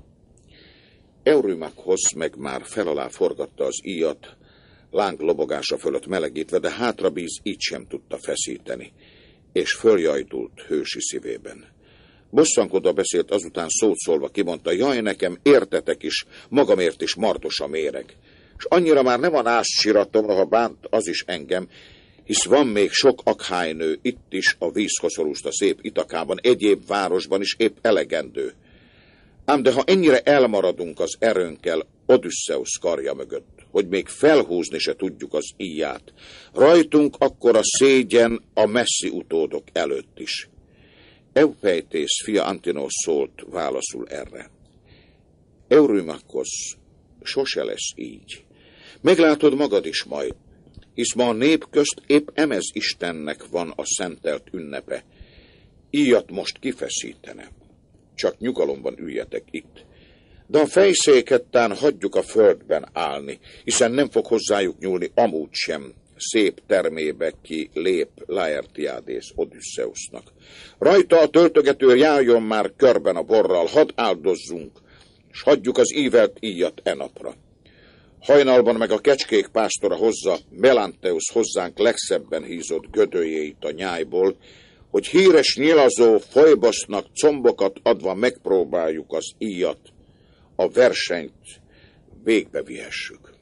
Eurymakhosz meg már fel alá forgatta az íjat, láng lobogása fölött melegítve, de hátrabíz így sem tudta feszíteni, és följajtult hősi szívében. Bosszankodva beszélt, azután szót szólva kimondta, jaj, nekem értetek is, magamért is martos a méreg. És annyira már nem a nászsiratom, ha bánt az is engem, hisz van még sok akhálynő itt is a vízkoszorúzta szép Itakában, egyéb városban is épp elegendő. Ám de ha ennyire elmaradunk az erőnkkel Odüsszeusz karja mögött, hogy még felhúzni se tudjuk az íját, rajtunk akkor a szégyen a messzi utódok előtt is. Eupejtész fia Antinós szólt válaszul erre. Eurymakhosz, sose lesz így. Meglátod magad is majd, hisz ma a nép közt épp emez Istennek van a szentelt ünnepe. Íjat most kifeszítene. Csak nyugalomban üljetek itt. De a fejszéket tán hagyjuk a földben állni, hiszen nem fog hozzájuk nyúlni amúgy sem, szép termébe ki lép Laertiadész Odüsszeusznak. Rajta a töltögető járjon már körben a borral, hadd áldozzunk, s hagyjuk az ívelt íjat e napra. Hajnalban meg a kecskék pásztora hozza Melanteusz hozzánk legszebben hízott gödöljét a nyájból, hogy híres nyilazó folybosznak combokat adva megpróbáljuk az íjat, a versenyt végbe vihessük.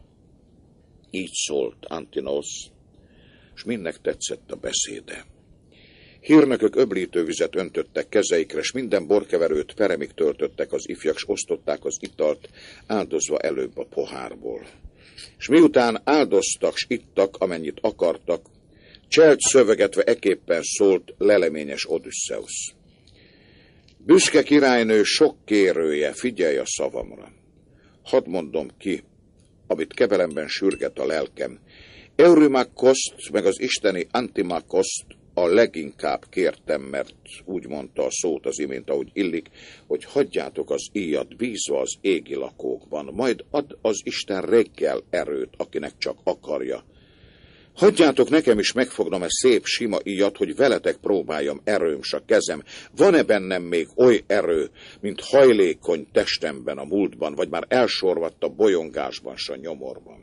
Így szólt Antinosz, s mindnek tetszett a beszéde. Hírnökök öblítő vizet öntöttek kezeikre, s minden borkeverőt peremig töltöttek az ifjak, s osztották az italt, áldozva előbb a pohárból. És miután áldoztak, s ittak, amennyit akartak, cselt szövegetve eképpen szólt leleményes Odüsszeusz. Büszke királynő sok kérője, figyelj a szavamra. Hadd mondom ki, amit kebelemben sürget a lelkem. Eurymakoszt meg az isteni Antimakoszt a leginkább kértem, mert úgy mondta a szót az imént, ahogy illik, hogy hagyjátok az íjat bízva az égi lakókban, majd ad az Isten reggel erőt, akinek csak akarja. Hagyjátok nekem is megfognom e szép sima íjat, hogy veletek próbáljam erőm s a kezem. Van-e bennem még oly erő, mint hajlékony testemben a múltban, vagy már elsorvadt a bolyongásban s a nyomorban?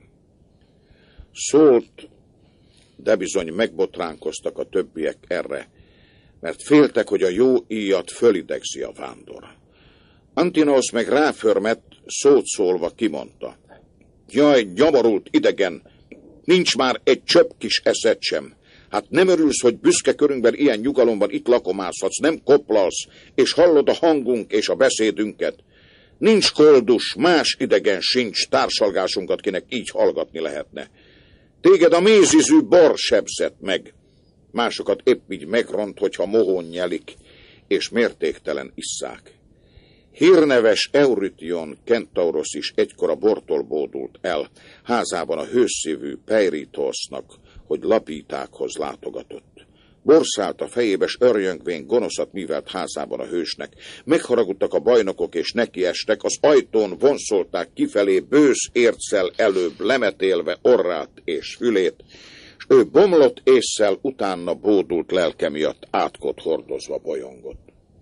Szólt, de bizony megbotránkoztak a többiek erre, mert féltek, hogy a jó íjat fölidegzi a vándor. Antinosz meg ráförmett, szót szólva kimondta. Jaj, nyomorult idegen, nincs már egy csöpp kis eszed sem. Hát nem örülsz, hogy büszke körünkben ilyen nyugalomban itt lakomázhatsz, nem koplalsz, és hallod a hangunk és a beszédünket. Nincs koldus, más idegen sincs társalgásunkat, kinek így hallgatni lehetne. Téged a mézizű bor sebzett meg. Másokat épp így megront, hogyha mohón nyelik, és mértéktelen isszák. Hírneves Eurytion Kentaurosz is egykor a bortól bódult el, házában a hőszívű Peiritosznak, hogy lapítákhoz látogatott. Borszált a fejébe, s örjöngvén gonoszat művelt házában a hősnek. Megharagudtak a bajnokok, és nekiestek, az ajtón vonszolták kifelé bősz érccel előbb lemetélve orrát és fülét, s ő bomlott ésszel utána bódult lelke miatt átkot hordozva bolyongott.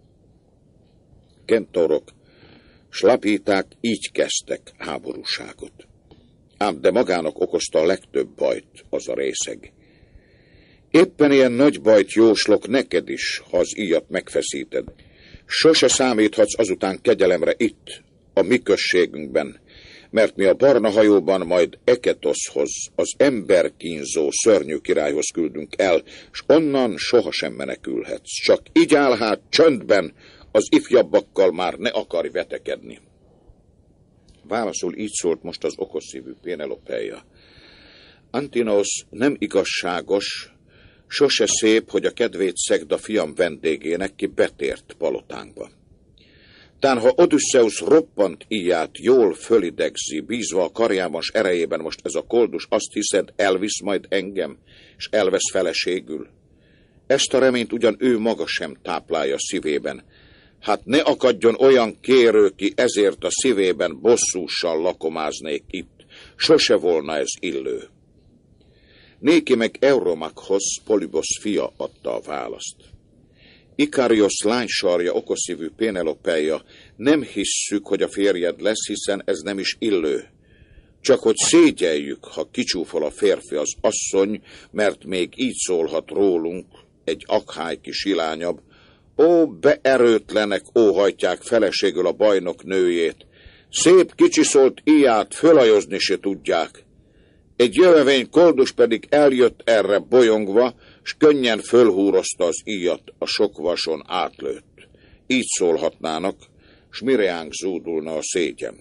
Kentaurok s lapíták így kezdtek háborúságot. Ám de magának okozta a legtöbb bajt az a részeg. Éppen ilyen nagy bajt jóslok neked is, ha az íjat megfeszíted. Sose számíthatsz azután kegyelemre itt, a mi községünkben, mert mi a barna hajóban majd Eketoszhoz, az emberkínzó szörnyű királyhoz küldünk el, s onnan sohasem menekülhetsz. Csak így áll hát csöndben, az ifjabbakkal már ne akarj vetekedni. Válaszul így szólt most az okosszívű Pénelopeia. Antinosz nem igazságos, sose szép, hogy a kedvét szegd a fiam vendégének, ki betért palotánkba. Tán, ha Odüsszeusz roppant íját jól fölidegzi, bízva a karjában s erejében, most ez a koldus, azt hiszed, elvisz majd engem, és elvesz feleségül? Ezt a reményt ugyan ő maga sem táplálja szívében. Hát ne akadjon olyan kérő, ki ezért a szívében bosszússal lakomáznék itt. Sose volna ez illő. Néki meg Euromakhoz Polybosz fia adta a választ. Ikariosz lánysarja, okosszívű Pénelopeia, nem hisszük, hogy a férjed lesz, hiszen ez nem is illő. Csak hogy szégyeljük, ha kicsúfol a férfi az asszony, mert még így szólhat rólunk, egy akhály kis ilányabb. Ó, beerőtlenek óhajtják feleségül a bajnok nőjét. Szép kicsiszolt íját fölajozni se tudják. Egy jövevény koldus pedig eljött erre bolyongva, s könnyen fölhúrozta az íjat, a sok vason átlőtt. Így szólhatnának, s mire ránk zúdulna a szégyen.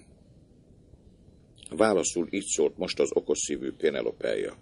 Válaszul így szólt most az okosszívű Pénelopeia.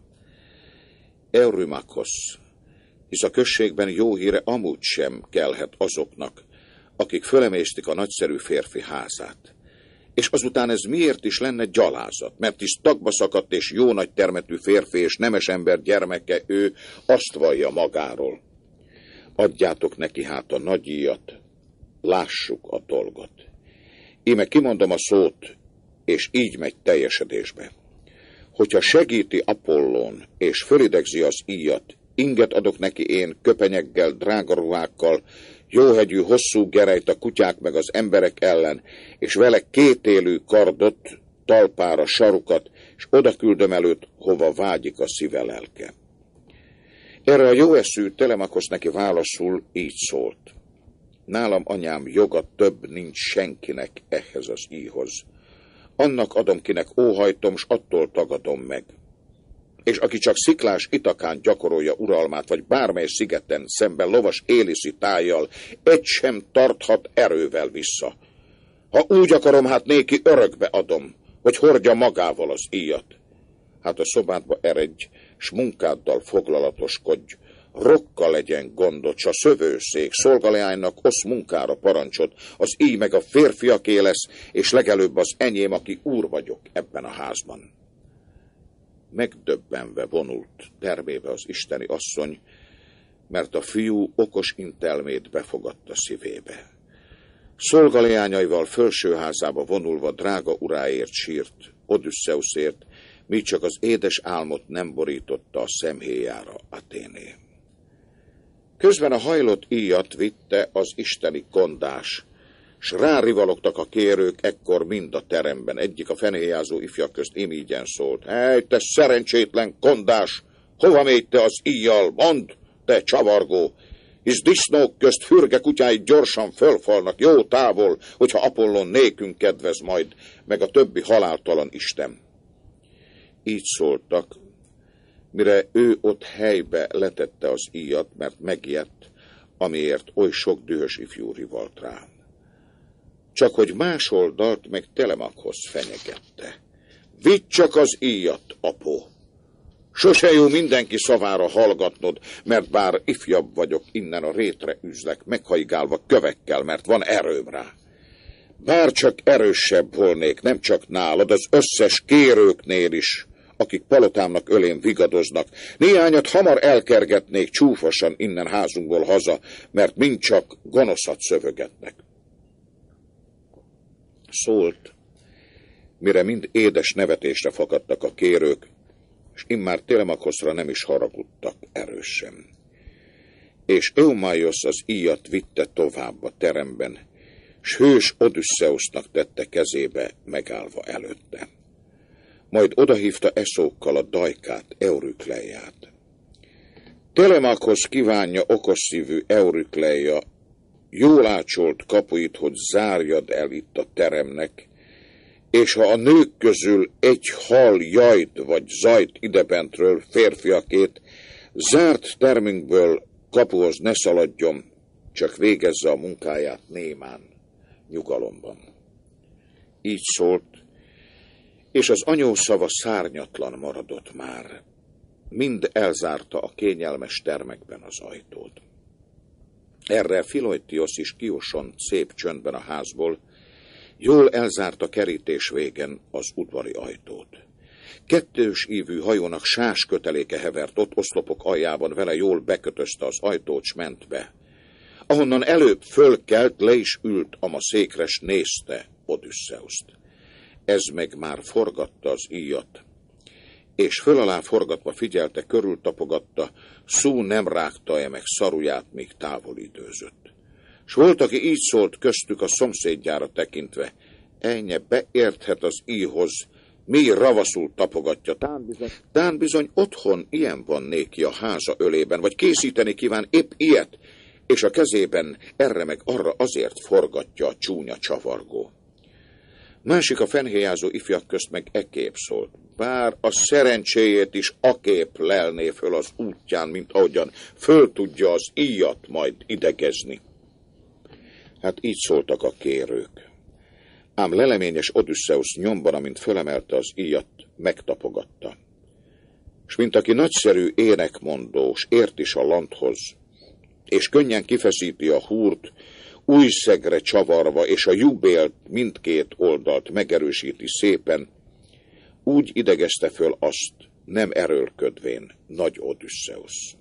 Eurymakosz, hisz a községben jó híre amúgy sem kelhet azoknak, akik fölemésztik a nagyszerű férfi házát. És azután ez miért is lenne gyalázat? Mert is tagba szakadt és jó nagy termetű férfi és nemes ember gyermeke ő, azt vallja magáról. Adjátok neki hát a nagy íjat, lássuk a dolgot. Íme kimondom a szót, és így megy teljesedésbe. hogyha segíti Apollón, és fölidegzi az íjat, inget adok neki én köpenyeggel, drága ruhákkal, jóhegyű, hosszú gerejt a kutyák meg az emberek ellen, és vele kétélű kardot, talpára sarukat, és oda küldöm előtt, hova vágyik a szíve lelke. Erre a jóeszű Telemakosz neki válaszul így szólt. Nálam, anyám, joga több nincs senkinek ehhez az íjhoz. Annak adom, kinek óhajtom, s attól tagadom meg. És aki csak Sziklás Itakán gyakorolja uralmát, vagy bármely szigeten szemben lovas Éliszi tájjal, egy sem tarthat erővel vissza. Ha úgy akarom, hát néki örökbe adom, hogy hordja magával az íjat. Hát a szobádba eredj, s munkáddal foglalatoskodj, rokka legyen gondot, s a szövőszék szolgaleánynak osz munkára parancsot, az íj meg a férfiaké lesz, és legelőbb az enyém, aki úr vagyok ebben a házban. Megdöbbenve vonult termébe az isteni asszony, mert a fiú okos intelmét befogadta szívébe. Szolgaleányaival felsőházába vonulva drága uráért sírt, Odüsszeuszért, míg csak az édes álmot nem borította a szemhéjára Athéné. Közben a hajlott íjat vitte az isteni kondás, s rárivalogtak a kérők ekkor mind a teremben. Egyik a fenhéjázó ifjak közt imígyen szólt. Hely, te szerencsétlen kondás, hova mégy te az íjjal? Mondd, te csavargó! Hisz disznók közt fürge kutyái gyorsan fölfalnak jó távol, hogyha Apollon nékünk kedvez majd, meg a többi haláltalan isten. Így szóltak, mire ő ott helybe letette az íjat, mert megijedt, amiért oly sok dühös ifjú rivalt rá. Csak hogy más oldalt meg Telemakhoz fenyegette. Vidd csak az íjat, apó! Sose jó mindenki szavára hallgatnod, mert bár ifjabb vagyok, innen a rétre üzlek, meghajgálva kövekkel, mert van erőm rá. Bár csak erősebb volnék, nem csak nálad, az összes kérőknél is, akik palotámnak ölén vigadoznak, néhányat hamar elkergetnék csúfosan innen házunkból haza, mert mind csak gonoszat szövögetnek. Szólt, mire mind édes nevetésre fakadtak a kérők, és immár Telemakoszra nem is haragudtak erősen. És Eumaiosz az íjat vitte tovább a teremben, s hős Odüsszeusznak tette kezébe, megállva előtte. Majd odahívta eszókkal a dajkát, Eurükleiát. Telemakosz kívánja okosszívű Eurükleia, jól ácsolt kapuit, hogy zárjad el itt a teremnek, és ha a nők közül egy hal jajt vagy zajt idebentről, férfiakét, zárt termünkből kapuhoz ne szaladjon, csak végezze a munkáját némán, nyugalomban. Így szólt, és az anyó szava szárnyatlan maradott már, mind elzárta a kényelmes termekben az ajtót. Erre Filojtiosz is kiosont szép csöndben a házból, jól elzárta kerítés végen az udvari ajtót. Kettős ívű hajónak sás köteléke hevert ott oszlopok aljában, vele jól bekötözte az ajtót, s ment be. Ahonnan előbb fölkelt, le is ült, ama székre, s nézte Odüsszeuszt. Ez meg már forgatta az íjat, és föl alá forgatva figyelte, körültapogatta, szú nem rágta-e meg szaruját, míg távol időzött. S volt, aki így szólt köztük a szomszédjára tekintve, ennye beérthet az íjhoz, mi ravaszul tapogatja, tán bizony, tán bizony otthon ilyen van néki a háza ölében, vagy készíteni kíván épp ilyet, és a kezében erre meg arra azért forgatja a csúnya csavargó. Másik a fenhéjázó ifjak közt meg ekép szólt, bár a szerencséjét is akép lelné föl az útján, mint ahogyan föl tudja az íjat majd idegezni. Hát így szóltak a kérők. Ám leleményes Odüsszeusz nyomban, amint fölemelte az íjat, megtapogatta. S mint aki nagyszerű énekmondó, s ért is a landhoz, és könnyen kifeszíti a húrt, új szegre csavarva, és a jubélt mindkét oldalt megerősíti szépen, úgy idegezte föl azt, nem erőlködvén, nagy Odüsszeusz.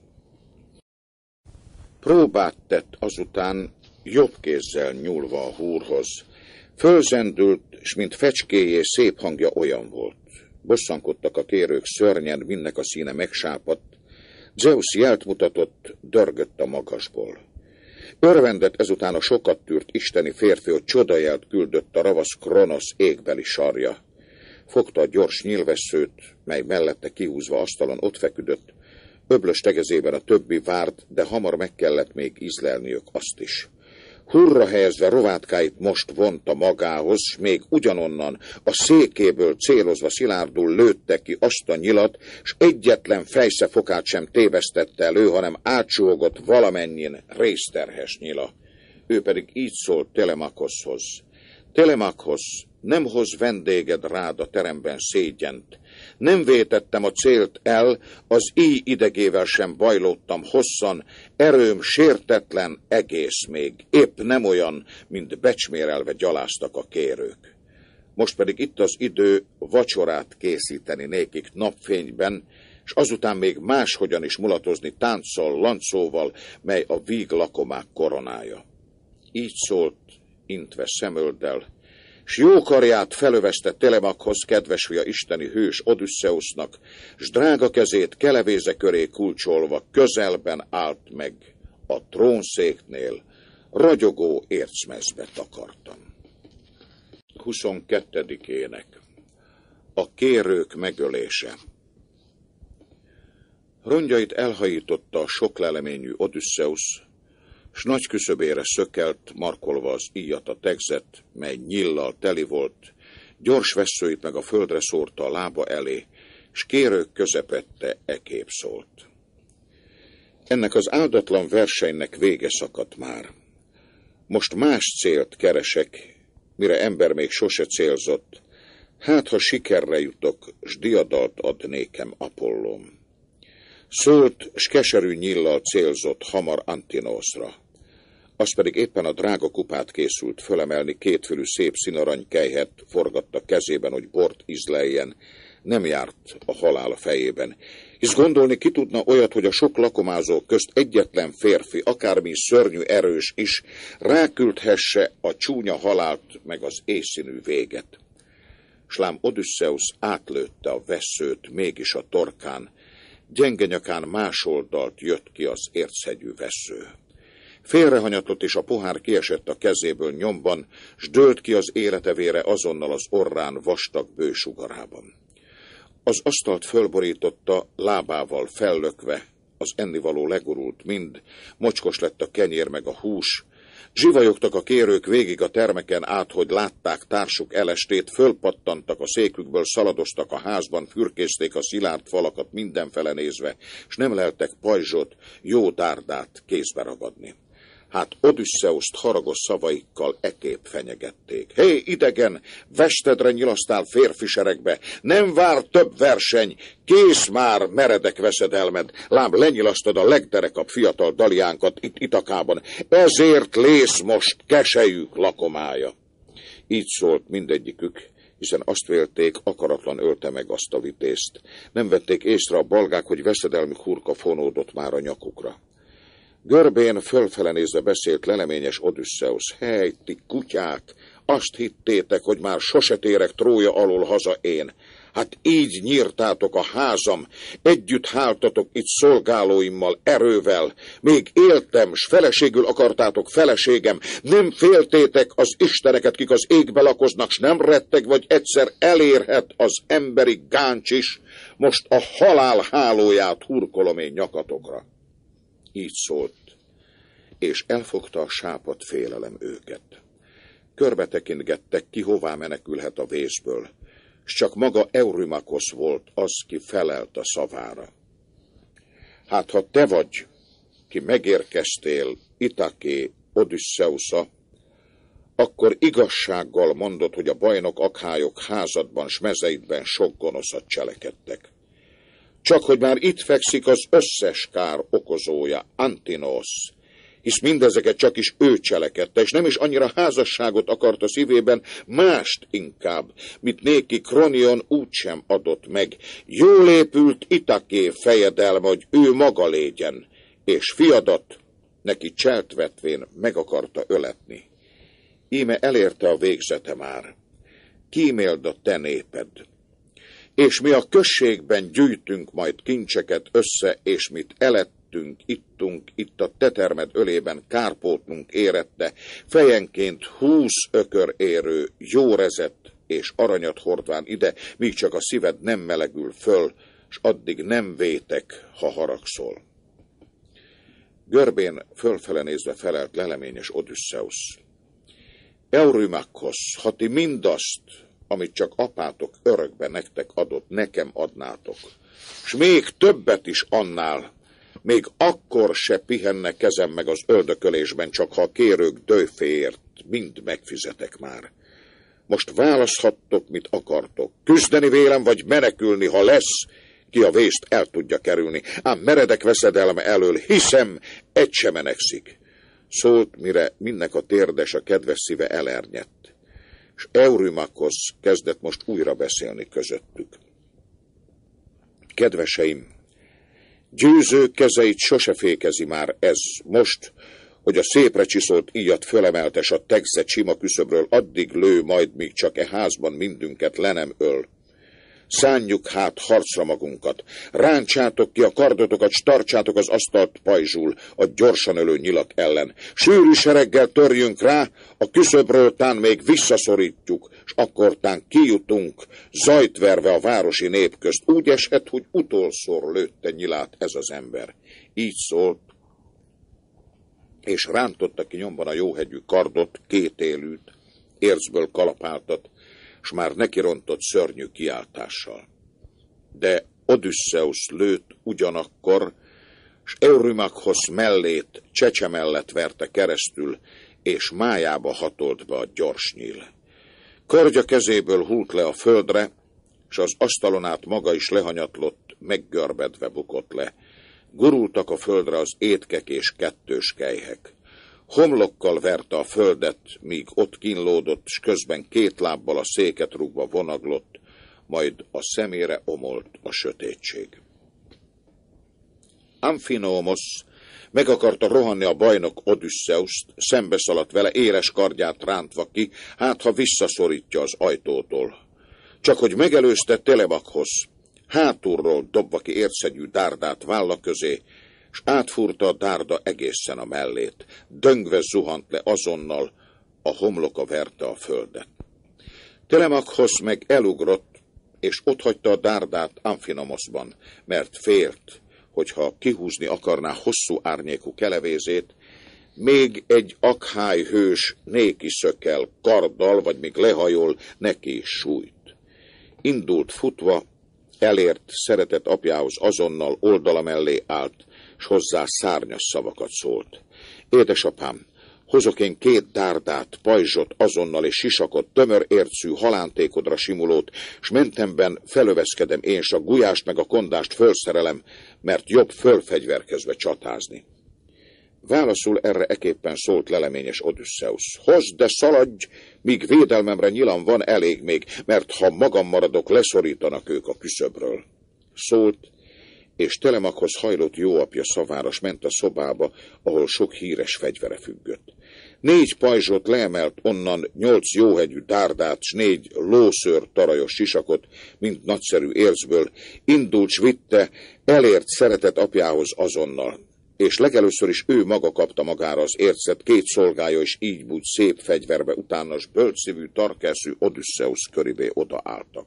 Próbát tett azután, jobb kézzel nyúlva a húrhoz, fölzendült, s mint fecskéjé szép hangja olyan volt. Bosszankodtak a kérők szörnyen, mindnek a színe megsápadt. Zeus jelt mutatott, dörgött a magasból. Örvendett ezután a sokat tűrt isteni férfi, hogy csodajelt küldött a ravasz Kronosz égbeli sarja. Fogta a gyors nyílvesszőt, mely mellette kihúzva asztalon ott feküdött, öblös tegezében a többi várt, de hamar meg kellett még ízlelniük azt is. Hurra helyezve rovátkáit most vonta magához, s még ugyanonnan a székéből célozva szilárdul lőtte ki azt a nyilat, s egyetlen fejszefokát sem tévesztette elő, hanem átsúgott valamennyin részterhes nyila. Ő pedig így szólt Telemakoszhoz. Telemakhoz, nem hoz vendéged rád a teremben szégyent. Nem vétettem a célt el, az íj idegével sem bajlódtam hosszan, erőm sértetlen egész még, épp nem olyan, mint becsmérelve gyaláztak a kérők. Most pedig itt az idő vacsorát készíteni nékik napfényben, s azután még máshogyan is mulatozni tánccal, lancóval, mely a víg lakomák koronája. Így szólt, intve szemölddel, s jó karját felövezte Telemakhoz, kedves fia isteni hős Odüsszeusznak, s drága kezét kelevéze köré kulcsolva közelben állt meg a trónszéknél, ragyogó ércmezbe takartan. huszonkettedik ének. A kérők megölése. Rongyait elhajította a sok leleményű Odüsszeusz, s nagy küszöbére szökelt, markolva az íjat a tegzet, mely nyillal teli volt, gyors vesszőit meg a földre szórta a lába elé, s kérők közepette ekép szólt. Ennek az áldatlan versenynek vége szakadt már. Most más célt keresek, mire ember még sose célzott, hát ha sikerre jutok, s diadalt ad nékem Apollóm. Szólt, s keserű nyillal célzott hamar Antinoszra. Az pedig éppen a drága kupát készült fölemelni, kétfülű szép színarany kelyhet forgatta kezében, hogy bort ízleljen, nem járt a halál a fejében. Hisz gondolni ki tudna olyat, hogy a sok lakomázó közt egyetlen férfi, akármi szörnyű erős is, ráküldhesse a csúnya halált meg az éjszínű véget. S lám Odüsszeusz átlőtte a vesszőt mégis a torkán, gyenge nyakán más oldalt jött ki az érchegyű vessző. Félrehanyatott, és a pohár kiesett a kezéből nyomban, s dőlt ki az életevére azonnal az orrán vastag bősugarában. Az asztalt fölborította, lábával fellökve, az ennivaló legurult mind, mocskos lett a kenyér meg a hús, zsivajogtak a kérők végig a termeken át, hogy látták társuk elestét, fölpattantak a székükből, szaladoztak a házban, fürkészték a szilárd falakat mindenfele nézve, s nem leltek pajzsot, jó dárdát kézbe ragadni. Hát Odüsszeuszt haragos szavaikkal ekép fenyegették. Hé, idegen, vestedre nyilasztál férfi seregbe, nem vár több verseny, kész már meredek veszedelmed, lám lenyilasztod a legderekabb fiatal daliánkat itt Itakában, ezért lész most keselyük lakomája. Így szólt mindegyikük, hiszen azt vélték, akaratlan ölte meg azt a vitézt. Nem vették észre a balgák, hogy veszedelmi hurka fonódott már a nyakukra. Görbén fölfele nézve beszélt leleményes Odüsszeusz. Hely, ti kutyák, azt hittétek, hogy már sose térek Trója alól haza én. Hát így nyírtátok a házam, együtt háltatok itt szolgálóimmal, erővel. Még éltem, s feleségül akartátok feleségem. Nem féltétek az isteneket, kik az égbe lakoznak, s nem retteg, vagy egyszer elérhet az emberi gáncs is. Most a halál hálóját hurkolom én nyakatokra. Így szólt, és elfogta a sápadt félelem őket. Körbe tekintgettek, ki hová menekülhet a vészből, s csak maga Eurymakosz volt az, ki felelt a szavára. Hát ha te vagy, ki megérkeztél Itaké Odüsszeusza, akkor igazsággal mondod, hogy a bajnok akhályok házadban s mezeidben sok gonoszat cselekedtek. Csak hogy már itt fekszik az összes kár okozója, Antinosz, hisz mindezeket csak is ő cselekedte, és nem is annyira házasságot akart a szívében, mást inkább, mint néki Kronion úgysem adott meg. Jól épült Itaké fejedelme, hogy ő maga légyen, és fiadat neki cselt vetvén meg akarta öletni. Íme elérte a végzete már. Kíméld a te néped. és mi a községben gyűjtünk majd kincseket össze, és mit elettünk, ittunk, itt a tetermed ölében kárpótlunk érette, fejenként húsz ökör érő, jó rezet és aranyat hordván ide, míg csak a szíved nem melegül föl, s addig nem vétek, ha haragszol. Görbén fölfele nézve felelt leleményes Odüsszeusz. Eurymakhoz, ha ti mindazt, amit csak apátok örökbe nektek adott, nekem adnátok, s még többet is annál, még akkor se pihenne kezem meg az öldökölésben, csak ha a kérők dőféért mind megfizetek már. Most választhattok, mit akartok. Küzdeni vélem, vagy menekülni, ha lesz, ki a vészt el tudja kerülni. Ám meredek veszedelme elől, hiszem, egy sem menekszik. Szólt, mire mindnek a térdes, a kedves szíve elernyett. És Eurymakhoz kezdett most újra beszélni közöttük. Kedveseim, győző kezeit sose fékezi már ez most, hogy a szépre csiszolt íjat fölemeltes a tegzett sima küszöbről, addig lő majd, míg csak e házban mindünket le nem öl. Szánjuk hát harcra magunkat, ráncsátok ki a kardotokat, s tartsátok az asztalt pajzsul a gyorsan ölő nyilak ellen. Sűrű sereggel törjünk rá, a küszöbről tán még visszaszorítjuk, s akkor tán kijutunk, zajt verve a városi nép közt. Úgy eshet, hogy utolszor lőtte nyilát ez az ember. Így szólt, és rántotta ki nyomban a jóhegyű kardot, két élűt, ércből kalapáltat, s már nekirontott szörnyű kiáltással. De Odüsszeusz lőtt ugyanakkor, s Eurymakhoz mellét csecse mellett verte keresztül, és májába hatolt be a gyors nyíl. Kardja kezéből hult le a földre, s az asztalon át maga is lehanyatlott, meggörbedve bukott le. Gurultak a földre az étkek és kettős kelyhek. Homlokkal verte a földet, míg ott kínlódott, s közben két lábbal a széket rúgva vonaglott, majd a szemére omolt a sötétség. Amfinómosz meg akarta rohanni a bajnok Odüsszeuszt, szembeszaladt vele, éles kardját rántva ki, hát ha visszaszorítja az ajtótól. Csak hogy megelőzte Telemakhoz, hátulról dobva ki ércegyű dárdát válla közé, s átfúrta a dárda egészen a mellét. Döngve zuhant le azonnal, a homloka verte a földet. Telemakhoz meg elugrott, és otthagyta a dárdát Amfinomoszban, mert félt, hogyha kihúzni akarná hosszú árnyékú kelevézét, még egy akháj hős néki szökel, karddal, vagy még lehajol, neki is sújt. Indult futva, elért szeretett apjához azonnal, oldala mellé állt, s hozzá szárnyas szavakat szólt. Édesapám, hozok én két dárdát, pajzsot azonnal és sisakot, tömör ércű halántékodra simulót, s mentemben felöveszkedem én, s a gulyást meg a kondást fölszerelem, mert jobb fölfegyverkezve csatázni. Válaszul erre eképpen szólt leleményes Odüsszeusz. Hozd, de szaladj, míg védelmemre nyilan van elég még, mert ha magam maradok, leszorítanak ők a küszöbről. Szólt, és Telemakhoz hajlott jóapja szavára, s ment a szobába, ahol sok híres fegyvere függött. Négy pajzsot leemelt onnan, nyolc jóhegyű dárdát, s négy lószőr tarajos sisakot, mint nagyszerű ércből, indult, s vitte, elért szeretett apjához azonnal. És legelőször is ő maga kapta magára az ércet, két szolgája is így bújt szép fegyverbe, utána s bölcszívű, tarkelszű Odüsszeusz köribé odaálltak.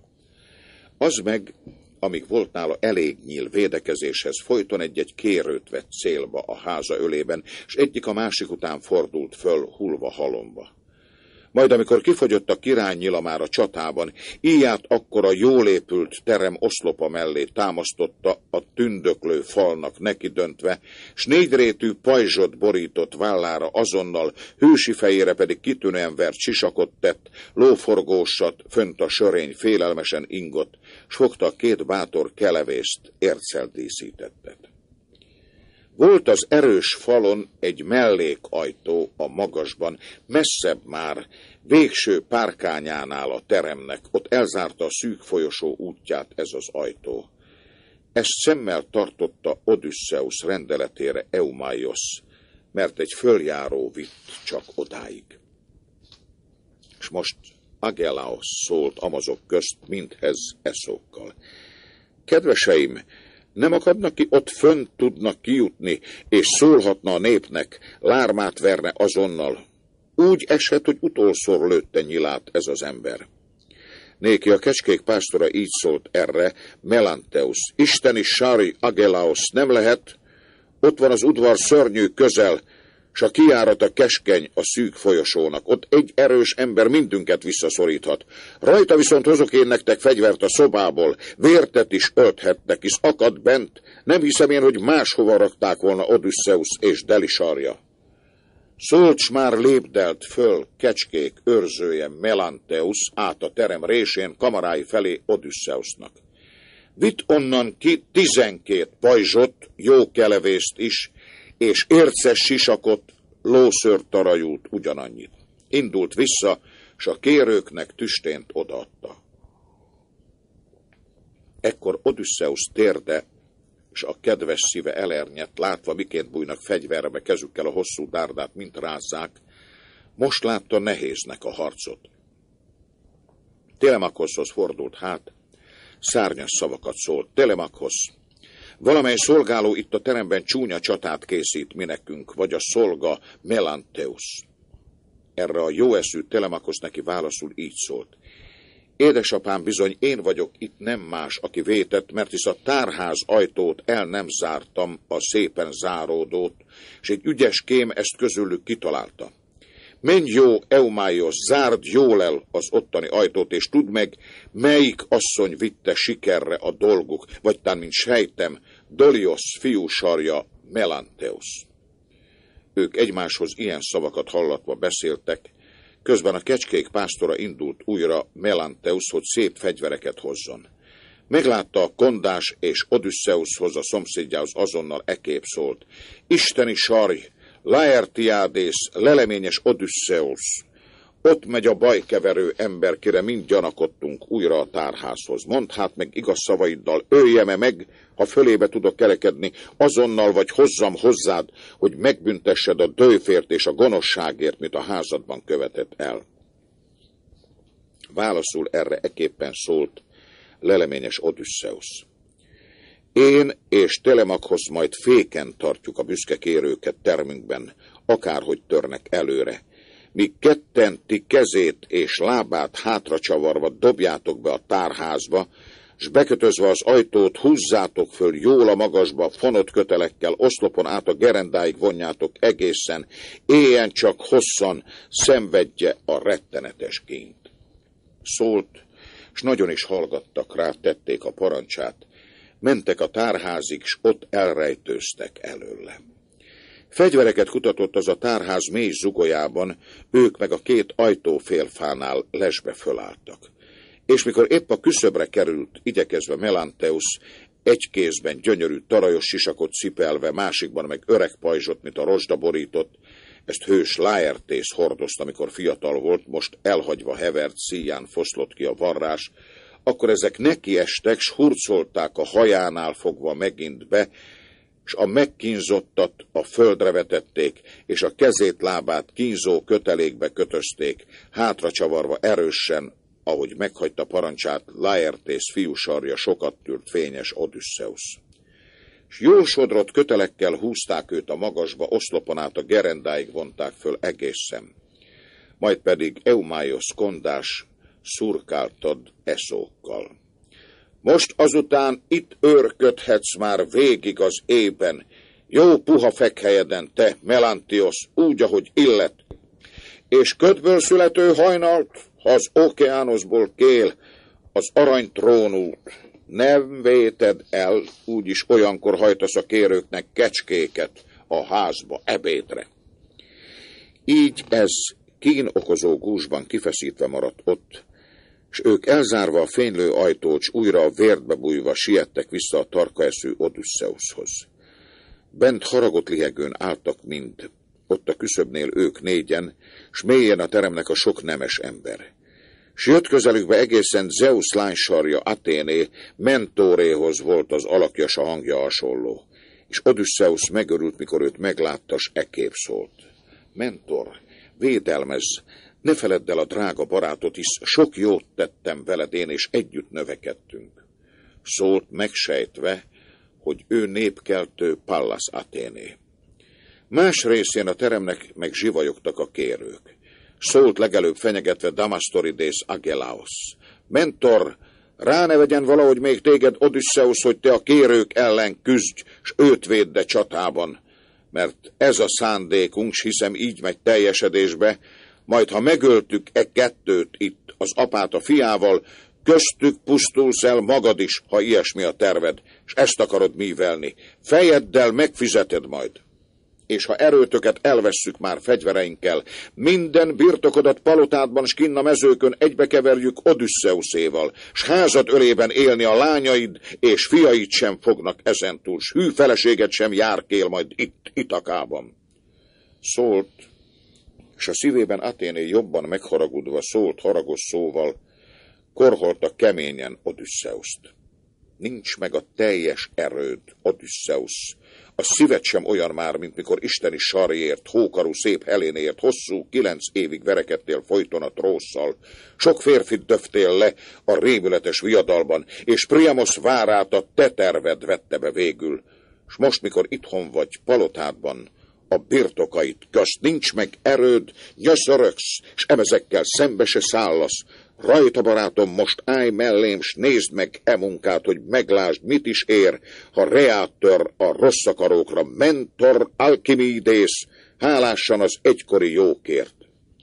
Az meg, amíg volt nála elég nyíl védekezéshez, folyton egy-egy kérőt vett célba a háza ölében, s egyik a másik után fordult föl, hullva halomba. Majd amikor kifogyott a királynyila már a csatában, íját akkor a jól épült terem oszlopa mellé támasztotta, a tündöklő falnak neki döntve, s négyrétű pajzsot borított vállára azonnal, hősi fejére pedig kitűnően vert sisakot tett, lóforgósat, fönt a sörény félelmesen ingott, s fogta a két bátor kelevészt, érccel díszítettet. Volt az erős falon egy mellékajtó a magasban, messzebb már, végső párkányánál a teremnek, ott elzárta a szűk folyosó útját ez az ajtó. Ezt szemmel tartotta Odüsszeusz rendeletére Eumaiosz, mert egy följáró vitt csak odáig. És most Agelaos szólt amazok közt, mindhez Eszókkal. Kedveseim, nem akadnak ki, ott fönt tudnak kijutni, és szólhatna a népnek, lármát verne azonnal. Úgy eshet, hogy utolszor lőtte nyilát ez az ember. Néki a kecskék pásztora így szólt erre, Melanteusz, isteni Sari Agelaos nem lehet, ott van az udvar szörnyű közel, s a kijárat keskeny a szűk folyosónak. Ott egy erős ember mindünket visszaszoríthat. Rajta viszont hozok én nektek fegyvert a szobából, vértet is ölthetnek, hisz akad bent. Nem hiszem én, hogy máshova rakták volna Odüsszeusz és Delisarja. Szólt s már lépdelt föl kecskék őrzője Melanteusz át a terem résén kamarái felé Odüsszeusznak. Vitt onnan ki tizenkét pajzsot, jó kelevészt is, és érces sisakot, lószőrtarajút ugyanannyit. Indult vissza, s a kérőknek tüstént odaadta. Ekkor Odüsszeusz térde, s a kedves szíve elernyett, látva, miként bújnak fegyverbe kezükkel a hosszú dárdát, mint rázzák, most látta nehéznek a harcot. Telemakhoszhoz fordult hát, szárnyas szavakat szólt. Telemakhosz, valamely szolgáló itt a teremben csúnya csatát készít mi nekünk, vagy a szolga Melanteusz. Erre a jóeszű Telemakhosz neki válaszul így szólt. Édesapám, bizony én vagyok itt nem más, aki vétett, mert hisz a tárház ajtót el nem zártam, a szépen záródót, és egy ügyes kém ezt közülük kitalálta. Menj jó, Eumáiosz, zárd jól el az ottani ajtót, és tudd meg, melyik asszony vitte sikerre a dolguk, vagy tán, mint sejtem, Doliosz fiú sarja Melanteusz. Ők egymáshoz ilyen szavakat hallatva beszéltek, közben a kecskék pásztora indult újra Melanteuszhoz szép fegyvereket hozzon. Meglátta a kondás, és Odüsszeuszhoz, a szomszédjához azonnal ekép szólt. Isteni sarj, Laertiádész, leleményes Odüsszeusz, ott megy a bajkeverő ember, kire mind gyanakodtunk újra a tárházhoz. Mondd hát meg igaz szavaiddal, öljem-e meg, ha fölébe tudok kerekedni, azonnal vagy hozzam hozzád, hogy megbüntessed a dőfért és a gonoszságért, mit a házadban követett el. Válaszul erre eképpen szólt leleményes Odüsszeusz. Én és Telemakhosz majd féken tartjuk a büszke kérőket termünkben, akárhogy törnek előre. Míg ketten ti kezét és lábát hátra csavarva dobjátok be a tárházba, s bekötözve az ajtót húzzátok föl jól a magasba, fonott kötelekkel, oszlopon át a gerendáig vonjátok egészen, éjjel csak hosszan szenvedje a rettenetes kínt. Szólt, s nagyon is hallgattak rá, tették a parancsát, mentek a tárházig, s ott elrejtőztek előle. Fegyvereket kutatott az a tárház mély zugolyában, ők meg a két ajtófélfánál lesbe fölálltak. És mikor épp a küszöbre került, igyekezve Melanteusz, egy kézben gyönyörű tarajos sisakot cipelve, másikban meg öreg pajzsot, mint a rozsda borított, ezt hős Laertész hordozta, amikor fiatal volt, most elhagyva hevert, szíján foszlott ki a varrás, akkor ezek nekiestek, s hurcolták a hajánál fogva megint be, s a megkínzottat a földre vetették, és a kezét, lábát kínzó kötelékbe kötözték, hátra csavarva erősen, ahogy meghagyta parancsát Laertész fiúsarja sokat tűrt fényes Odüsszeusz. S jól sodrott kötelekkel húzták őt a magasba, oszlopon át a gerendáig vonták föl egészen. Majd pedig Eumáiosz kondás szurkáltad Eszókkal. Most azután itt őrködhetsz már végig az éjben, jó puha fekhelyeden, te, Melantiosz, úgy, ahogy illet, és ködből születő hajnalt, ha az ókeánoszból kél, az aranytrónút nem véted el, úgyis olyankor hajtasz a kérőknek kecskéket a házba ebédre. Így ez kín okozó gúzsban kifeszítve maradt ott, s ők elzárva a fénylő ajtót, s újra a vértbe bújva siettek vissza a tarkaeszű Odüsszeuszhoz. Bent haragot lihegőn álltak mind, ott a küszöbnél ők négyen, s mélyen a teremnek a sok nemes ember. S jött közelükbe egészen Zeusz lánysarja Athéné, Mentóréhoz volt az alakja, s a hangja hasonló. És Odüsszeusz megörült, mikor őt meglátta, s ekképp szólt. Mentor, védelmezz, Ne feledd el a drága barátot, hisz sok jót tettem veled én, és együtt növekedtünk. Szólt megsejtve, hogy ő népkeltő Pallas Athéné. Más részén a teremnek meg zsivajogtak a kérők. Szólt legelőbb fenyegetve Damasztorides Agelaos. Mentor, ránevegyen valahogy még téged Odüsszeusz, hogy te a kérők ellen küzdj, s őt védd a csatában, mert ez a szándékunk, s hiszem így megy teljesedésbe, majd ha megöltük e kettőt itt, az apát a fiával, köztük pusztulsz el magad is, ha ilyesmi a terved, s ezt akarod mívelni. Fejeddel megfizeted majd. És ha erőtöket elvesszük már fegyvereinkkel, minden birtokodat palotádban s kinn a mezőkön egybekeverjük Odüsszeuszéval, s házad ölében élni a lányaid, és fiaid sem fognak ezentúl, s hű feleséged sem járkél majd itt, Itakában. Szólt, és a szívében Athéné jobban megharagudva szólt haragos szóval, korholta keményen Odüszeuszt. Nincs meg a teljes erőd, Odüsszeusz. A szíved sem olyan már, mint mikor isteni sarjért, hókarú szép Helénéért hosszú, kilenc évig verekedtél folyton a trósszal. Sok férfit döftél le a rémületes viadalban, és Priamos várát a te terved vette be végül. S most, mikor itthon vagy palotádban, a birtokait közt nincs meg erőd, nyöszörögsz, s emezekkel szembe se szállasz. Rajta, barátom, most állj mellém, s nézd meg e munkát, hogy meglásd, mit is ér, ha reát tör a rossz akarókra, Mentor Alkimidész, hálásan az egykori jókért.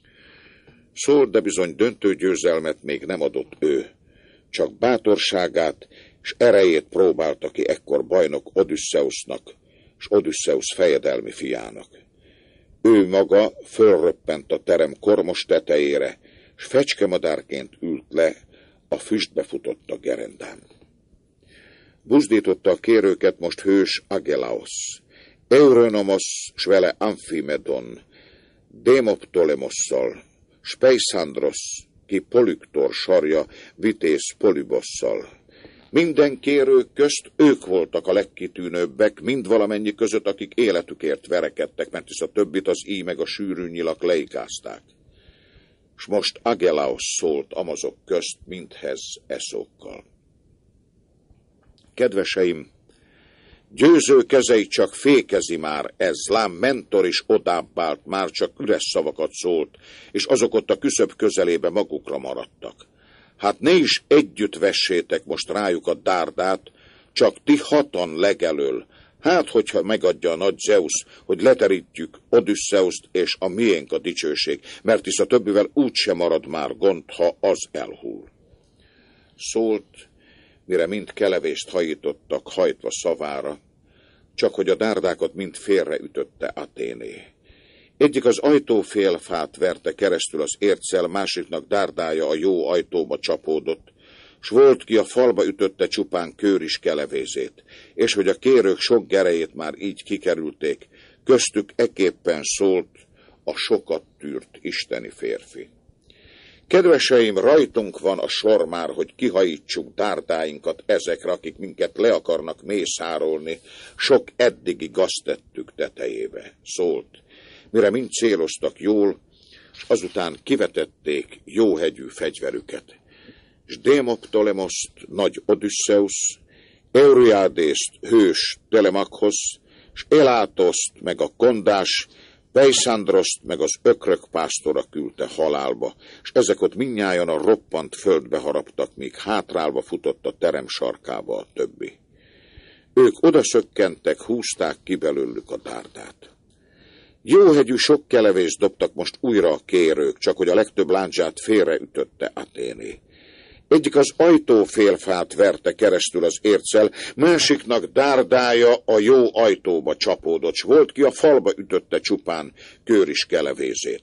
Szólt, de bizony döntő győzelmet még nem adott ő, csak bátorságát és erejét próbálta ki ekkor bajnok Odüsszeusznak, s Odüsszeusz fejedelmi fiának. Ő maga fölröppent a terem kormos tetejére, s fecskemadárként ült le, a füstbe futott a gerendán. Buzdította a kérőket most hős Agelaos, Eurönomos, s vele Amphimedon, Démoptolemosszal, s Peisandros, ki Polüktor sarja Vitéz Polybosszal. Minden kérő közt ők voltak a legkitűnőbbek, mind valamennyi között, akik életükért verekedtek, mert hisz a többit az íj meg a sűrű nyilak leigázták. S most Agelaos szólt amazok közt mindhez eszókkal. Kedveseim, győző kezei csak fékezi már ez, lám Mentor is odábbált, már csak üres szavakat szólt, és azok ott a küszöb közelébe magukra maradtak. Hát ne is együtt vessétek most rájuk a dárdát, csak ti hatan legelől. Hát, hogyha megadja a nagy Zeusz, hogy leterítjük Odüsszeuszt, és a miénk a dicsőség, mert hisz a többivel úgysem marad már gond, ha az elhull. Szólt, mire mind kelevést hajítottak, hajtva szavára, csak hogy a dárdákat mind félreütötte Athéné. Egyik az ajtófélfát verte keresztül az érccel, másiknak dárdája a jó ajtóba csapódott, s volt ki a falba ütötte csupán kőris kelevézét, és hogy a kérők sok gerejét már így kikerülték, köztük eképpen szólt a sokat tűrt isteni férfi. Kedveseim, rajtunk van a sor már, hogy kihajítsuk dárdáinkat ezekre, akik minket le akarnak mészárolni, sok eddigi gaztettük tetejébe, szólt, mire mind céloztak jól, s azután kivetették jóhegyű fegyverüket. S Démoptolemoszt, nagy Odüsszeusz, Euryádészt, hős Telemakhoz, s Elátoszt, meg a kondás, Peisandroszt, meg az ökrök pásztora küldte halálba, s ezek ott mindnyájan a roppant földbe haraptak, míg hátrálva futott a terem sarkába a többi. Ők odaszökkentek, húzták ki belőlük a dárdát. Jóhegyű sok kelevést dobtak most újra a kérők, csak hogy a legtöbb lándzsát félreütötte Athéné. Egyik az ajtófélfát verte keresztül az érccel, másiknak dárdája a jó ajtóba csapódott, s volt ki a falba ütötte csupán kőris kelevézét.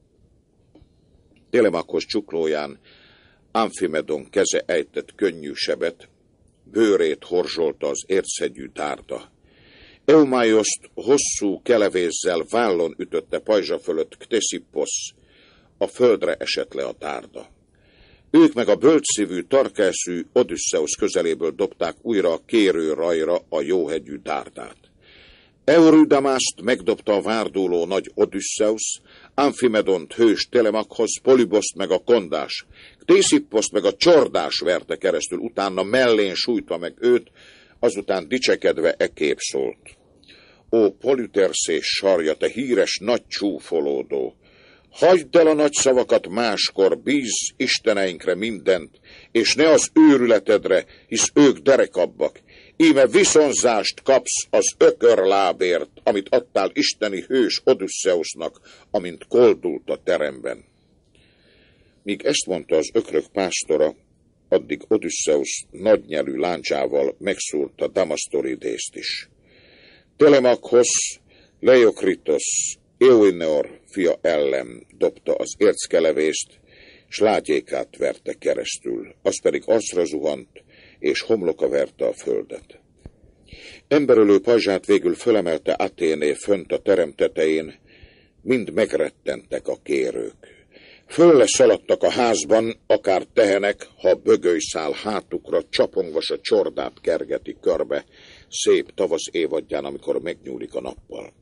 Telemakhoz csuklóján Amphimedon keze ejtett könnyű sebet, bőrét horzsolta az érchegyű dárda. Eumájoszt hosszú kelevézzel vállon ütötte pajzsa fölött Kteszippos, a földre esett le a dárda. Ők meg a bölcsszívű, tarkászű Odüsszeusz közeléből dobták újra a kérő rajra a jóhegyű dárdát. Eurydamászt megdobta a várduló nagy Odüsszeusz, Amfimedont hős Telemakhoz, Polüboszt meg a kondás, Ktésipposzt meg a csordás verte keresztül, utána mellén sújtva meg őt, azután dicsekedve ekképp szólt. Ó, Polüterszés sarja, te híres nagy csúfolódó! Hagyd el a nagy szavakat máskor, bízz isteneinkre mindent, és ne az őrületedre, hisz ők derekabbak. Íme viszonzást kapsz az ökörlábért, amit adtál isteni hős Odüsszeusznak, amint koldult a teremben. Míg ezt mondta az ökrök pásztora, addig Odüsszeusz nagynyelű láncsával megszúrta Damasztoridészt is. Telemakhoz Leiokritosz, Euineor fia ellen dobta az érckelevést, s lágyékát verte keresztül, az pedig arcra zuhant, és homloka verte a földet. Emberölő pajzsát végül fölemelte Athéné fönt a terem tetején, mind megrettentek a kérők. Fölle szaladtak a házban, akár tehenek, ha bögölyszál hátukra, csapongvas a csordát kergeti körbe, szép tavasz évadján, amikor megnyúlik a nappal.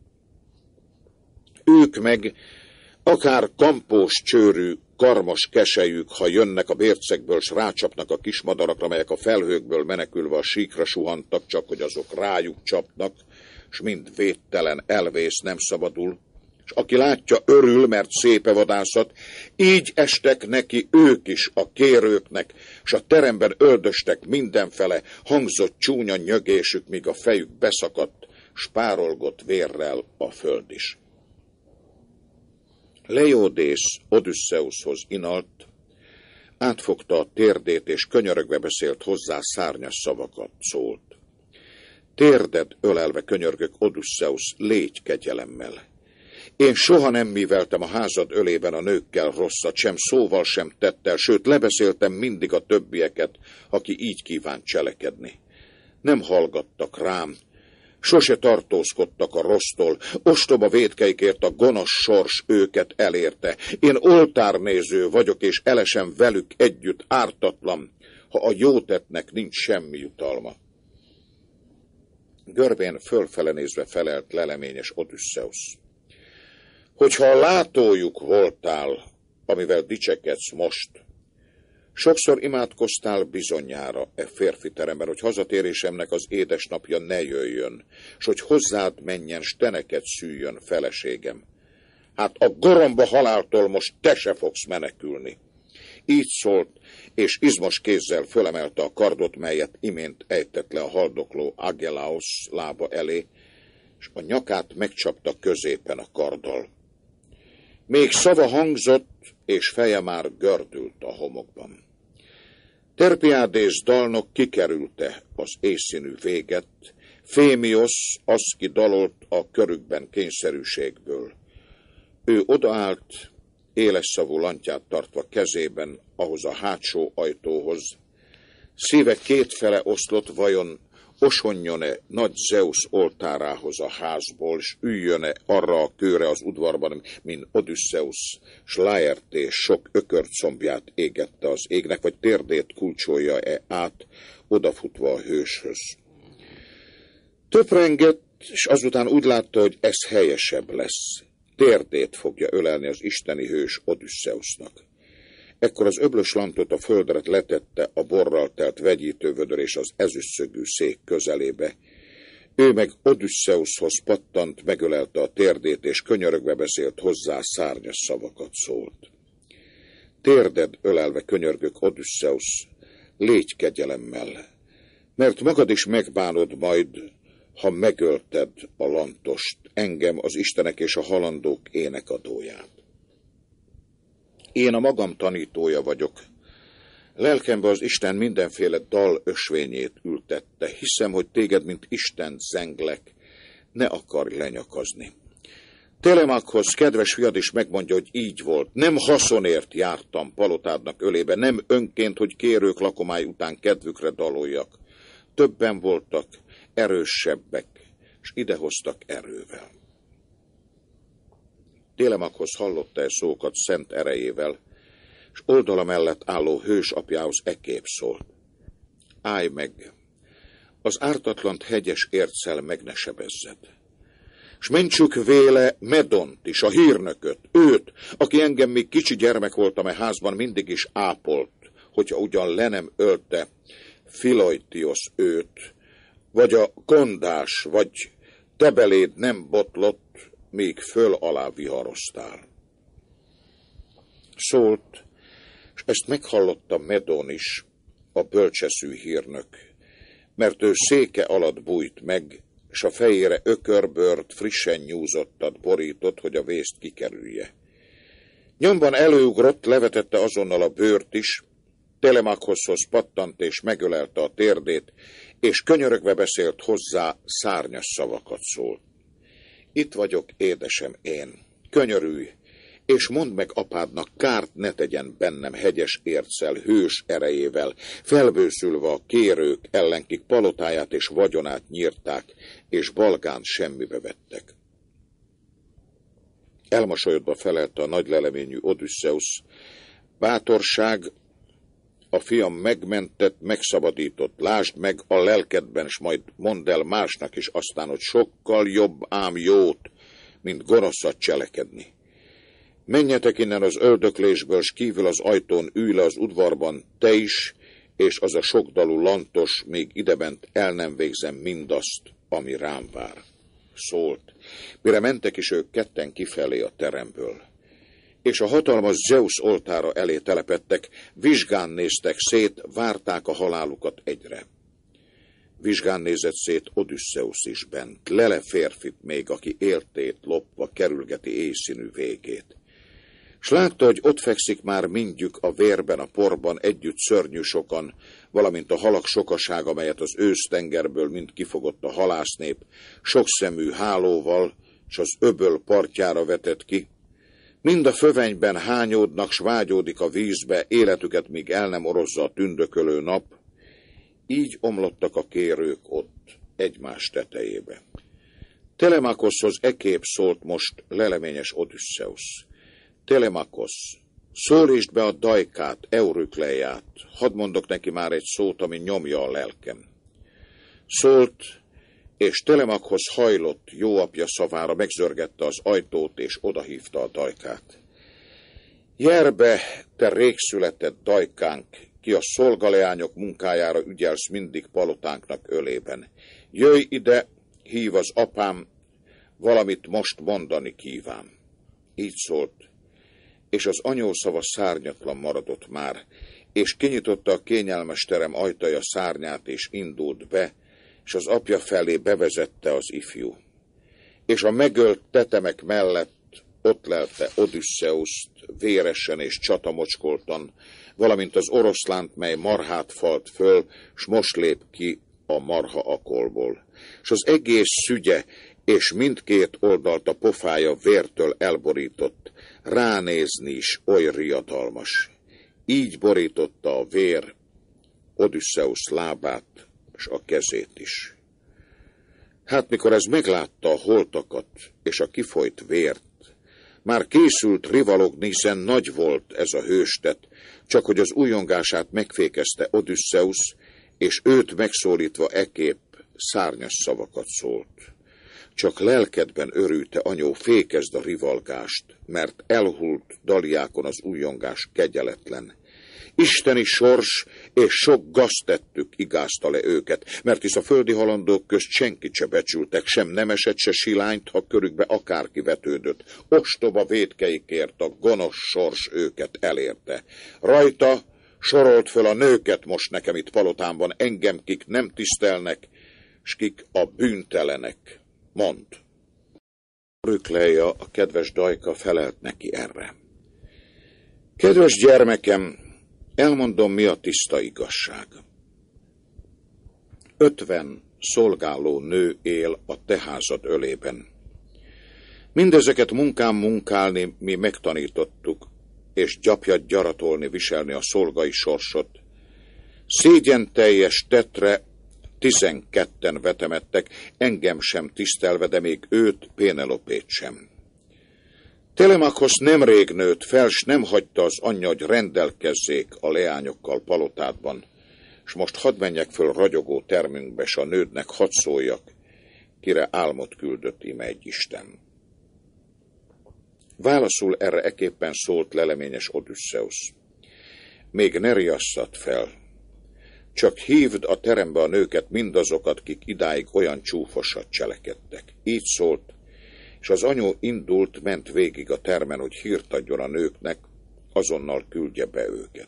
Ők meg, akár kampós csőrű, karmos keselyük, ha jönnek a bércekből, s rácsapnak a kismadarakra, melyek a felhőkből menekülve a síkra suhantak, csak hogy azok rájuk csapnak, s mind védtelen elvész, nem szabadul, és aki látja, örül, mert szépe vadászat, így estek neki ők is a kérőknek, s a teremben öldöstek mindenfele, hangzott csúnya nyögésük, míg a fejük beszakadt, s párolgott vérrel a föld is. Leiódész Odüsszeuszhoz inalt, átfogta a térdét, és könyörögve beszélt hozzá, szárnyas szavakat szólt. Térded ölelve könyörgök, Odüsszeusz, légy kegyelemmel. Én soha nem műveltem a házad ölében a nőkkel rosszat, sem szóval sem tettel, sőt lebeszéltem mindig a többieket, aki így kívánt cselekedni. Nem hallgattak rám, sose tartózkodtak a rossztól, ostoba vétkeikért a gonosz sors őket elérte. Én oltárnéző vagyok, és elesem velük együtt ártatlan, ha a jótettnek nincs semmi jutalma. Görbén fölfele nézve felelt leleményes Odüsszeusz. Hogyha a látójuk voltál, amivel dicsekedsz most, sokszor imádkoztál bizonyára e férfi teremben, hogy hazatérésemnek az édesnapja ne jöjjön, s hogy hozzád menjen, s teneket szüljön feleségem. Hát a goromba haláltól most te se fogsz menekülni. Így szólt, és izmos kézzel fölemelte a kardot, melyet imént ejtett le a haldokló Agelaosz lába elé, és a nyakát megcsapta középen a karddal. Még szava hangzott, és feje már gördült a homokban. Terpiádész dalnok kikerülte az éjszínű véget, Fémiosz az ki dalolt a körükben kényszerűségből. Ő odaállt, éles szavú lantját tartva kezében, ahhoz a hátsó ajtóhoz. Szíve kétfele oszlott, vajon osonjon-e nagy Zeusz oltárához a házból, s üljön-e arra a kőre az udvarban, mint Odüsszeusz, s Laertés sok ökörcombját égette az égnek, vagy térdét kulcsolja-e át, odafutva a hőshöz. Töprengett, és azután úgy látta, hogy ez helyesebb lesz. Térdét fogja ölelni az isteni hős Odüsszeusznak. Ekkor az öblös lantot a földre letette a borral telt vegyítővödör és az ezüstszögű szék közelébe. Ő meg Odüsszeuszhoz pattant, megölelte a térdét, és könyörögve beszélt hozzá, szárnyas szavakat szólt. Térded ölelve könyörgök, Odüsszeusz, légy kegyelemmel, mert magad is megbánod majd, ha megölted a lantost, engem, az istenek és a halandók énekadóját. Én a magam tanítója vagyok. Lelkembe az Isten mindenféle dal ösvényét ültette. Hiszem, hogy téged, mint Istent zenglek, ne akarj lenyakazni. Telemakhoz kedves fiad is megmondja, hogy így volt. Nem haszonért jártam palotádnak ölébe, nem önként, hogy kérők lakomály után kedvükre daloljak. Többen voltak, erősebbek, és idehoztak erővel. Télemakhoz hallotta-e szókat szent erejével, és oldala mellett álló hős apjához ekképp szólt. Állj meg, az ártatlant hegyes érccel meg ne sebezzed. s mentsük véle Medont is, a hírnököt, őt, aki engem még kicsi gyermek voltam e házban, mindig is ápolt, hogyha ugyan le nem ölte Filojtiosz őt, vagy a gondás, vagy tebeléd nem botlott, még föl alá viharoztál. Szólt, és ezt meghallotta Medon is, a bölcseszű hírnök, mert ő széke alatt bújt meg, s a fejére ökörbört, frissen nyúzottat borított, hogy a vészt kikerülje. Nyomban előugrott, levetette azonnal a bőrt is, Telemakhoszhoz pattant és megölelte a térdét, és könyörögve beszélt hozzá, szárnyas szavakat szólt. Itt vagyok, édesem én, könyörülj, és mondd meg apádnak, kárt ne tegyen bennem hegyes érccel, hős erejével, felbőszülve a kérők ellen, kik palotáját és vagyonát nyírták, és balgán semmibe vettek. Elmosolyodva felelte a nagy leleményű Odüsszeusz, bátorság, a fiam megmentett, megszabadított, lásd meg a lelkedben, s majd mondd el másnak is aztán, hogy sokkal jobb ám jót, mint gonoszat cselekedni. Menjetek innen az öldöklésből, s kívül az ajtón ülj le az udvarban, te is, és az a sokdalú lantos, még idebent el nem végzem mindazt, ami rám vár. Szólt, mire mentek is ők ketten kifelé a teremből. És a hatalmas Zeusz oltára elé telepedtek, vizsgán néztek szét, várták a halálukat egyre. Vizsgán nézett szét Odüsszeusz is bent, lele férfit még, aki éltét lopva kerülgeti éjszínű végét. S látta, hogy ott fekszik már mindjük a vérben, a porban, együtt szörnyű sokan, valamint a halak sokaság, amelyet az ősztengerből mind kifogott a halásznép, sokszemű hálóval, s az öböl partjára vetett ki. Mind a fövenyben hányódnak, s vágyódik a vízbe, életüket míg el nem orozza a tündökölő nap. Így omlottak a kérők ott, egymás tetejébe. Telemakhoszhoz ekképp szólt most leleményes Odüsszeusz. Telemakhosz, szólítsd be a dajkát, Eurükleját, hadd mondok neki már egy szót, ami nyomja a lelkem. Szólt, és Telemakhosz hajlott jó apja szavára, megzörgette az ajtót, és odahívta a dajkát. Jerbe, te régszületett dajkánk, ki a szolgaleányok munkájára ügyelsz mindig palotánknak ölében. Jöjj ide, hív az apám, valamit most mondani kíván. Így szólt, és az anyószava szárnyatlan maradott már, és kinyitotta a kényelmes terem ajtaja szárnyát, és indult be, és az apja felé bevezette az ifjú. És a megölt tetemek mellett ott lelte Odüsszeuszt véresen és csatamocskoltan, valamint az oroszlánt, mely marhát falt föl, s most lép ki a marha akolból. És az egész szügye és mindkét oldalt a pofája vértől elborított, ránézni is oly riadalmas. Így borította a vér Odüsszeusz lábát, és a kezét is. Hát mikor ez meglátta a holtakat és a kifolyt vért, már készült rivalogni, hiszen nagy volt ez a hőstet, csak hogy az ujjongását megfékezte Odüsszeusz, és őt megszólítva ekképp szárnyas szavakat szólt. Csak lelkedben örülte, anyó, fékezd a rivalgást, mert elhult Daliákon az ujjongás kegyeletlen. Isteni sors és sok gaztettük igázta le őket, mert hisz a földi halandók közt senkit se becsültek, sem nemeset, se silányt, ha körükbe akárki vetődött. Ostoba vétkeikért a gonosz sors őket elérte. Rajta sorolt föl a nőket most nekem itt palotámban, engem, kik nem tisztelnek, s kik a bűntelenek. Mondd. Eurükleia, a kedves dajka felelt neki erre. Kedves gyermekem, elmondom, mi a tiszta igazság. Ötven szolgáló nő él a te házad ölében. Mindezeket munkán munkálni mi megtanítottuk, és gyapjat gyaratolni, viselni a szolgai sorsot. Szégyen teljes tetre tizenketten vetemettek, engem sem tisztelve, de még őt, Pénelopét sem. Telemakhosz nemrég nőtt fel, s nem hagyta az anyja, hogy rendelkezzék a leányokkal palotádban, s most hadd menjek föl ragyogó termünkbe, s a nődnek hadd szóljak. kire álmot küldött ime egy isten. Válaszul erre eképpen szólt leleményes Odüsszeusz. Még ne riasszad fel, csak hívd a terembe a nőket, mindazokat, kik idáig olyan csúfosat cselekedtek. Így szólt, és az anyó indult, ment végig a termen, hogy hírt adjon a nőknek, azonnal küldje be őket.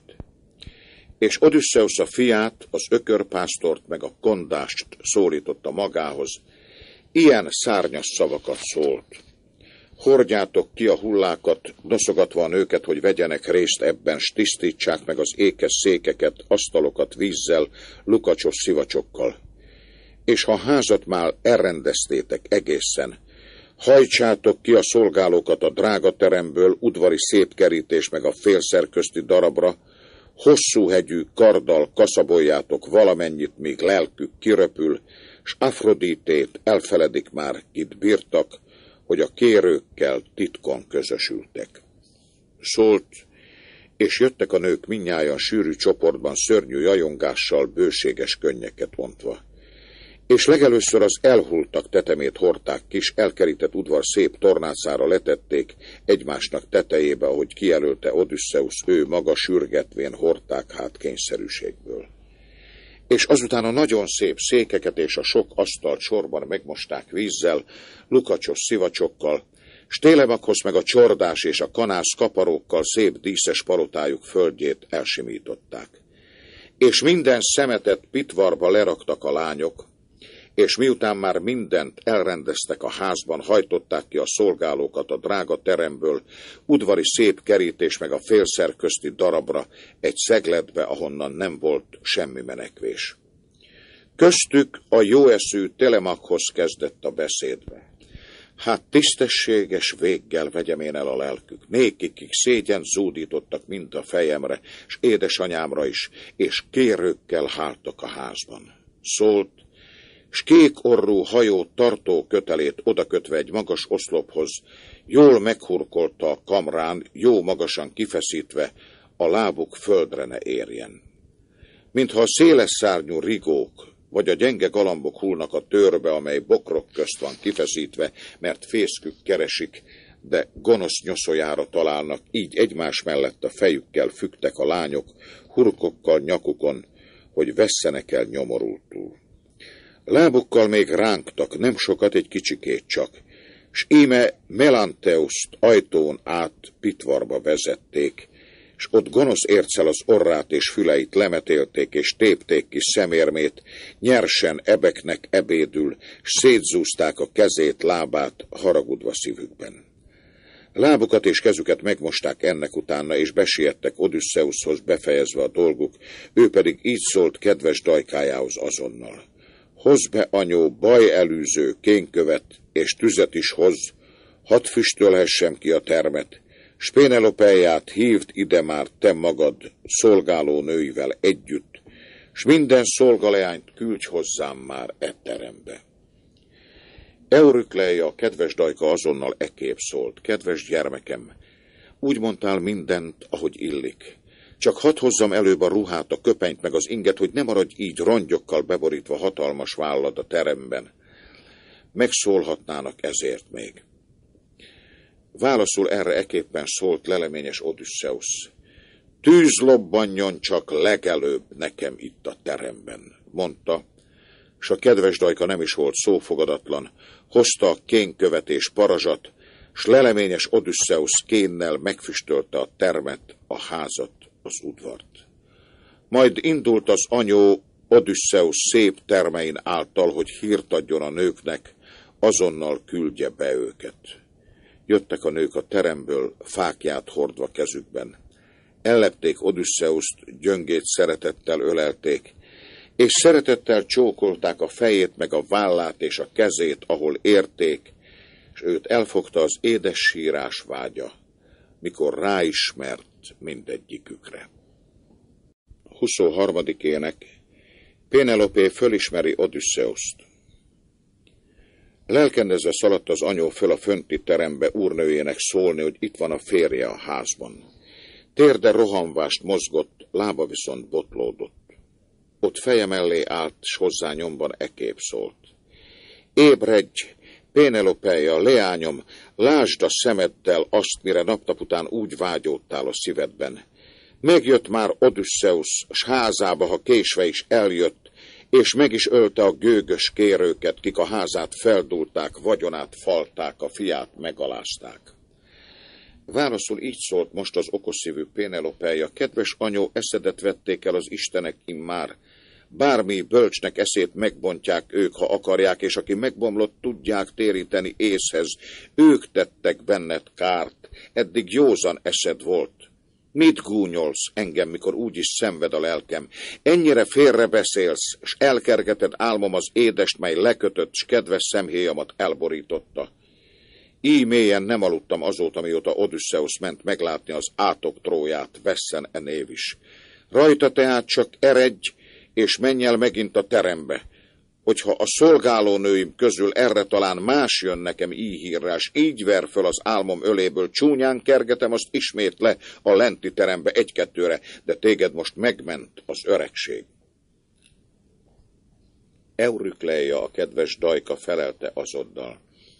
És Odüsszeusz a fiát, az ökörpásztort meg a kondást szólította magához, ilyen szárnyas szavakat szólt. Hordjátok ki a hullákat, noszogatva a nőket, hogy vegyenek részt ebben, s tisztítsák meg az ékes székeket, asztalokat vízzel, lukacsos szivacsokkal. És ha házat már elrendeztétek egészen, hajtsátok ki a szolgálókat a drágateremből, udvari szépkerítés meg a félszerközti darabra, hosszú hegyű karddal kaszaboljátok valamennyit, míg lelkük kiröpül, s Afroditét elfeledik már, kit bírtak, hogy a kérőkkel titkon közösültek. Szólt, és jöttek a nők mindnyájan sűrű csoportban szörnyű jajongással, bőséges könnyeket ontva. És legelőször az elhultak tetemét hordták kis, elkerített udvar szép tornácára letették, egymásnak tetejébe, ahogy kijelölte Odüsszeusz, ő maga sürgetvén hordták hát kényszerűségből. És azután a nagyon szép székeket és a sok asztalt sorban megmosták vízzel, lukacsos szivacsokkal, s Télemakhoz meg a csordás és a kanász kaparókkal szép díszes palotájuk földjét elsimították. És minden szemetet pitvarba leraktak a lányok, és miután már mindent elrendeztek a házban, hajtották ki a szolgálókat a drága teremből, udvari szép kerítés meg a félszerközti darabra, egy szegletbe, ahonnan nem volt semmi menekvés. Köztük a jóeszű Télemakhoz kezdett a beszédbe. Hát tisztességes véggel vegyem én el a lelkük, nékikig szégyen zúdítottak mind a fejemre, s édesanyámra is, és kérőkkel háltak a házban. Szólt, s kék orrú hajó tartó kötelét odakötve egy magas oszlophoz, jól meghurkolta a kamrán, jó magasan kifeszítve, a lábuk földre ne érjen. Mintha a széles szárnyú rigók, vagy a gyenge galambok hullnak a törbe, amely bokrok közt van kifeszítve, mert fészkük keresik, de gonosz nyoszójára találnak, így egymás mellett a fejükkel fügtek a lányok, hurkokkal nyakukon, hogy vesszenek el nyomorultul. Lábukkal még rángtak, nem sokat, egy kicsikét csak, s íme Melanteuszt ajtón át pitvarba vezették, s ott gonosz érccel az orrát és füleit lemetélték, és tépték ki szemérmét, nyersen ebeknek ebédül, s szétzúzták a kezét, lábát, haragudva szívükben. Lábukat és kezüket megmosták ennek utána, és besiettek Odüsszeuszhoz befejezve a dolguk, ő pedig így szólt kedves dajkájához azonnal. Hozz be, anyó, bajelűző kénkövet, és tüzet is hozz, hadd füstölhessem ki a termet, s Pénelopeját hívd ide már te magad szolgáló nőivel együtt, s minden szolgaleányt küldj hozzám már e terembe. Eurükleia, a kedves dajka azonnal ekép szólt, kedves gyermekem, úgy mondtál mindent, ahogy illik. Csak hadd hozzam előbb a ruhát, a köpenyt meg az inget, hogy ne maradj így rongyokkal beborítva hatalmas vállad a teremben. Megszólhatnának ezért még. Válaszul erre eképpen szólt leleményes Odüsszeusz. Tűz lobbanjon csak legelőbb nekem itt a teremben, mondta, s a kedves dajka nem is volt szófogadatlan, hozta a kénkövet és parazsat, s leleményes Odüsszeusz kénnel megfüstölte a termet, a házat, az udvart. Majd indult az anyó Odüsszeusz szép termein által, hogy hírt adjon a nőknek, azonnal küldje be őket. Jöttek a nők a teremből, fákját hordva kezükben. Ellepték Odüsszeuszt, gyöngét szeretettel ölelték, és szeretettel csókolták a fejét, meg a vállát és a kezét, ahol érték, és őt elfogta az édes sírás vágya, mikor ráismert mindegyikükre. huszonharmadik ének. Pénelopé fölismeri Odüsszeuszt. Lelkendezve szaladt az anyó föl a fönti terembe úrnőjének szólni, hogy itt van a férje a házban. Térde rohanvást mozgott, lába viszont botlódott. Ott feje mellé állt, s hozzá nyomban ekép szólt. Ébredj, Pénelopeia, leányom, lásd a szemeddel azt, mire napnap után úgy vágyódtál a szívedben. Megjött már Odüsszeusz, s házába, ha késve is eljött, és meg is ölte a gőgös kérőket, kik a házát feldúlták, vagyonát falták, a fiát megalázták. Válaszul így szólt most az okosszívű Pénelopeia: kedves anyó, eszedet vették el az istenek immár. Bármi bölcsnek eszét megbontják ők, ha akarják, és aki megbomlott, tudják téríteni észhez. Ők tettek benned kárt, eddig józan eszed volt. Mit gúnyolsz engem, mikor úgyis szenved a lelkem? Ennyire félre beszélsz, s elkergeted álmom az édest, mely lekötött, s kedves szemhéjamat elborította. Így mélyen nem aludtam azóta, mióta Odüsszeusz ment meglátni az átok Tróját, vesszen e név is. Rajta tehát csak eredj, és menj el megint a terembe. Hogyha a szolgálónőim közül erre talán más jön nekem így hírrel, s így ver föl az álmom öléből, csúnyán kergetem azt ismét le a lenti terembe egy-kettőre, de téged most megment az öregség. Eurükleia, a kedves dajka, felelte azoddal: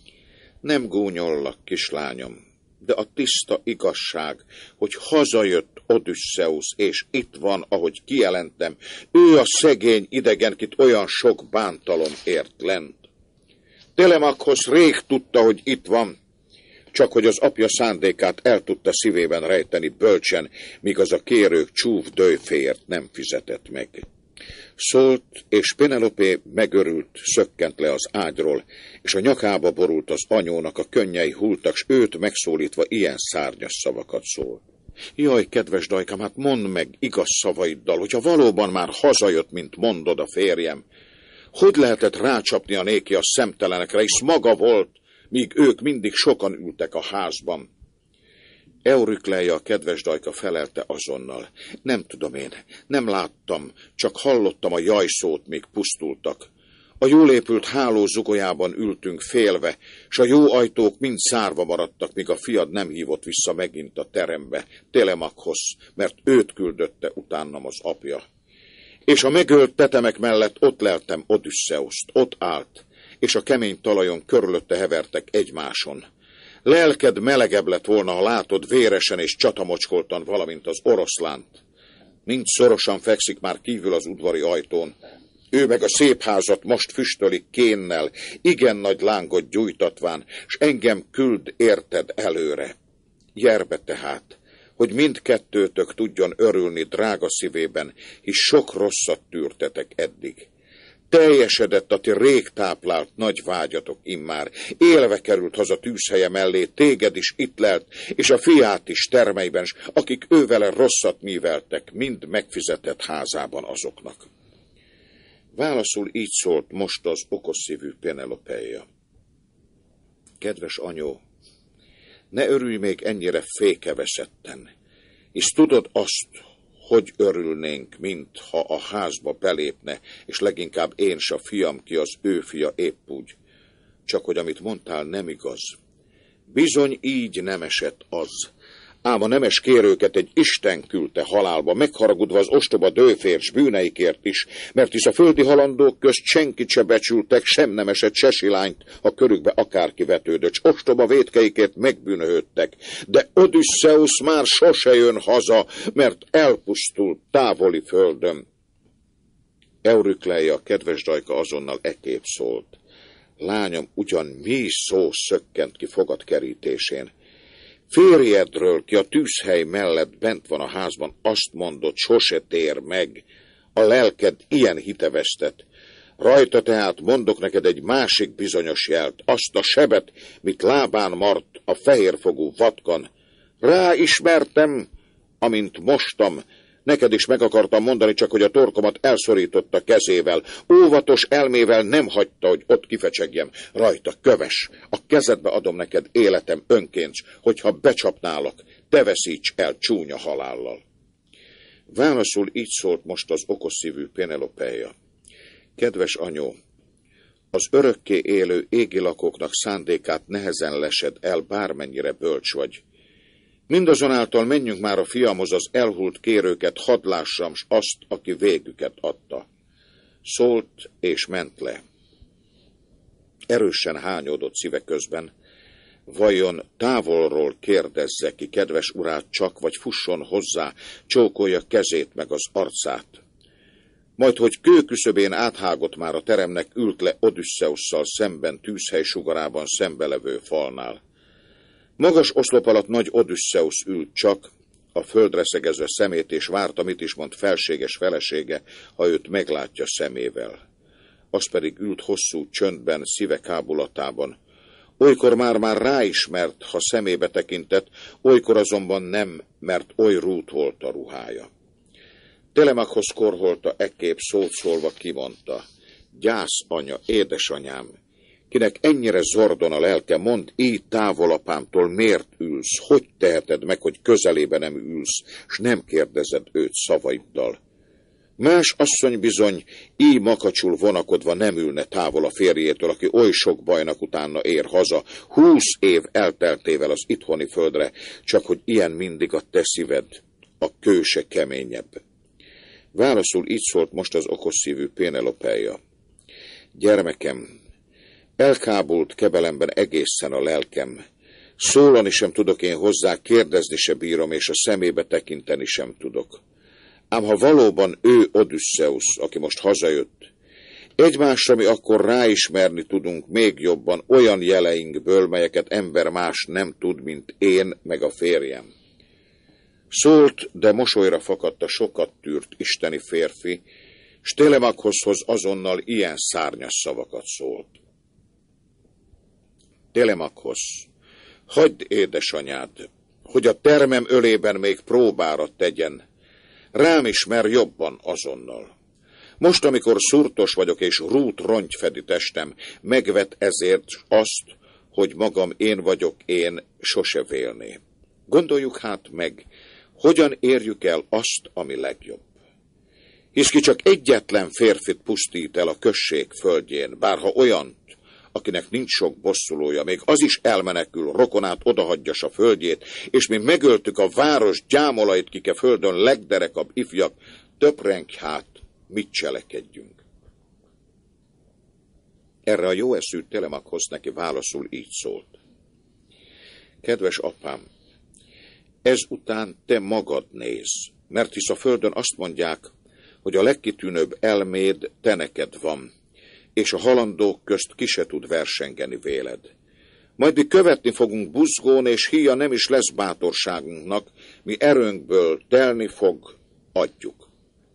nem gúnyollak, kislányom, de a tiszta igazság, hogy hazajött Odüsszeusz, és itt van, ahogy kijelentem, ő a szegény idegen, kit olyan sok bántalom ért lent. Telemakhoz rég tudta, hogy itt van, csak hogy az apja szándékát el tudta szívében rejteni bölcsen, míg az a kérők csúf dőféért nem fizetett meg. Szólt, és Penelopé megörült, szökkent le az ágyról, és a nyakába borult az anyónak, a könnyei hultak, s őt megszólítva ilyen szárnyas szavakat szólt. Jaj, kedves dajkám, hát mondd meg igaz szavaiddal, hogyha valóban már hazajött, mint mondod a férjem. Hogy lehetett rácsapni a néki a szemtelenekre, és maga volt, míg ők mindig sokan ültek a házban? Eurükleia, a kedves dajka, felelte azonnal: nem tudom én, nem láttam, csak hallottam a jajszót, míg pusztultak. A jól épült háló zugolyában ültünk félve, s a jó ajtók mind szárva maradtak, míg a fiad nem hívott vissza megint a terembe, Telemakhoz, mert őt küldötte utánam az apja. És a megölt tetemek mellett ott leltem Odüsszeuszt, ott állt, és a kemény talajon körülötte hevertek egymáson. Lelked melegebb lett volna, ha látod véresen és csatamocskoltan, valamint az oroszlánt. Mind szorosan fekszik már kívül az udvari ajtón. Ő meg a szép házat most füstölik kénnel, igen nagy lángot gyújtatván, s engem küld érted előre. Gyerbe tehát, hogy mindkettőtök tudjon örülni drága szívében, hisz sok rosszat tűrtetek eddig. Teljesedett a ti rég táplált nagy vágyatok immár, élve került haza tűzhelye mellé, téged is itt lelt, és a fiát is termeiben, s akik ővele rosszat műveltek, mind megfizetett házában azoknak. Válaszul így szólt most az okosszívű Pénelopeia: kedves anyó, ne örülj még ennyire fékeveszetten, és tudod azt, hogy örülnénk, mintha a házba belépne, és leginkább én s a fiam, ki az ő fia épp úgy. Csak hogy amit mondtál, nem igaz. Bizony így nem esett az. Ám a nemes kérőket egy Isten küldte halálba, megharagudva az ostoba dőférs bűneikért is, mert hisz a földi halandók közt senkit se becsültek, sem nemeset, se silányt, ha körükbe akárki vetődött, s ostoba vétkeikért megbűnhődtek. De Odüsszeusz már sose jön haza, mert elpusztult távoli földön. Eurükleia, kedves dajka, azonnal ekképp szólt: lányom, ugyan mi szó szökkent ki fogad kerítésén? Férjedről, ki a tűzhely mellett bent van a házban, azt mondod, sose tér meg. A lelked ilyen hitevesztett. Rajta tehát mondok neked egy másik bizonyos jelt, azt a sebet, mit lábán mart a fehérfogú vatkan. Ráismertem, amint mostam, neked is meg akartam mondani, csak hogy a torkomat elszorította kezével. Óvatos elmével nem hagyta, hogy ott kifecsegjem. Rajta köves, a kezedbe adom neked életem önként, hogyha becsapnálak, te veszíts el csúnya halállal. Válaszul így szólt most az okosszívű Pénelopeia: kedves anyó, az örökké élő égi lakóknak szándékát nehezen lesed el, bármennyire bölcs vagy. Mindazonáltal menjünk már a fiamhoz, az elhult kérőket hadd lássam, s azt, aki végüket adta. Szólt és ment le. erősen hányódott szíve közben, vajon távolról kérdezze ki kedves urát csak, vagy fusson hozzá, csókolja kezét meg az arcát. Majd, hogy kőküszöbén áthágott már a teremnek, ült le Odüsszeusszal szemben tűzhely sugarában szembelevő falnál. Magas oszlop alatt nagy Odüsszeusz ült csak, a földre szegezve szemét, és várta, mit is mond felséges felesége, ha őt meglátja szemével. Az pedig ült hosszú csöndben, szíve kábulatában. Olykor már-már ráismert, ha szemébe tekintett, olykor azonban nem, mert oly rút volt a ruhája. Telemakhoz korholta ekképp szót szólva kimondta: gyász anya, édesanyám, kinek ennyire zordon a lelke, mondd, így távol apámtól miért ülsz, hogy teheted meg, hogy közelébe nem ülsz, s nem kérdezed őt szavaiddal. Más asszony bizony így makacsul vonakodva nem ülne távol a férjétől, aki oly sok bajnak utána ér haza, húsz év elteltével az itthoni földre, csak hogy ilyen mindig a te szíved, a kőse keményebb. Válaszul így szólt most az okos szívű Pénelopeja: gyermekem, elkábult kebelemben egészen a lelkem, szólani sem tudok én hozzá, kérdezni se bírom, és a szemébe tekinteni sem tudok. Ám ha valóban ő Odüsszeusz, aki most hazajött, egymásra mi akkor ráismerni tudunk még jobban olyan jeleinkből, melyeket ember más nem tud, mint én meg a férjem. Szólt, de mosolyra fakadt a sokat tűrt isteni férfi, s Telemakhoz azonnal ilyen szárnyas szavakat szólt. Telemakhoz, hagyd édesanyád, hogy a termem ölében még próbára tegyen, rám ismer jobban azonnal. Most, amikor szurtos vagyok, és rút rongy fedi testem, megvet ezért azt, hogy magam én vagyok én, sose vélné. Gondoljuk hát meg, hogyan érjük el azt, ami legjobb. Hisz ki csak egyetlen férfit pusztít el a község földjén, bárha olyant, akinek nincs sok bosszulója, még az is elmenekül, rokonát odahagyja a földjét, és mi megöltük a város gyámolait, kik a földön legderekabb ifjak, töprenk hát, mit cselekedjünk. Erre a jó eszű Telemakhoz neki válaszul így szólt: kedves apám, ezután te magad néz, mert hisz a földön azt mondják, hogy a legkitűnőbb elméd te neked van, és a halandók közt ki se tud versengeni véled. Majd mi követni fogunk buzgón, és híja nem is lesz bátorságunknak, mi erőnkből telni fog, adjuk.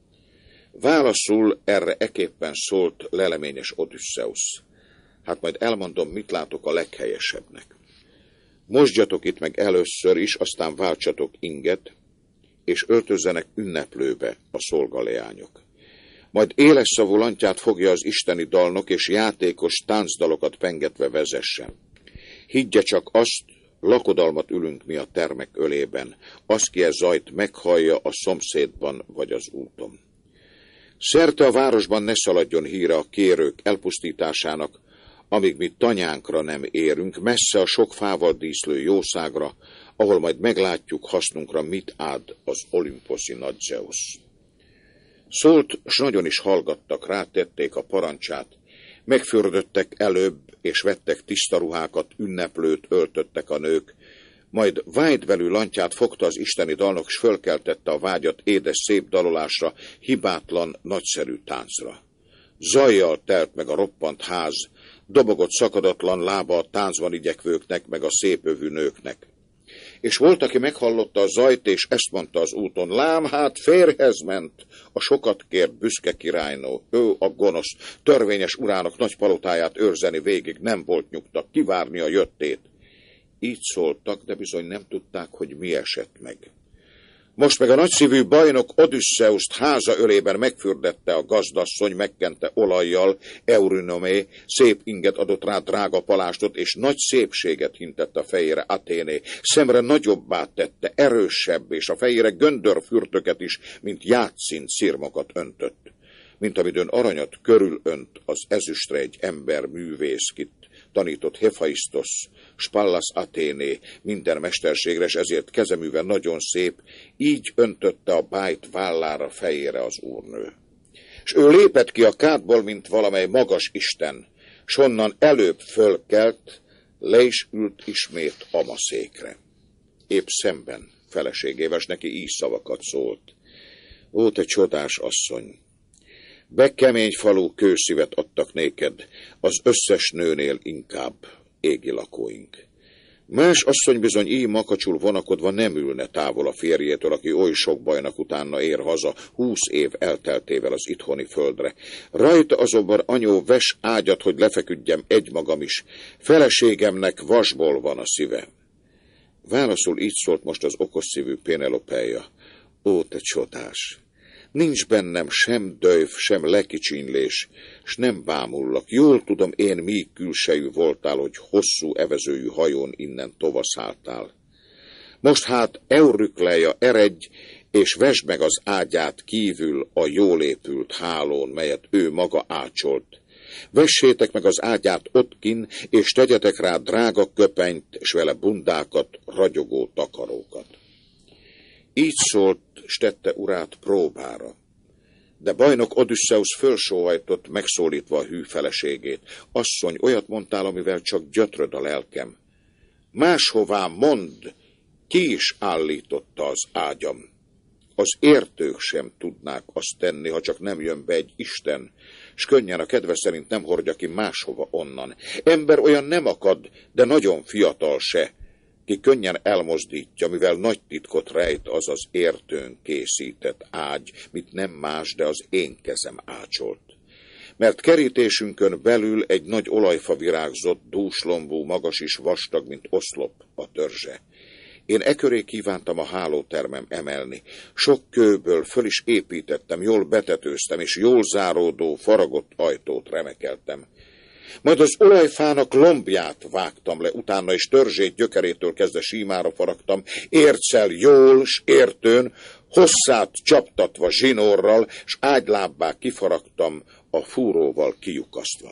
Válaszul erre eképpen szólt leleményes Odüsszeusz: hát majd elmondom, mit látok a leghelyesebbnek. Mosdjatok itt meg először is, aztán váltsatok inget, és öltözzenek ünneplőbe a szolgaleányok. Majd éles szavú lantját fogja az isteni dalnok, és játékos táncdalokat pengetve vezessen. Higgye csak azt, lakodalmat ülünk mi a termek ölében, az ki e zajt meghallja a szomszédban vagy az úton. Szerte a városban ne szaladjon híre a kérők elpusztításának, amíg mi tanyánkra nem érünk, messze a sok fával díszlő jószágra, ahol majd meglátjuk hasznunkra, mit ád az olimposzi nagy Zeusz. Szólt, s nagyon is hallgattak, rátették a parancsát, megfürdöttek előbb, és vettek tiszta ruhákat, ünneplőt öltöttek a nők, majd vágyvelű lantját fogta az isteni dalnok, s fölkeltette a vágyat édes szép dalolásra, hibátlan, nagyszerű táncra. Zajjal telt meg a roppant ház, dobogott szakadatlan lába a táncban igyekvőknek, meg a szépövű nőknek. És volt, aki meghallotta a zajt, és ezt mondta az úton: lám, hát férjhez ment a sokat kért büszke királynó, ő a gonosz, törvényes urának nagy palotáját őrzeni végig nem volt nyugta, kivárni a jöttét. Így szóltak, de bizony nem tudták, hogy mi esett meg. Most meg a nagyszívű bajnok Odüsszeuszt háza ölében megfürdette a gazdasszony, megkente olajjal, Eurinomé, szép inget adott rá, drága palástot, és nagy szépséget hintett a fejére Athéné, szemre nagyobbá tette, erősebb, és a fejére göndörfürtöket is, mint játszint szirmokat öntött. Mint amidőn aranyat körül önt az ezüstre egy ember művészkit, tanított Hephaistos, Spallas Athéné minden mesterségre, s ezért kezeműve nagyon szép, így öntötte a bájt vállára, fejére az úrnő. És ő lépett ki a kádból, mint valamely magas isten, s onnan előbb fölkelt, le is ült ismét amaszékre. Épp szemben feleségével, s neki így szavakat szólt. Ó, te csodás asszony! Bekemény falú kőszívet adtak néked, az összes nőnél inkább égi lakóink. Más asszony bizony így makacsul vonakodva nem ülne távol a férjétől, aki oly sok bajnak utána ér haza, húsz év elteltével az itthoni földre. Rajta azonban, anyó, ves ágyat, hogy lefeküdjem egymagam is. Feleségemnek vasból van a szíve. Válaszul így szólt most az okos szívű Pénelopeja. Ó, te csodás! Nincs bennem sem döjv, sem lekicsinylés, s nem bámullak. Jól tudom én, míg külsejű voltál, hogy hosszú evezőjű hajón innen tovaszálltál. Most hát Eurükleja, eredj, és vesd meg az ágyát kívül a jól épült hálón, melyet ő maga ácsolt. Vessétek meg az ágyát ottkin, és tegyetek rá drága köpenyt, s vele bundákat, ragyogó takarókat. Így szólt, s tette urát próbára. De bajnok Odüsszeusz fölsóhajtott, megszólítva a hű feleségét. Asszony, olyat mondtál, amivel csak gyötröd a lelkem. Máshová mondd, ki is állította az ágyam. Az értők sem tudnák azt tenni, ha csak nem jön be egy Isten, s könnyen a kedve szerint nem hordja ki máshova onnan. Ember olyan nem akad, de nagyon fiatal se, ki könnyen elmozdítja, mivel nagy titkot rejt az az értőn készített ágy, mit nem más, de az én kezem ácsolt. Mert kerítésünkön belül egy nagy olajfa virágzott, dúslombú, magas is vastag, mint oszlop a törzse. Én e köré kívántam a hálótermem emelni. Sok kőből föl is építettem, jól betetőztem, és jól záródó, faragott ajtót remekeltem. Majd az olajfának lombját vágtam le, utána is törzsét gyökerétől kezdve símára faragtam, érccel jól, s értőn, hosszát csaptatva zsinórral, s ágylábbá kifaragtam, a fúróval kijukasztva.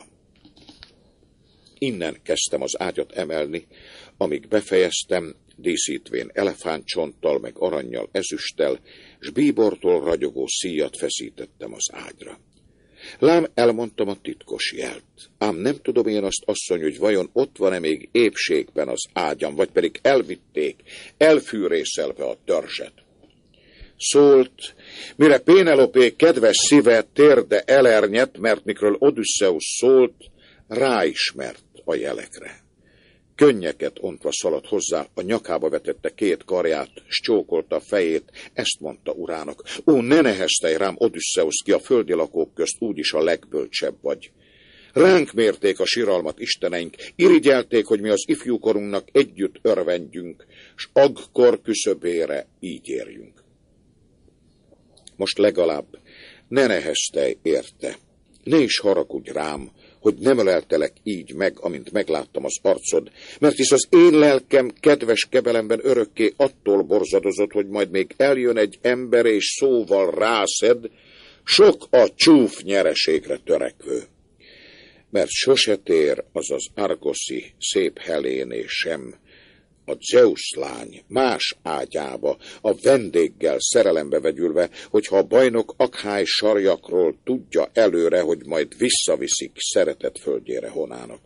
Innen kezdtem az ágyat emelni, amíg befejeztem, díszítvén elefántcsonttal, meg arannyal, ezüsttel, s bíbortól ragyogó szíjat feszítettem az ágyra. Lám elmondtam a titkos jelt. Ám nem tudom én azt, asszony, hogy vajon ott van-e még épségben az ágyam, vagy pedig elvitték, elfűrészelve a törzset. Szólt, mire Pénelopé kedves szíve térde elernyett, mert mikről Odüsszeusz szólt, ráismert a jelekre. Könnyeket ontva szaladt hozzá, a nyakába vetette két karját, s csókolta a fejét, ezt mondta urának. Ó, ne neheztelj rám, Odüsszeusz, ki a földi lakók közt úgyis a legbölcsebb vagy. Ránk mérték a siralmat isteneink, irigyelték, hogy mi az ifjúkorunknak együtt örvendjünk, s agkor küszöbére így érjünk. Most legalább ne neheztelj érte, ne is haragudj rám, hogy nem öleltelek így meg, amint megláttam az arcod, mert hisz az én lelkem kedves kebelemben örökké attól borzadozott, hogy majd még eljön egy ember és szóval rászed, sok a csúf nyereségre törekvő. Mert sose tér az az argoszi szép Heléné sem, a Zeusz lány más ágyába, a vendéggel szerelembe vegyülve, hogyha a bajnok Akháj sarjakról tudja előre, hogy majd visszaviszik szeretett földjére Honának.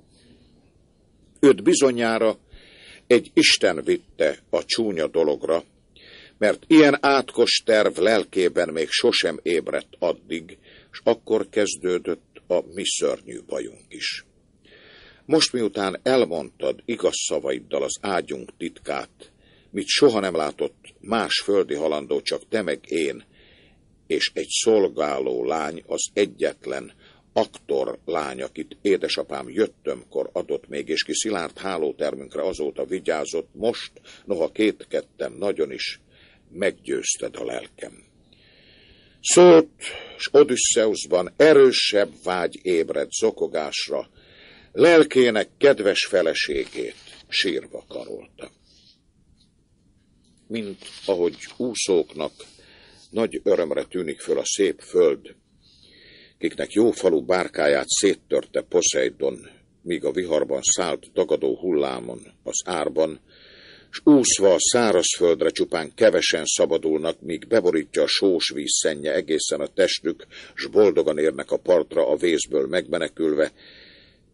Őt bizonyára egy Isten vitte a csúnya dologra, mert ilyen átkos terv lelkében még sosem ébredt addig, s akkor kezdődött a mi szörnyű bajunk is. Most miután elmondtad igaz szavaiddal az ágyunk titkát, mit soha nem látott más földi halandó, csak te meg én, és egy szolgáló lány, az egyetlen aktor lány, akit édesapám jöttömkor adott még, és ki szilárd hálótermünkre azóta vigyázott, most, noha kétkedtem nagyon is, meggyőzted a lelkem. Szólt, s Odüsszeuszban erősebb vágy ébred zokogásra, lelkének kedves feleségét sírva karolta. Mint ahogy úszóknak nagy örömre tűnik föl a szép föld, kiknek jó falu bárkáját széttörte Poseidon, míg a viharban szállt dagadó hullámon az árban, s úszva a szárazföldre csupán kevesen szabadulnak, míg beborítja a sós víz szennye egészen a testük, s boldogan érnek a partra a vészből megmenekülve,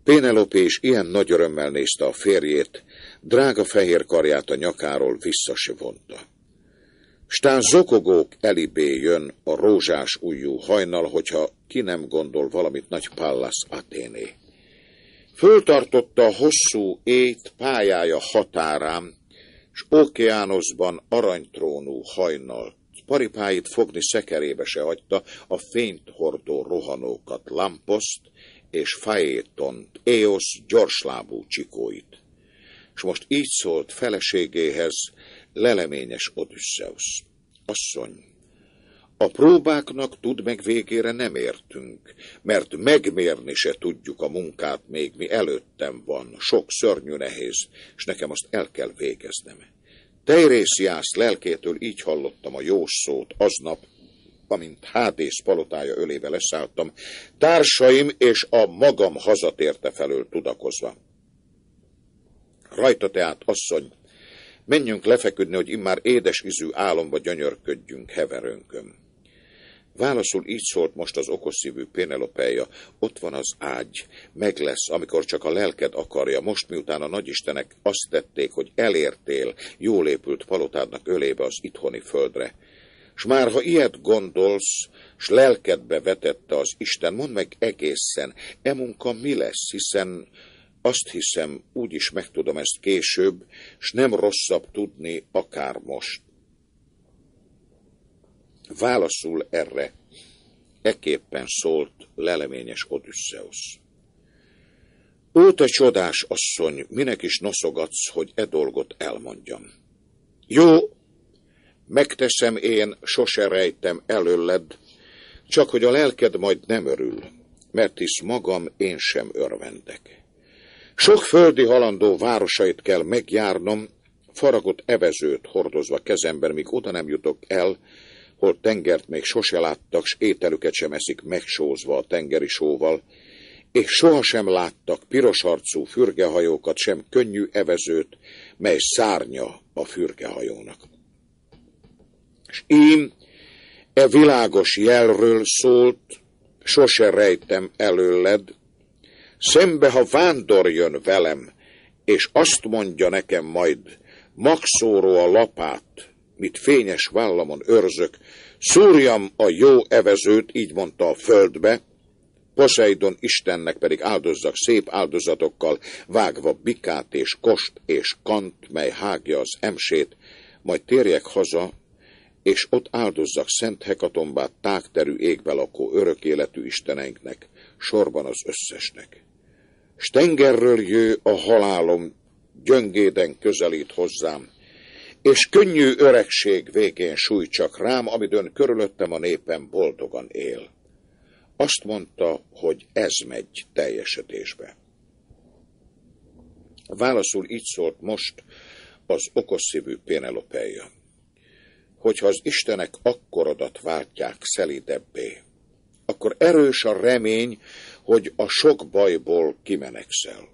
Pénelope is ilyen nagy örömmel nézte a férjét, drága fehér karját a nyakáról vissza se vonta. Stán zokogók elibé jön a rózsás ujjú hajnal, hogyha ki nem gondol valamit nagy Pallas Athéné. Föltartotta a hosszú ét pályája határán, s Ókeánoszban aranytrónú hajnal. Paripáit fogni szekerébe se hagyta a fényt hordó rohanókat, Lamposzt és Faétont, Éosz gyorslábú csikóit. És most így szólt feleségéhez, leleményes Odüsszeusz. Asszony, a próbáknak tud meg végére nem értünk, mert megmérni se tudjuk a munkát, még mi előttem van, sok szörnyű nehéz, és nekem azt el kell végeznem. Teirésziász lelkétől így hallottam a jó szót aznap, amint Hádész palotája ölébe leszálltam, társaim és a magam hazatérte felől tudakozva. Rajta tehát, asszony, menjünk lefeküdni, hogy immár édes ízű álomba gyönyörködjünk heverőnkön. Válaszul így szólt most az okosszívű Pénelopeja, ott van az ágy, meg lesz, amikor csak a lelked akarja, most miután a nagyistenek azt tették, hogy elértél jól épült palotádnak ölébe az itthoni földre. S már ha ilyet gondolsz, s lelkedbe vetette az Isten, mondd meg egészen, e munka mi lesz, hiszen azt hiszem, úgyis megtudom ezt később, s nem rosszabb tudni akár most. Válaszul erre ekképpen szólt leleményes Odüsszeusz. Ó, te csodás asszony, minek is noszogatsz, hogy e dolgot elmondjam? Jó, megteszem én, sose rejtem előled, csak hogy a lelked majd nem örül, mert hisz magam én sem örvendek. Sok földi halandó városait kell megjárnom, faragott evezőt hordozva kezemben, míg oda nem jutok el, hol tengert még sose láttak, s ételüket sem eszik megsózva a tengeri sóval, és sohasem láttak piros arcú fürgehajókat, sem könnyű evezőt, mely szárnya a fürgehajónak. S ím e világos jelről szólt, sose rejtem előled, szembe, ha vándor jön velem, és azt mondja nekem majd, magszóró a lapát, mit fényes vállamon őrzök, szúrjam a jó evezőt, így mondta a földbe, Poseidon Istennek pedig áldozzak szép áldozatokkal, vágva bikát és kost és kant, mely hágja az emsét, majd térjek haza, és ott áldozzak szent hekatombát tágterű égbe lakó örök életű isteneinknek, sorban az összesnek. S tengerről jő a halálom, gyöngéden közelít hozzám, és könnyű öregség végén sújt csak rám, amidőn körülöttem a népem boldogan él. Azt mondta, hogy ez megy teljesedésbe. Válaszul így szólt most az okosszívű Pénelopeja, hogyha az istenek akkorodat váltják szelidebbé, akkor erős a remény, hogy a sok bajból kimenekszel.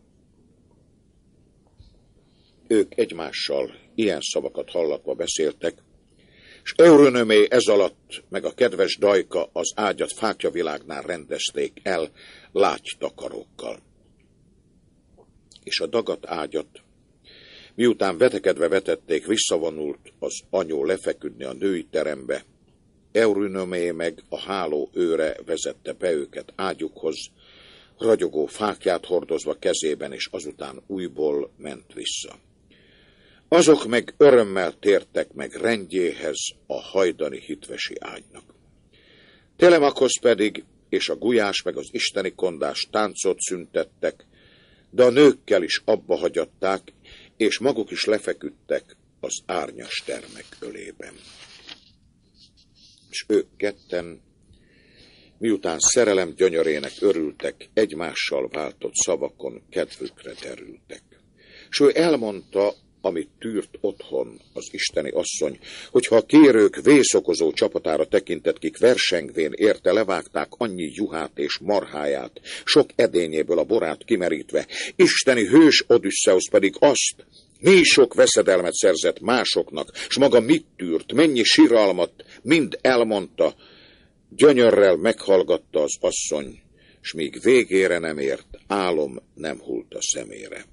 Ők egymással ilyen szavakat hallatva beszéltek, és Eurynömé ez alatt, meg a kedves Dajka az ágyat fákjavilágnál rendezték el lágy takarókkal. És a dagat ágyat, miután vetekedve vetették, visszavonult az anyó lefeküdni a női terembe, Eurynömé meg a háló őre vezette be őket ágyukhoz, ragyogó fákját hordozva kezében, és azután újból ment vissza. Azok meg örömmel tértek meg rendjéhez a hajdani hitvesi ágynak. Telemakosz pedig és a gulyás meg az isteni kondás táncot szüntettek, de a nőkkel is abba hagyatták, és maguk is lefeküdtek az árnyas termek ölében. És ők ketten, miután szerelem gyönyörének örültek, egymással váltott szavakon kedvükre derültek. S ő elmondta, amit tűrt otthon az isteni asszony, hogyha a kérők vészokozó csapatára tekintett, kik versengvén érte, levágták annyi juhát és marháját, sok edényéből a borát kimerítve, isteni hős Odüsszeusz pedig azt, mi sok veszedelmet szerzett másoknak, s maga mit tűrt, mennyi siralmat, mind elmondta, gyönyörrel meghallgatta az asszony, s míg végére nem ért, álom nem hult a szemére.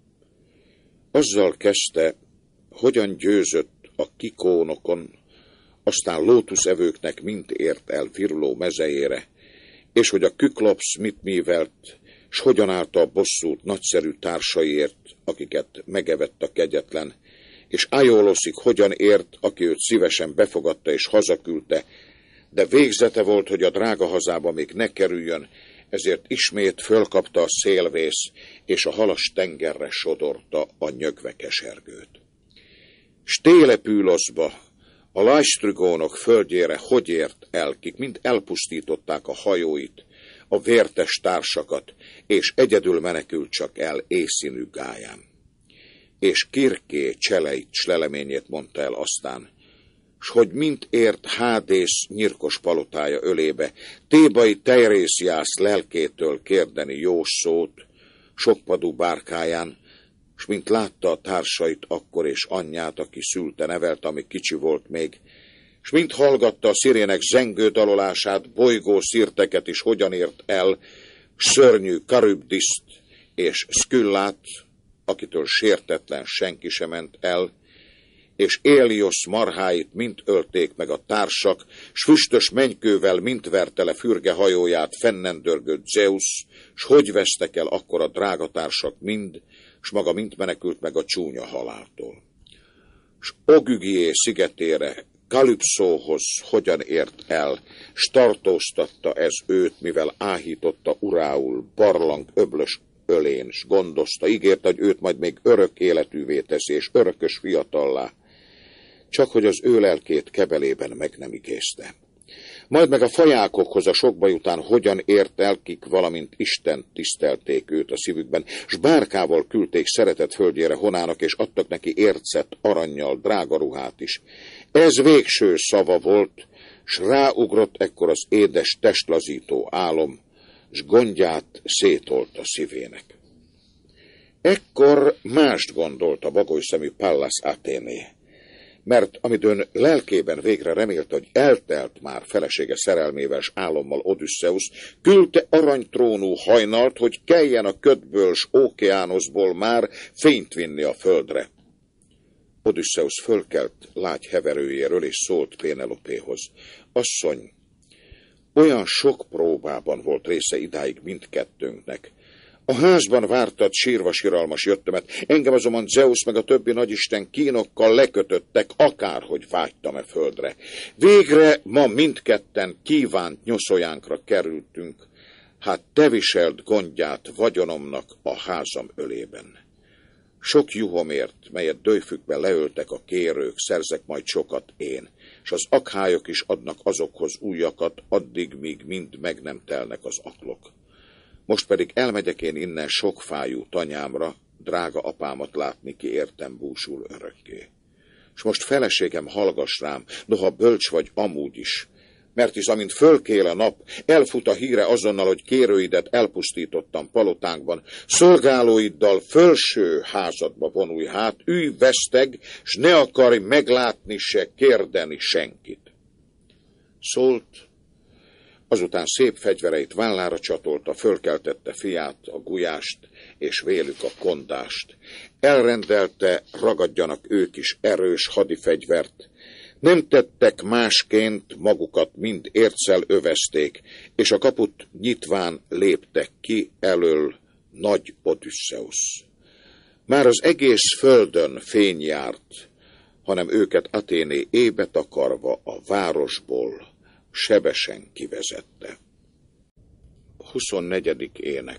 Azzal kezdte, hogyan győzött a kikónokon, aztán lótuszevőknek mind ért el viruló mezejére, és hogy a Küklops mit művelt, s hogyan állta a bosszút nagyszerű társaiért, akiket megevett a kegyetlen, és Aiolosig hogyan ért, aki őt szívesen befogadta és hazaküldte, de végzete volt, hogy a drága hazába még ne kerüljön, ezért ismét fölkapta a szélvész, és a halas tengerre sodorta a nyögve kesergőt. S Télepüloszba, a Lajstrigónok földjére hogy ért el, kik mind elpusztították a hajóit, a vértes társakat, és egyedül menekült csak el éjszínű gályán. És Kirké cseleit, sleleményét mondta el aztán, s hogy mint ért Hádész nyirkos palotája ölébe, Tébai Teirésjász lelkétől kérdeni jós szót, sokpadú bárkáján, s mint látta a társait akkor és anyját, aki szülte, nevelt, ami kicsi volt még, s mint hallgatta a szirének zengő dalolását, bolygó szirteket is hogyan ért el, szörnyű Karübdiszt és Szküllát, akitől sértetlen senki sem ment el, és Éliosz marháit mind ölték meg a társak, s füstös mennykővel mind verte le fürge hajóját fennendörgött Zeus, s hogy vesztek el akkor a drága társak mind, s maga mind menekült meg a csúnya haláltól. S Ogügié szigetére, Kalüpszóhoz hogyan ért el, s tartóztatta ez őt, mivel áhította urául barlang öblös ölén, s gondozta, ígérte, hogy őt majd még örök életűvé teszi, és örökös fiatallá, csak hogy az ő lelkét kebelében meg nem igézte. Majd meg a fajákokhoz a sok baj után hogyan ért el, kik valamint Isten tisztelték őt a szívükben, s bárkával küldték szeretett földjére Honának, és adtak neki ércet, arannyal, drága ruhát is. Ez végső szava volt, s ráugrott ekkor az édes testlazító álom, s gondját szétolt a szívének. Ekkor mást gondolt a bagolyszemű Pallas Athéné, mert amidőn lelkében végre remélte, hogy eltelt már felesége szerelmével s álommal Odüsszeusz, küldte aranytrónú hajnalt, hogy keljen a ködből s ókeánoszból már fényt vinni a földre. Odüsszeusz fölkelt lágy heverőjéről, és szólt Pénelopéhoz: asszony, olyan sok próbában volt része idáig mindkettőnknek. A házban vártad, sírva siralmas jöttemet, engem azonban Zeus meg a többi nagyisten kínokkal lekötöttek, akárhogy vágytam-e földre. Végre ma mindketten kívánt nyoszolyánkra kerültünk, hát te viselt gondját vagyonomnak a házam ölében. Sok juhomért, melyet döjfükbe leöltek a kérők, szerzek majd sokat én, s az akhályok is adnak azokhoz újakat, addig, míg mind meg nem telnek az aklok. Most pedig elmegyek én innen sokfájú tanyámra, drága apámat látni, ki értem búsul örökké. S most feleségem, hallgass rám, noha bölcs vagy amúgy is, mert hisz amint fölkél a nap, elfut a híre azonnal, hogy kérőidet elpusztítottam palotánkban, szolgálóiddal fölső házadba vonulj hát, ülj veszteg, s ne akarj meglátni se kérdeni senkit. Szólt, azután szép fegyvereit vállára csatolta, fölkeltette fiát, a gulyást, és vélük a kondást. Elrendelte, ragadjanak ők is erős hadifegyvert. Nem tettek másként, magukat mind érccel övezték, és a kaput nyitván léptek ki elől nagy Odüsszeusz. Már az egész földön fény járt, hanem őket Athéné ébe takarva a városból sebesen kivezette. huszonnegyedik ének.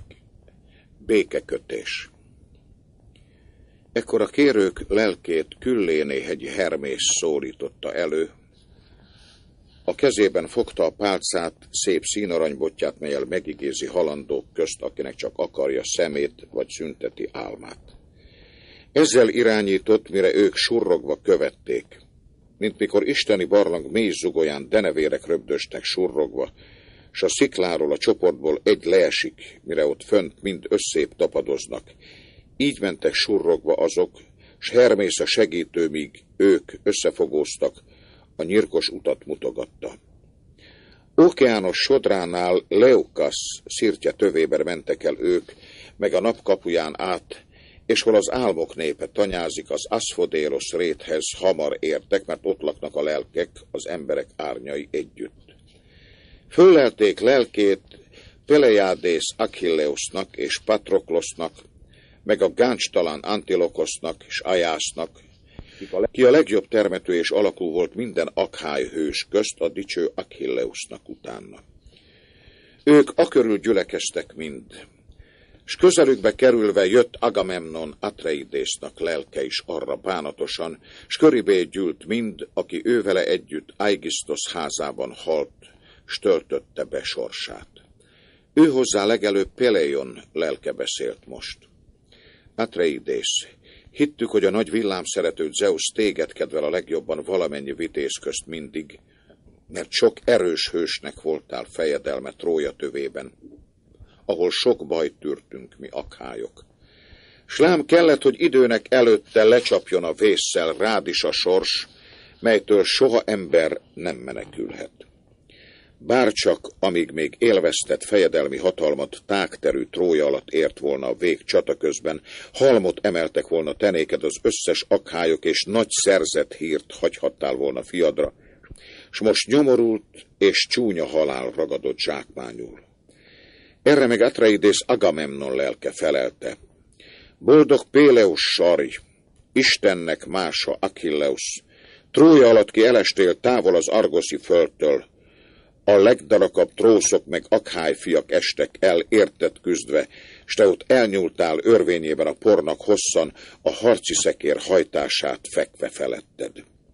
Békekötés. Ekkor a kérők lelkét Külléné-hegyi Hermész szólította elő. A kezében fogta a pálcát, szép színaranybotját, melyel megigézi halandók közt, akinek csak akarja szemét vagy szünteti álmát. Ezzel irányított, mire ők surrogva követték, mint mikor isteni barlang mély zugolyán denevérek röbdöstek surrogva, s a szikláról, a csoportból egy leesik, mire ott fönt mind összép tapadoznak. Így mentek surrogva azok, s Hermész a segítő, míg ők összefogóztak, a nyirkos utat mutogatta. Ókeános sodránál Leukasz szirtje tövébe mentek el ők, meg a napkapuján át, és hol az álmok népe tanyázik, az Aszfodélosz réthez hamar értek, mert ott laknak a lelkek, az emberek árnyai együtt. Föllelték lelkét Peleiádész Achilleusznak és Patroklosznak, meg a gáncstalan Antilokosznak és Ajásznak, ki a legjobb termető és alakú volt minden akháj hős közt, a dicső Achilleusznak utána. Ők akörül gyülekeztek mind, s közelükbe kerülve jött Agamemnon Atreidésznak lelke is arra bánatosan, s köribé gyűlt mind, aki ővele együtt Aigisztosz házában halt, s töltötte be sorsát. Ő hozzá legelőbb Peleion lelke beszélt most. Atreidész, hittük, hogy a nagy villámszerető Zeusz téged kedvel a legjobban valamennyi vitéz közt mindig, mert sok erős hősnek voltál fejedelme Trója tövében, ahol sok bajt tűrtünk mi akhályok. S lám kellett, hogy időnek előtte lecsapjon a vésszel rád is a sors, melytől soha ember nem menekülhet. Bárcsak, amíg még élveztett fejedelmi hatalmat tágterű Trója alatt ért volna a vég csata közben, halmot emeltek volna tenéked az összes akhályok, és nagy szerzett hírt hagyhattál volna fiadra, s most nyomorult és csúnya halál ragadott zsákmányul. Erre meg Atreidész Agamemnon lelke felelte. Boldog Péleus sarj, Istennek mása Achilleusz, Trója alatt ki elestél távol az argoszi földtől, a legdarakabb trószok meg akhály fiak estek el érted küzdve, s te ott elnyúltál örvényében a pornak hosszan, a harci szekér hajtását fekve feletted.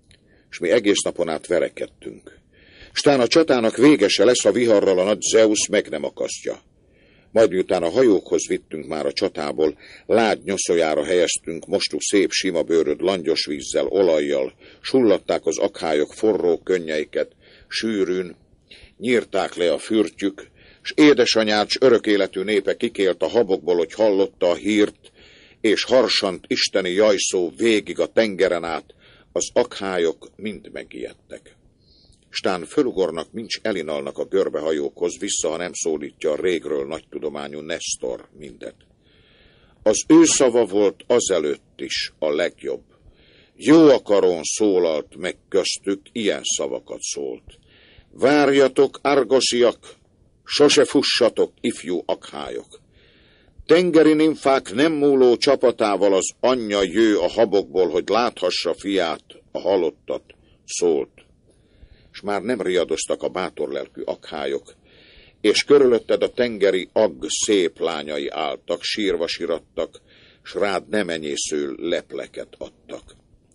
S mi egész napon át verekedtünk. Stán a csatának végese lesz, a viharral a nagy Zeusz meg nem akasztja. Majd miután a hajókhoz vittünk már a csatából, lágy nyoszójára helyeztünk mostú szép sima bőröd langyos vízzel, olajjal, sullatták az akhályok forró könnyeiket, sűrűn, nyírták le a fürtjük, s édesanyád s örök életű népe kikélt a habokból, hogy hallotta a hírt, és harsant isteni jajszó végig a tengeren át, az akhályok mind megijedtek. Stán fölugornak, mincs elinalnak a görbehajókhoz, vissza, ha nem szólítja a régről nagy tudományú Nesztor mindet. Az ő szava volt azelőtt is a legjobb. Jó akaron szólalt meg köztük, ilyen szavakat szólt. Várjatok, argosiak, sose fussatok, ifjú akhályok. Tengeri nimfák nem múló csapatával az anyja jő a habokból, hogy láthassa fiát, a halottat, szólt. S már nem riadoztak a bátorlelkű akhályok, és körülötted a tengeri agg szép lányai álltak, sírva sirattak, s rád nem enyésző lepleket adtak.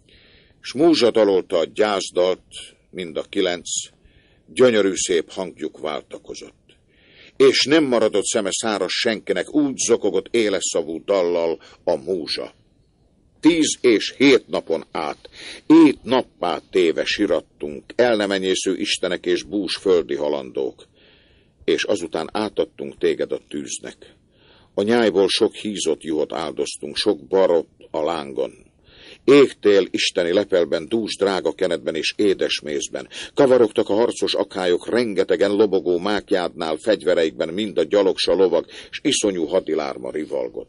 S múzsa dalolta a gyászdalt, mind a kilenc, gyönyörű szép hangjuk váltakozott. És nem maradott szeme száraz senkinek, úgy zokogott éleszavú dallal a múzsa. Tíz és hét napon át, ét nappá téve sirattunk, el nem enyésző istenek és bús földi halandók, és azután átadtunk téged a tűznek. A nyájból sok hízott juhot áldoztunk, sok barot a lángon. Égtél isteni lepelben, dús drága kenetben és édesmézben. Kavarogtak a harcos akhályok rengetegen lobogó mákjádnál, fegyvereikben mind a gyalogsa lovag, s iszonyú hadilárma rivalgott.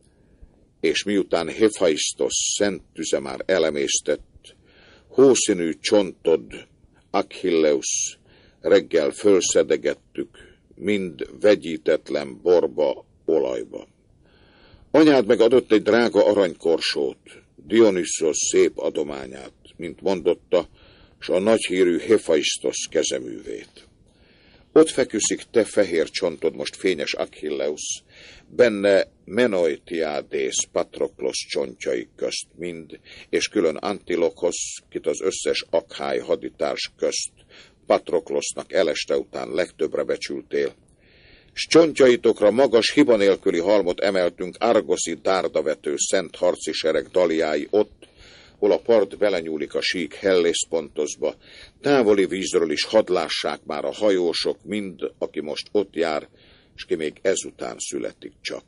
És miután Hephaistos szent tüze már elemésztett, hószínű csontod, Achilleus, reggel fölszedegettük, mind vegyítetlen borba, olajba. Anyád meg adott egy drága aranykorsót, Dionysos szép adományát, mint mondotta, s a nagyhírű Hephaistos kezeművét. Ott feküszik te fehér csontod most fényes Achilleus, benne Menoetiádész Patroklosz csontjai közt mind, és külön Antilokosz, kit az összes akhály haditárs közt, Patroklosznak eleste után legtöbbre becsültél, s csontjaitokra magas hiba nélküli halmot emeltünk argoszi dárdavető szent harci sereg daliái ott, hol a part belenyúlik a sík Hellészpontozba, távoli vízről is hadlássák már a hajósok mind, aki most ott jár, s ki még ezután születik csak.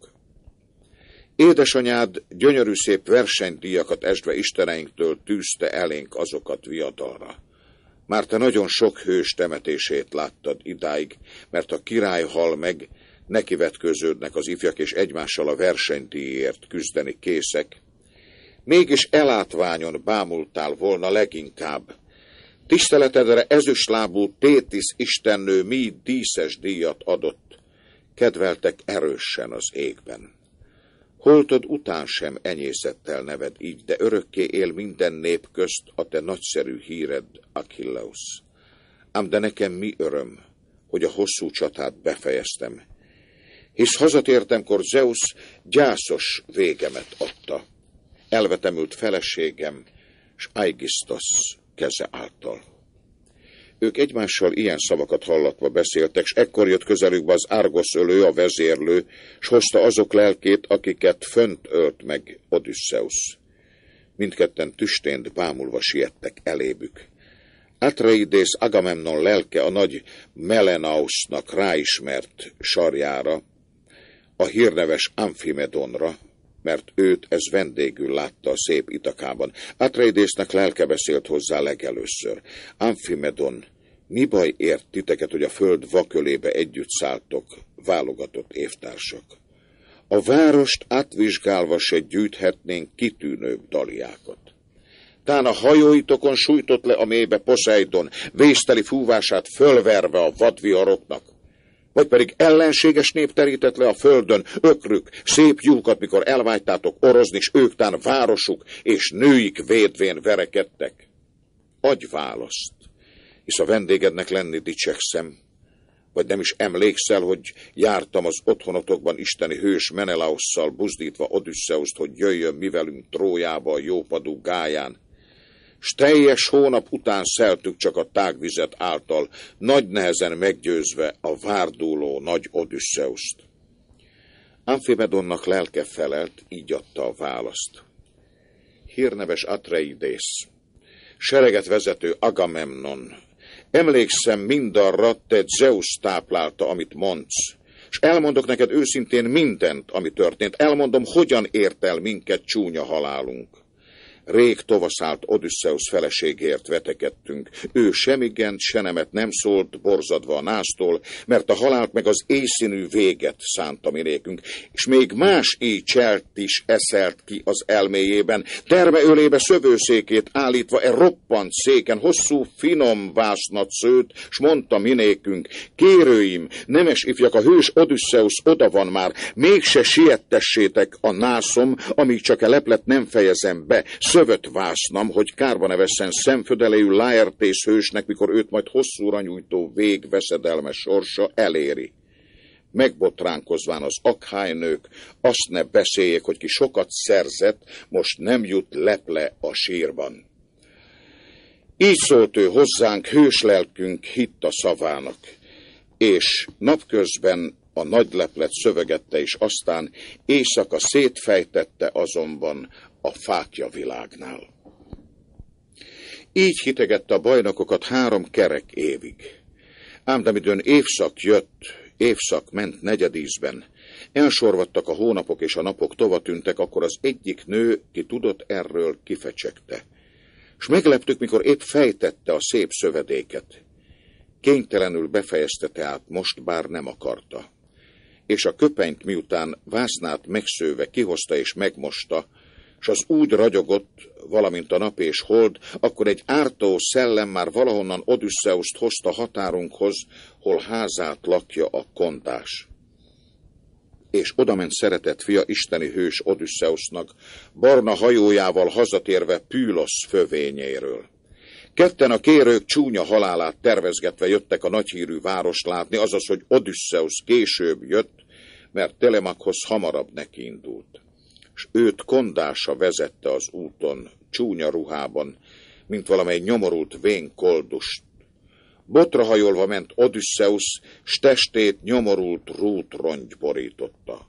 Édesanyád gyönyörű szép versenydíjakat esdve isteneinktől tűzte elénk azokat viadalra. Már te nagyon sok hős temetését láttad idáig, mert a király hal meg, nekivetköződnek az ifjak, és egymással a versenydíjért küzdeni készek. Mégis elátványon bámultál volna leginkább. Tiszteletedre ezüstlábú Tétisz istennő mi díszes díjat adott, kedveltek erősen az égben. Holtod után sem enyészettel neved így, de örökké él minden nép közt a te nagyszerű híred, Achilleus. Ám de nekem mi öröm, hogy a hosszú csatát befejeztem, hisz hazatértemkor Zeus gyászos végemet adta, elvetemült feleségem, s Aigisztosz keze által. Ők egymással ilyen szavakat hallatva beszéltek, s ekkor jött közelükbe az Argoszölő, a vezérlő, s hozta azok lelkét, akiket fönt ölt meg Odüsszeusz. Mindketten tüstént bámulva siettek elébük. Atreidész Agamemnon lelke a nagy Melenausnak ráismert sarjára, a hírneves Amfimedonra, mert őt ez vendégül látta a szép Itakában. Atreidésznek lelke beszélt hozzá legelőször. Amfimedon, mi baj ért titeket, hogy a föld vakölébe együtt szálltok, válogatott évtársak? A várost átvizsgálva se gyűjthetnénk kitűnőbb daliákat. Tán a hajóitokon sújtott le a mélybe Poseidon, vészteli fúvását fölverve a vadviharoknak, vagy pedig ellenséges nép terített le a földön, ökrük, szép lyúkat, mikor elvágytátok orozni, s ők tán városuk és nőik védvén verekedtek. Adj választ, hisz a vendégednek lenni dicsekszem, vagy nem is emlékszel, hogy jártam az otthonotokban isteni hős Menelausszal, buzdítva Odüsszeuszt, hogy jöjjön mi velünk Trójába a jópadú gáján. S teljes hónap után szeltük csak a tágvizet által, nagy nehezen meggyőzve a várduló nagy Odüsszeuszt. Amfimedonnak lelke felelt, így adta a választ. Hírneves Atreidész, sereget vezető Agamemnon, emlékszem mindarra, te Zeus táplálta, amit mondsz, s elmondok neked őszintén mindent, ami történt. Elmondom, hogyan ért el minket csúnya halálunk. Rég tovaszált Odüsszeusz feleségért vetekedtünk. Ő sem igent, se nemet nem szólt, borzadva a násztól, mert a halált meg az éjszínű véget szánta minékünk, és még más így cselt is eszelt ki az elméjében, terme ölébe szövőszékét állítva e roppant széken, hosszú, finom vásznat szőt, s mondta minékünk, kérőim, nemes ifjak, a hős Odüsszeusz oda van már, mégse siettessétek a nászom, amíg csak a leplet nem fejezem be, szövött vásznam, hogy kárba ne vesszen szemfödelejű Laertész hősnek, mikor őt majd hosszúra nyújtó vég veszedelmes sorsa eléri. Megbotránkozván az akhálynők, azt ne beszéljék, hogy ki sokat szerzett, most nem jut leple a sírban. Így szólt ő hozzánk, hős lelkünk hitt a szavának, és napközben a nagy leplet szövegette, és aztán éjszaka szétfejtette azonban a fákja világnál. Így hitegette a bajnokokat három kerek évig. Ám de midőn évszak jött, évszak ment negyedízben, elsorvadtak a hónapok és a napok tovatűntek, akkor az egyik nő, ki tudott erről, kifecsegte. S megleptük, mikor épp fejtette a szép szövedéket. Kénytelenül befejezte tehát most, bár nem akarta. És a köpenyt miután vásznát megszőve kihozta és megmosta, s az úgy ragyogott, valamint a nap és hold, akkor egy ártó szellem már valahonnan Odüsszeuszt hozta határunkhoz, hol házát lakja a kondás. És odament szeretett fia isteni hős Odüsszeusznak, barna hajójával hazatérve Pülosz fövényéről. Ketten a kérők csúnya halálát tervezgetve jöttek a nagyhírű várost látni, azaz, hogy Odüsszeusz később jött, mert Telemakhoz hamarabb nekiindult. S őt kondása vezette az úton, csúnya ruhában, mint valamely nyomorult vén koldust. Botrahajolva ment Odüsszeusz, s testét nyomorult rútrongy borította.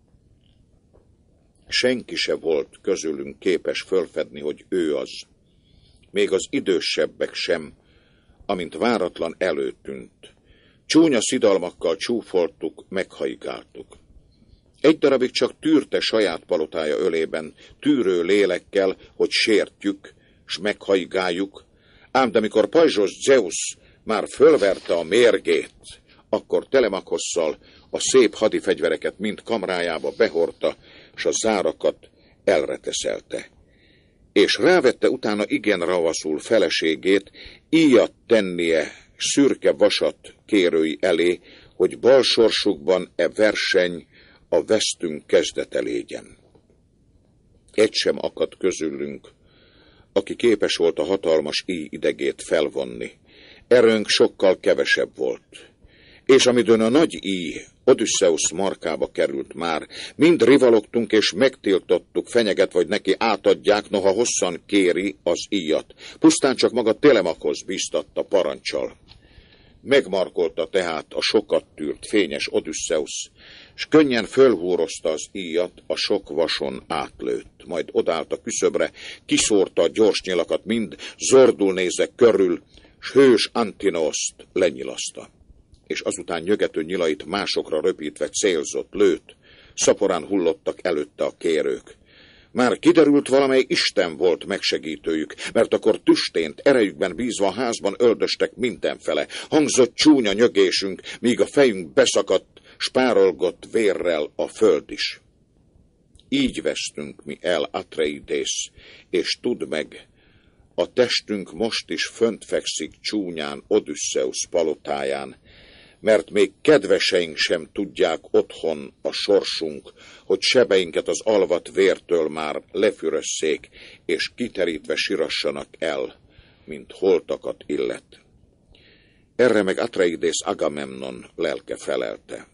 Senki se volt közülünk képes fölfedni, hogy ő az. Még az idősebbek sem, amint váratlan előtűnt. Csúnya szidalmakkal csúfoltuk, meghaigáltuk. Egy darabig csak tűrte saját palotája ölében, tűrő lélekkel, hogy sértjük, s meghaigáljuk, Ám de mikor pajzsos Zeus már fölverte a mérgét, akkor Telemakosszal a szép hadifegyvereket mind kamrájába behordta, s a zárakat elreteszelte. És rávette utána igen ravaszul feleségét íjat tennie szürke vasat kérői elé, hogy bal sorsukban e verseny a vesztünk kezdete légyen. Egy sem akadt közülünk, aki képes volt a hatalmas íj idegét felvonni. Erőnk sokkal kevesebb volt. És amidőn a nagy íj Odüsszeusz markába került már, mind rivalogtunk és megtiltottuk, fenyeget vagy neki átadják, noha hosszan kéri az íjat. Pusztán csak maga Telemakosz bíztatta parancsal. Megmarkolta tehát a sokat tűrt fényes Odüsszeusz, s könnyen fölhúrozta az íjat, a sok vason átlőtt. Majd odállt a küszöbre, kiszórta a gyors nyilakat mind, zordul nézve körül, s hős Antinoszt lenyilaszta. És azután nyögető nyilait másokra röpítve célzott, lőtt, szaporán hullottak előtte a kérők. Már kiderült, valamely Isten volt megsegítőjük, mert akkor tüstént, erejükben bízva a házban öldöstek mindenfele. Hangzott csúnya nyögésünk, míg a fejünk beszakadt, spárolgott vérrel a föld is. Így vesztünk mi el, Atreidész, és tudd meg, a testünk most is fönt fekszik csúnyán Odüsszeusz palotáján, mert még kedveseink sem tudják otthon a sorsunk, hogy sebeinket az alvat vértől már lefürösszék, és kiterítve sirassanak el, mint holtakat illet. Erre meg Atreidész Agamemnon lelke felelte.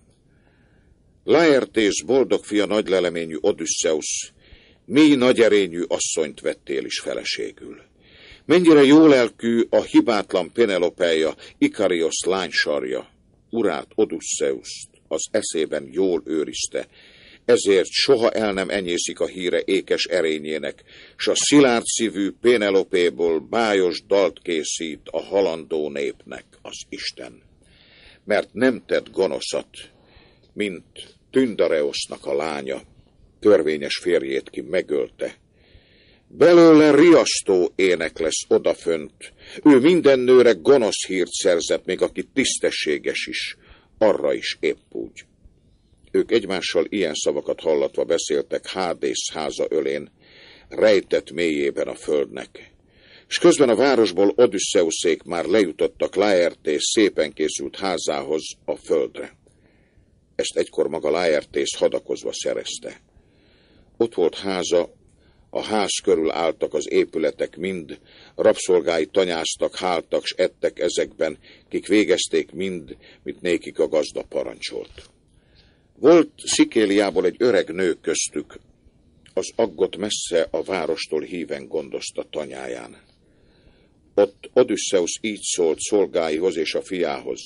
Laertész boldog fia nagyleleményű Odüsszeusz, mi nagyerényű asszonyt vettél is feleségül. Mennyire jólelkű a hibátlan Penelopeja, Ikariosz lánysarja, urát Odüsszeuszt az eszében jól őrizte, ezért soha el nem enyészik a híre ékes erényének, s a szilárd szívű Pénelopéból bájos dalt készít a halandó népnek az Isten. Mert nem tett gonoszat, mint Tündareosznak a lánya, törvényes férjét ki megölte. Belőle riasztó ének lesz odafönt, ő minden nőre gonosz hírt szerzett, még aki tisztességes is, arra is épp úgy. Ők egymással ilyen szavakat hallatva beszéltek Hádész háza ölén, rejtett mélyében a földnek. És közben a városból Odüsszeuszék már lejutottak Laertész szépen készült házához a földre. Ezt egykor maga Laertész hadakozva szerezte. Ott volt háza, a ház körül álltak az épületek mind, rabszolgái tanyáztak, háltak, s ettek ezekben, kik végezték mind, mit nékik a gazda parancsolt. Volt Szikéliából egy öreg nő köztük, az aggot messze a várostól híven gondozta tanyáján. Ott Odüsszeusz így szólt szolgáihoz és a fiához.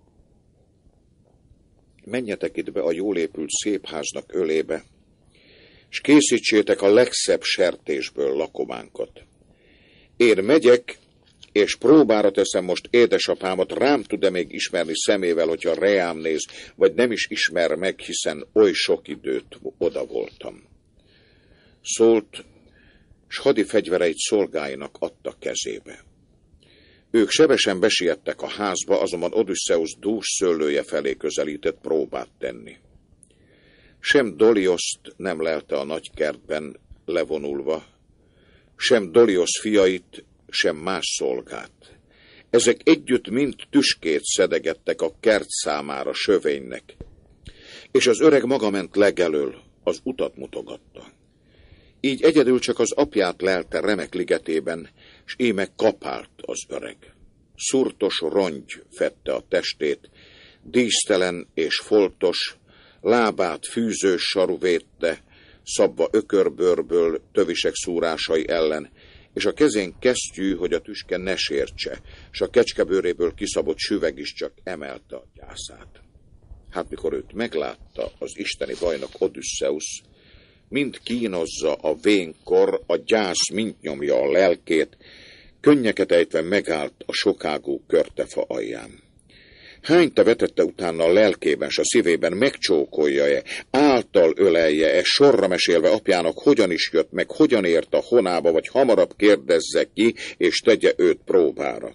Menjetek itt be a jól épült szép háznak ölébe, s készítsétek a legszebb sertésből lakománkat. Én megyek, és próbára teszem most édesapámat, rám tud-e még ismerni szemével, hogyha reám néz, vagy nem is ismer meg, hiszen oly sok időt oda voltam. Szólt, s hadifegyvereit szolgáinak adta kezébe. Ők sebesen besiettek a házba, azonban Odüsszeusz dús szőlője felé közelített próbát tenni. Sem Dolioszt nem lelte a nagykertben levonulva, sem Doliosz fiait, sem más szolgát. Ezek együtt mind tüskét szedegettek a kert számára sövénynek, és az öreg maga ment legelől, az utat mutogatta. Így egyedül csak az apját lelte remek ligetében, s íme kapált az öreg. Szurtos rongy fedte a testét, dísztelen és foltos, lábát fűzős saru védte, szabva ökörbőrből tövisek szúrásai ellen, és a kezén kesztyű, hogy a tüske ne sértse, s a kecskebőréből kiszabott süveg is csak emelte a gyászát. Hát mikor őt meglátta az isteni bajnok Odüsszeusz, mind kínozza a vénkor, a gyász mind nyomja a lelkét, könnyeket ejtve megállt a sokágú körtefa alján. Hányta vetette utána a lelkében s a szívében, megcsókolja-e, által ölelje-e, sorra mesélve apjának, hogyan is jött meg, hogyan ért a honába, vagy hamarabb kérdezze ki, és tegye őt próbára.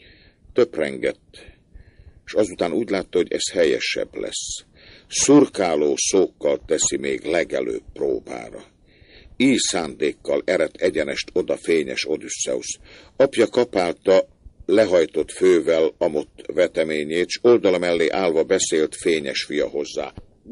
Töprengett, és azután úgy látta, hogy ez helyesebb lesz. Szurkáló szókkal teszi még legelőbb próbára. Így szándékkal eredt egyenest oda fényes Odüsszeusz. Apja kapálta lehajtott fővel amott veteményét, s oldala mellé állva beszélt fényes fia hozzá.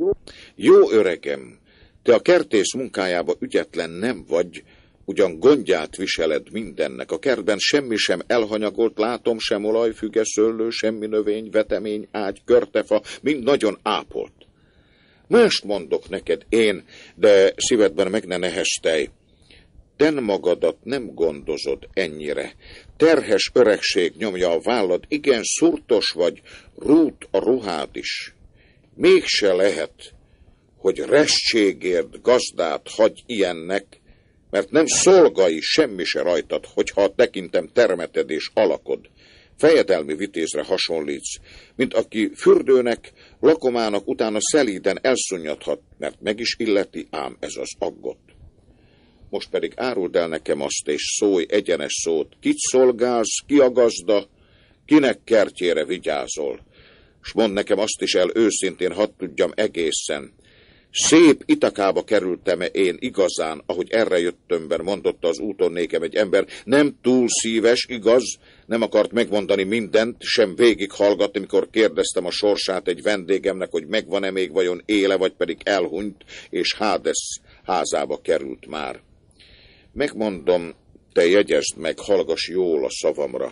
Jó öregem, te a kertész munkájába ügyetlen nem vagy, ugyan gondját viseled mindennek. A kertben semmi sem elhanyagolt, látom, sem olajfüge, szőlő, semmi növény, vetemény, ágy, körtefa, mind nagyon ápolt. Mást mondok neked én, de szívedben meg ne neheztelj. Ten magadat nem gondozod ennyire. Terhes öregség nyomja a vállad, igen szurtos vagy, rút a ruhád is. Mégse lehet, hogy restségért gazdát hagy ilyennek, mert nem szolgai semmi se rajtad, hogyha tekintem termeted és alakod. Fejedelmi vitézre hasonlítsz, mint aki fürdőnek, lakomának utána szelíden elszunnyadhat, mert meg is illeti ám ez az aggot. Most pedig áruld el nekem azt, és szólj egyenes szót, kit szolgálsz, ki a gazda, kinek kertjére vigyázol. S mondd nekem azt is el őszintén, hadd tudjam egészen. Szép Itakába kerültem-e én igazán, ahogy erre jöttömben, mondotta az úton nékem egy ember, nem túl szíves, igaz, nem akart megmondani mindent, sem végighallgatni, mikor kérdeztem a sorsát egy vendégemnek, hogy megvan-e még vajon éle, vagy pedig elhunyt, és Hádesz házába került már. Megmondom, te jegyezd meg, hallgass jól a szavamra.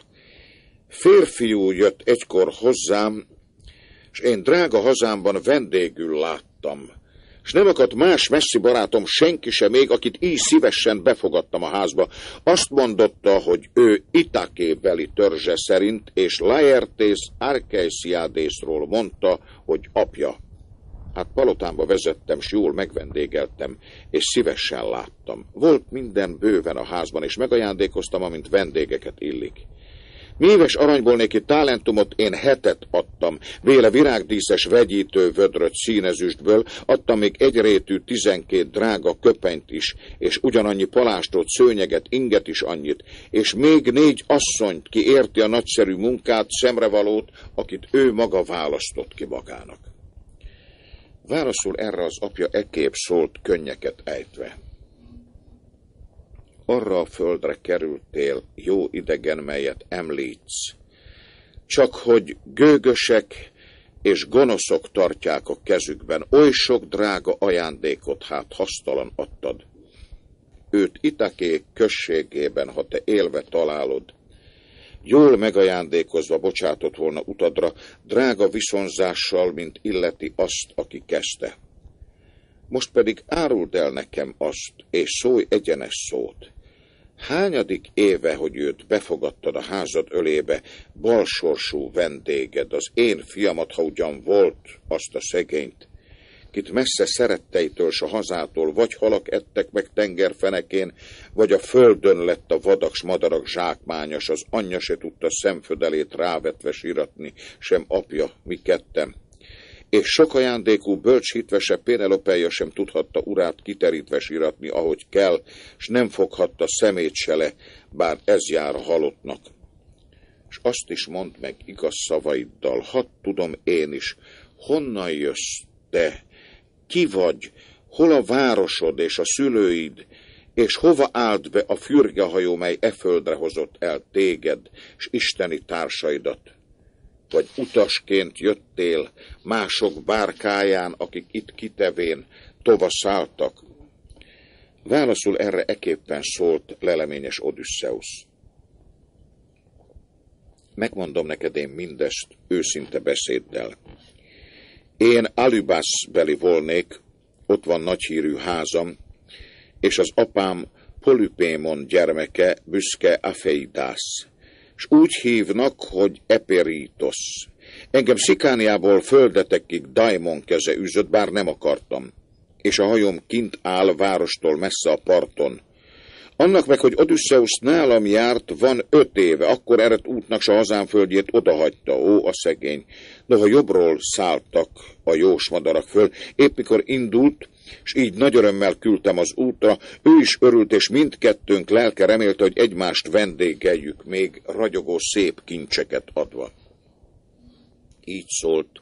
Férfiú jött egykor hozzám, és én drága hazámban vendégül láttam, és nem akadt más messzi barátom senki sem még, akit így szívesen befogadtam a házba. Azt mondotta, hogy ő Itakébeli törzse szerint, és Laertész Arkeisiádészról mondta, hogy apja. Hát palotámba vezettem, s jól megvendégeltem, és szívesen láttam. Volt minden bőven a házban, és megajándékoztam, amint vendégeket illik. Méves aranyból néki talentumot én hetet adtam, véle virágdíszes vegyítő vödröt színezüstből, adtam még egyrétű tizenkét drága köpenyt is, és ugyanannyi palástot, szőnyeget, inget is annyit, és még négy asszonyt, ki érti a nagyszerű munkát, szemrevalót, akit ő maga választott ki magának. Válaszul erre az apja ekképp szólt könnyeket ejtve. Arra a földre kerültél, jó idegen, melyet említsz, csak hogy gőgösek és gonoszok tartják a kezükben, oly sok drága ajándékot hát hasztalan adtad. Őt Itaké községében, ha te élve találod, jól megajándékozva bocsátott volna utadra, drága viszonzással, mint illeti azt, aki kezdte. Most pedig áruld el nekem azt, és szólj egyenes szót. Hányadik éve, hogy őt befogadtad a házad ölébe, balsorsú vendéged, az én fiamat, ha ugyan volt, azt a szegényt, kit messze szeretteitől s a hazától, vagy halak ettek meg tengerfenekén, vagy a földön lett a vadak s madarak zsákmányos, az anyja se tudta szemfödelét rávetve síratni, sem apja, mi ketten. És sok ajándékú bölcs hitvese Pénelopeia sem tudhatta urát kiterítve síratni, ahogy kell, s nem foghatta szemét se le, bár ez jár a halottnak. És azt is mondd meg igaz szavaiddal, hadd tudom én is, honnan jössz te, ki vagy, hol a városod és a szülőid, és hova állt be a fürgehajó, mely e földre hozott el téged, s isteni társaidat. Vagy utasként jöttél mások bárkáján, akik itt kitevén tova szálltak? Válaszul erre eképpen szólt leleményes Odüsszeusz. Megmondom neked én mindezt őszinte beszéddel. Én Alübászbeli volnék, ott van nagyhírű házam, és az apám Polypémon gyermeke, büszke Afeidász. S úgy hívnak, hogy Eperitos. Engem Szikániából földetekig Daimon keze üzött, bár nem akartam, és a hajóm kint áll várostól messze a parton. Annak meg, hogy Odüsszeusz nálam járt, van öt éve, akkor eredt útnak s a hazánföldjét odahagyta, ó, a szegény. Noha jobbról szálltak a jós madarak föl, épp mikor indult, s így nagy örömmel küldtem az útra, ő is örült, és mindkettőnk lelke remélte, hogy egymást vendégeljük, még ragyogó szép kincseket adva. Így szólt,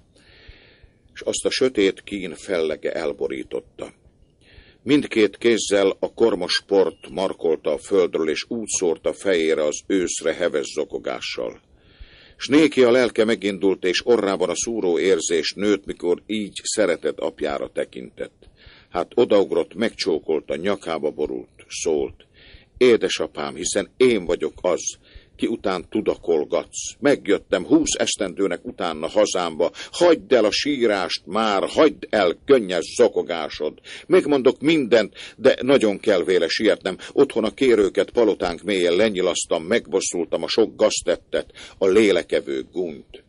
és azt a sötét kín fellege elborította. Mindkét kézzel a kormos port markolta a földről, és úgy szórta fejére az őszre heves zokogással. S néki a lelke megindult, és orrában a szúró érzés nőtt, mikor így szeretett apjára tekintett. Hát odaugrott, megcsókolta, nyakába borult, szólt. Édesapám, hiszen én vagyok az, ki után tudakolgatsz. Megjöttem húsz esztendőnek utána hazámba. Hagyd el a sírást már, hagyd el könnyes zokogásod. Megmondok mindent, de nagyon kell véle sietnem. Otthon a kérőket palotánk mélyen lenyilasztam, megbosszultam a sok gaztettet, a lélekevő gúnyt.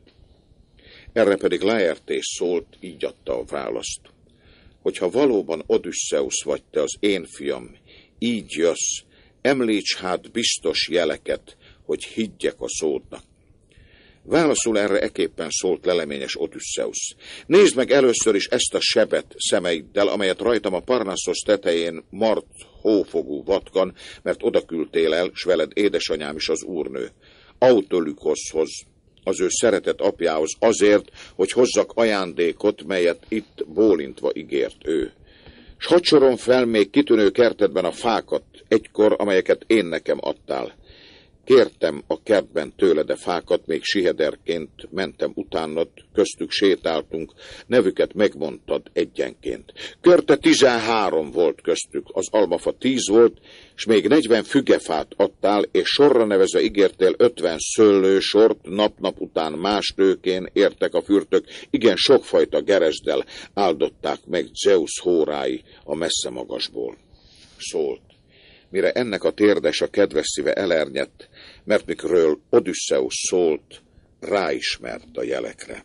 Erre pedig Laertés szólt, így adta a választ. Hogyha valóban Odüsszeusz vagy te az én fiam, így jössz, említs hát biztos jeleket, hogy higgyek a szódnak. Válaszul erre eképpen szólt leleményes Odüsszeusz. Nézd meg először is ezt a sebet szemeiddel, amelyet rajtam a Parnassos tetején mart hófogú vatkan, mert oda küldtél el, s veled édesanyám is az úrnő. Autolükoszhoz, az ő szeretett apjához azért, hogy hozzak ajándékot, melyet itt bólintva ígért ő. S hadd sorom fel még kitűnő kertedben a fákat, egykor, amelyeket én nekem adtál. Kértem a kertben tőled a fákat, még sihederként mentem utánad, köztük sétáltunk, nevüket megmondtad egyenként. Körte tizenhárom volt köztük, az almafa tíz volt, s még negyven fügefát adtál, és sorra nevezve ígértél ötven szőlősort, nap-nap után más tőkén értek a fürtök, igen sokfajta gerezdel áldották meg Zeusz hórái a messze magasból. Szólt. Mire ennek a térdes a kedves szíve elernyett, mert mikről Odüsszeusz szólt, ráismert a jelekre.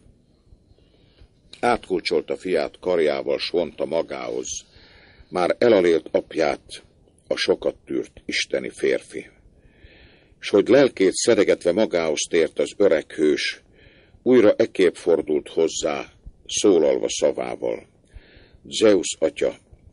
Átkulcsolta fiát karjával, s vonta magához, már elalélt apját, a sokat tűrt isteni férfi. S hogy lelkét szedegetve magához tért az öreg hős, újra ekképp fordult hozzá, szólalva szavával. Zeusz atya,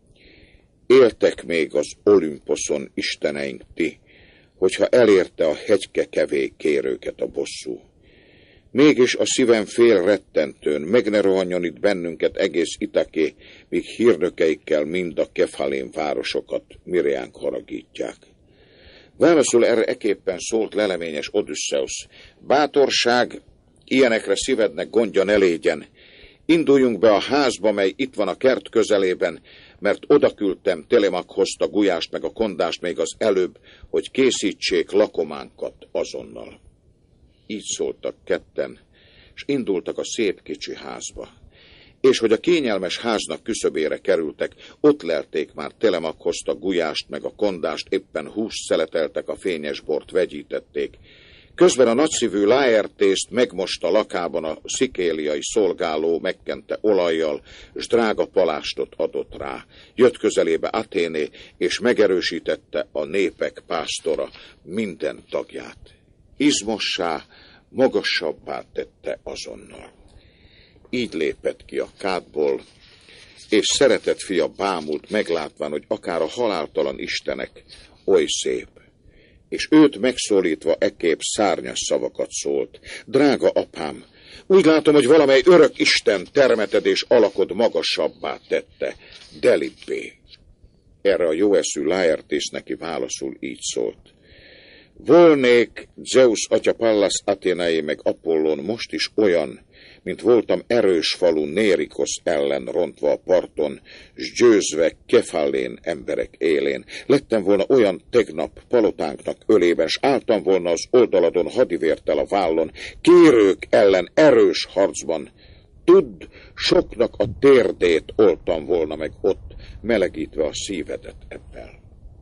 éltek még az Olimposzon isteneink ti, hogyha elérte a hegyke kevé kérőket a bosszú. Mégis a szívem fél rettentőn, meg ne rohanjon itt bennünket egész Itaké, míg hírnökeikkel mind a Kefalén városokat Miriánk haragítják. Válaszul erre eképpen szólt leleményes Odüsszeusz. Bátorság, ilyenekre szívednek gondja ne légyen. Induljunk be a házba, mely itt van a kert közelében, mert odaküldtem Telemakhoz a gulyást meg a kondást még az előbb, hogy készítsék lakománkat azonnal. Így szóltak ketten, és indultak a szép kicsi házba. És hogy a kényelmes háznak küszöbére kerültek, ott lelték már Telemakhoz a gulyást meg a kondást, éppen húst szeleteltek, a fényes bort vegyítették. Közben a nagyszívű Laertészt megmosta lakában a szikéliai szolgáló, megkente olajjal, s drága palástot adott rá. Jött közelébe Athéné, és megerősítette a népek pásztora minden tagját. Izmossá, magasabbá tette azonnal. Így lépett ki a kádból, és szeretett fia bámult, meglátván, hogy akár a haláltalan istenek oly szép. És őt megszólítva ekképp szárnyas szavakat szólt. Drága apám, úgy látom, hogy valamely örök Isten termeted és alakod magasabbá tette. Delibbé. Erre a jóeszű Laertés neki válaszul így szólt. Volnék Zeusz atya Pallas Athénaé meg Apollón most is olyan, mint voltam erős falu Nérikosz ellen rontva a parton, s győzve Kefalén emberek élén. Lettem volna olyan tegnap palotánknak ölében, s álltam volna az oldaladon hadivértel a vállon, kérők ellen erős harcban. Tudd, soknak a térdét oltam volna meg ott, melegítve a szívedet ebben.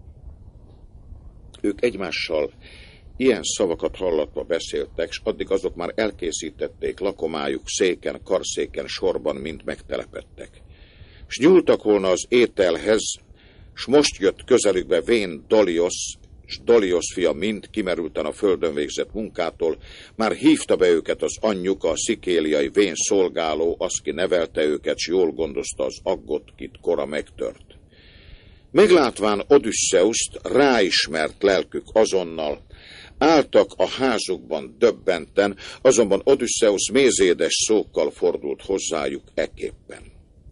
Ők egymással ilyen szavakat hallatva beszéltek, s addig azok már elkészítették lakomájuk széken, karszéken, sorban, mind megtelepettek. S nyúltak volna az ételhez, s most jött közelükbe vén Dolios, s Dolios fia mind kimerülten a földön végzett munkától, már hívta be őket az anyjuk, a szikéliai vén szolgáló, az ki nevelte őket, s jól gondozta az aggot, kit kora megtört. Meglátván Odüsszeuszt, ráismert lelkük azonnal, álltak a házukban döbbenten, azonban Odüsszeusz mézédes szókkal fordult hozzájuk eképpen.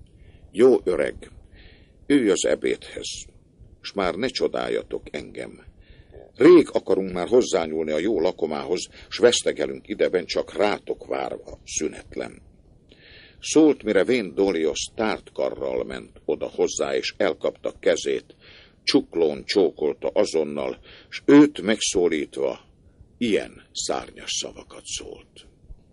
Jó öreg, ülj az ebédhez, s már ne csodáljatok engem. Rég akarunk már hozzányúlni a jó lakomához, s vesztegelünk ideben csak rátok várva, szünetlen. Szólt, mire vén Dolios tárt karral ment oda hozzá, és elkapta kezét, csuklón csókolta azonnal, s őt megszólítva ilyen szárnyas szavakat szólt.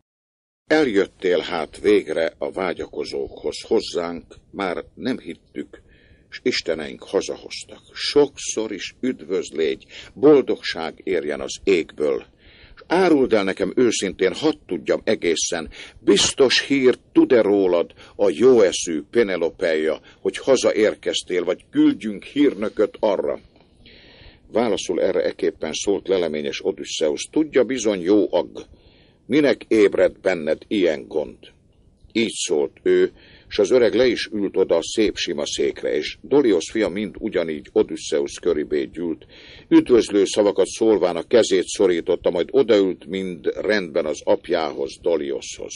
Eljöttél hát végre a vágyakozókhoz hozzánk, már nem hittük, s isteneink hazahoztak. Sokszor is üdvözlégy, boldogság érjen az égből, s áruld el nekem őszintén, hadd tudjam egészen, biztos hírt tud-e rólad a jóeszű Penelopeia, hogy hazaérkeztél, vagy küldjünk hírnököt arra? Válaszul erre eképpen szólt leleményes Odüsszeusz, tudja bizony jó agg, minek ébred benned ilyen gond? Így szólt ő, s az öreg le is ült oda a szép sima székre, és Dolios fia mind ugyanígy Odüsszeusz köribé gyűlt, üdvözlő szavakat szólván a kezét szorította, majd odaült mind rendben az apjához, Dolioshoz.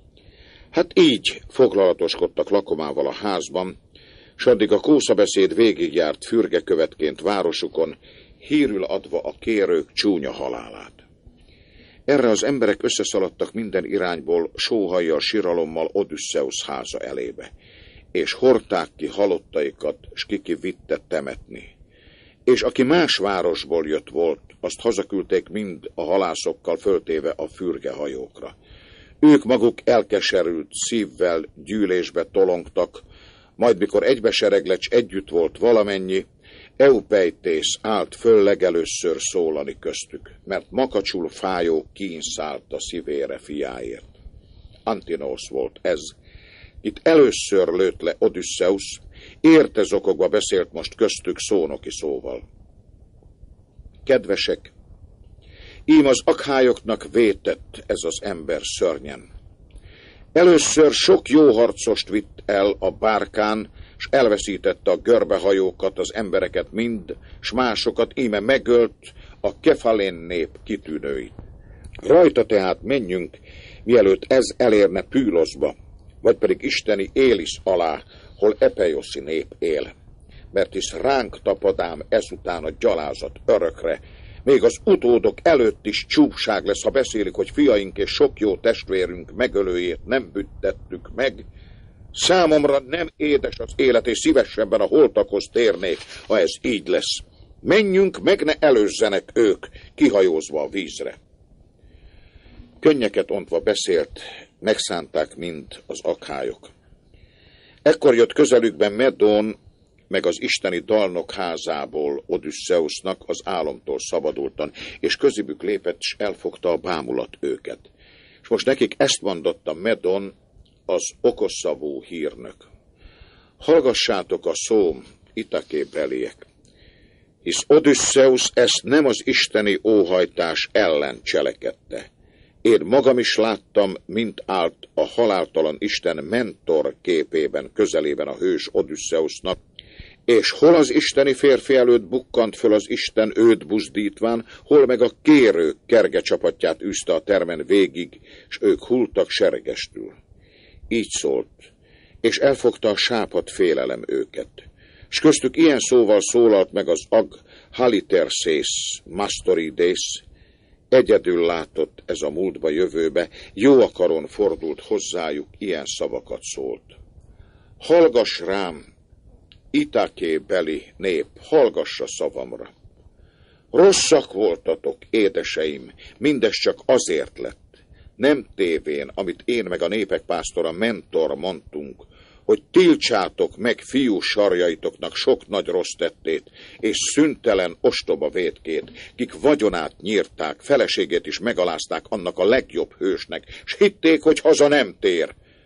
Hát így foglalatoskodtak lakomával a házban, s addig a kószabeszéd végigjárt fürgekövetként városukon, hírül adva a kérők csúnya halálát. Erre az emberek összeszaladtak minden irányból, sóhajjal, siralommal Odüsszeusz háza elébe, és hordták ki halottaikat, s kiki vitte temetni. És aki más városból jött volt, azt hazaküldték mind a halászokkal föltéve a fürgehajókra. Ők maguk elkeserült szívvel gyűlésbe tolongtak, majd mikor egybesereglecs együtt volt valamennyi, Eupeitész állt föl legelőször szólani köztük, mert makacsul fájó kín szállt a szívére fiáért. Antinósz volt ez. Itt először lőtt le Odüsszeusz, érte zokogva beszélt most köztük szónoki szóval. Kedvesek, ím az akhályoknak vétett ez az ember szörnyen. Először sok jó harcost vitt el a bárkán, s elveszítette a görbehajókat, az embereket mind, s másokat íme megölt a Kefalén nép kitűnőit. Rajta tehát menjünk, mielőtt ez elérne Püloszba, vagy pedig isteni Élisz alá, hol Epeioszi nép él. Mert hisz ránk tapadám ezután a gyalázat örökre, még az utódok előtt is csúfság lesz, ha beszélik, hogy fiaink és sok jó testvérünk megölőjét nem büntettük meg. Számomra nem édes az élet, és szívesebben a holtakhoz térnék, ha ez így lesz. Menjünk, meg ne előzzenek ők, kihajózva a vízre. Könnyeket ontva beszélt, megszánták mind az akhályok. Ekkor jött közelükben Medón, meg az isteni dalnok házából Odüsszeusznak az álomtól szabadultan, és közébük lépett, s elfogta a bámulat őket. És most nekik ezt mondotta Medón, az okosszavú hírnök. Hallgassátok a szóm, Itaké beliek, hisz Odüsszeusz ezt nem az isteni óhajtás ellen cselekedte. Én magam is láttam, mint állt a haláltalan Isten mentor képében közelében a hős Odüsszeusznak, és hol az isteni férfi előtt bukkant föl az Isten őt buzdítván, hol meg a kérők kerge csapatját űzte a termen végig, s ők hultak seregestül. Így szólt, és elfogta a sápat félelem őket. S köztük ilyen szóval szólalt meg az ag Haliterszész Mastoridész, egyedül látott ez a múltba jövőbe, jó akaron fordult hozzájuk, ilyen szavakat szólt. Hallgass rám, Itaké beli nép, hallgassa szavamra. Rosszak voltatok, édeseim, mindez csak azért lett. Nem tévén, amit én meg a népek pásztora mentor mondtunk, hogy tiltsátok meg fiú sarjaitoknak sok nagy rossz tettét, és szüntelen ostoba vétkét, kik vagyonát nyírták, feleségét is megalázták annak a legjobb hősnek, s hitték, hogy haza nem tér.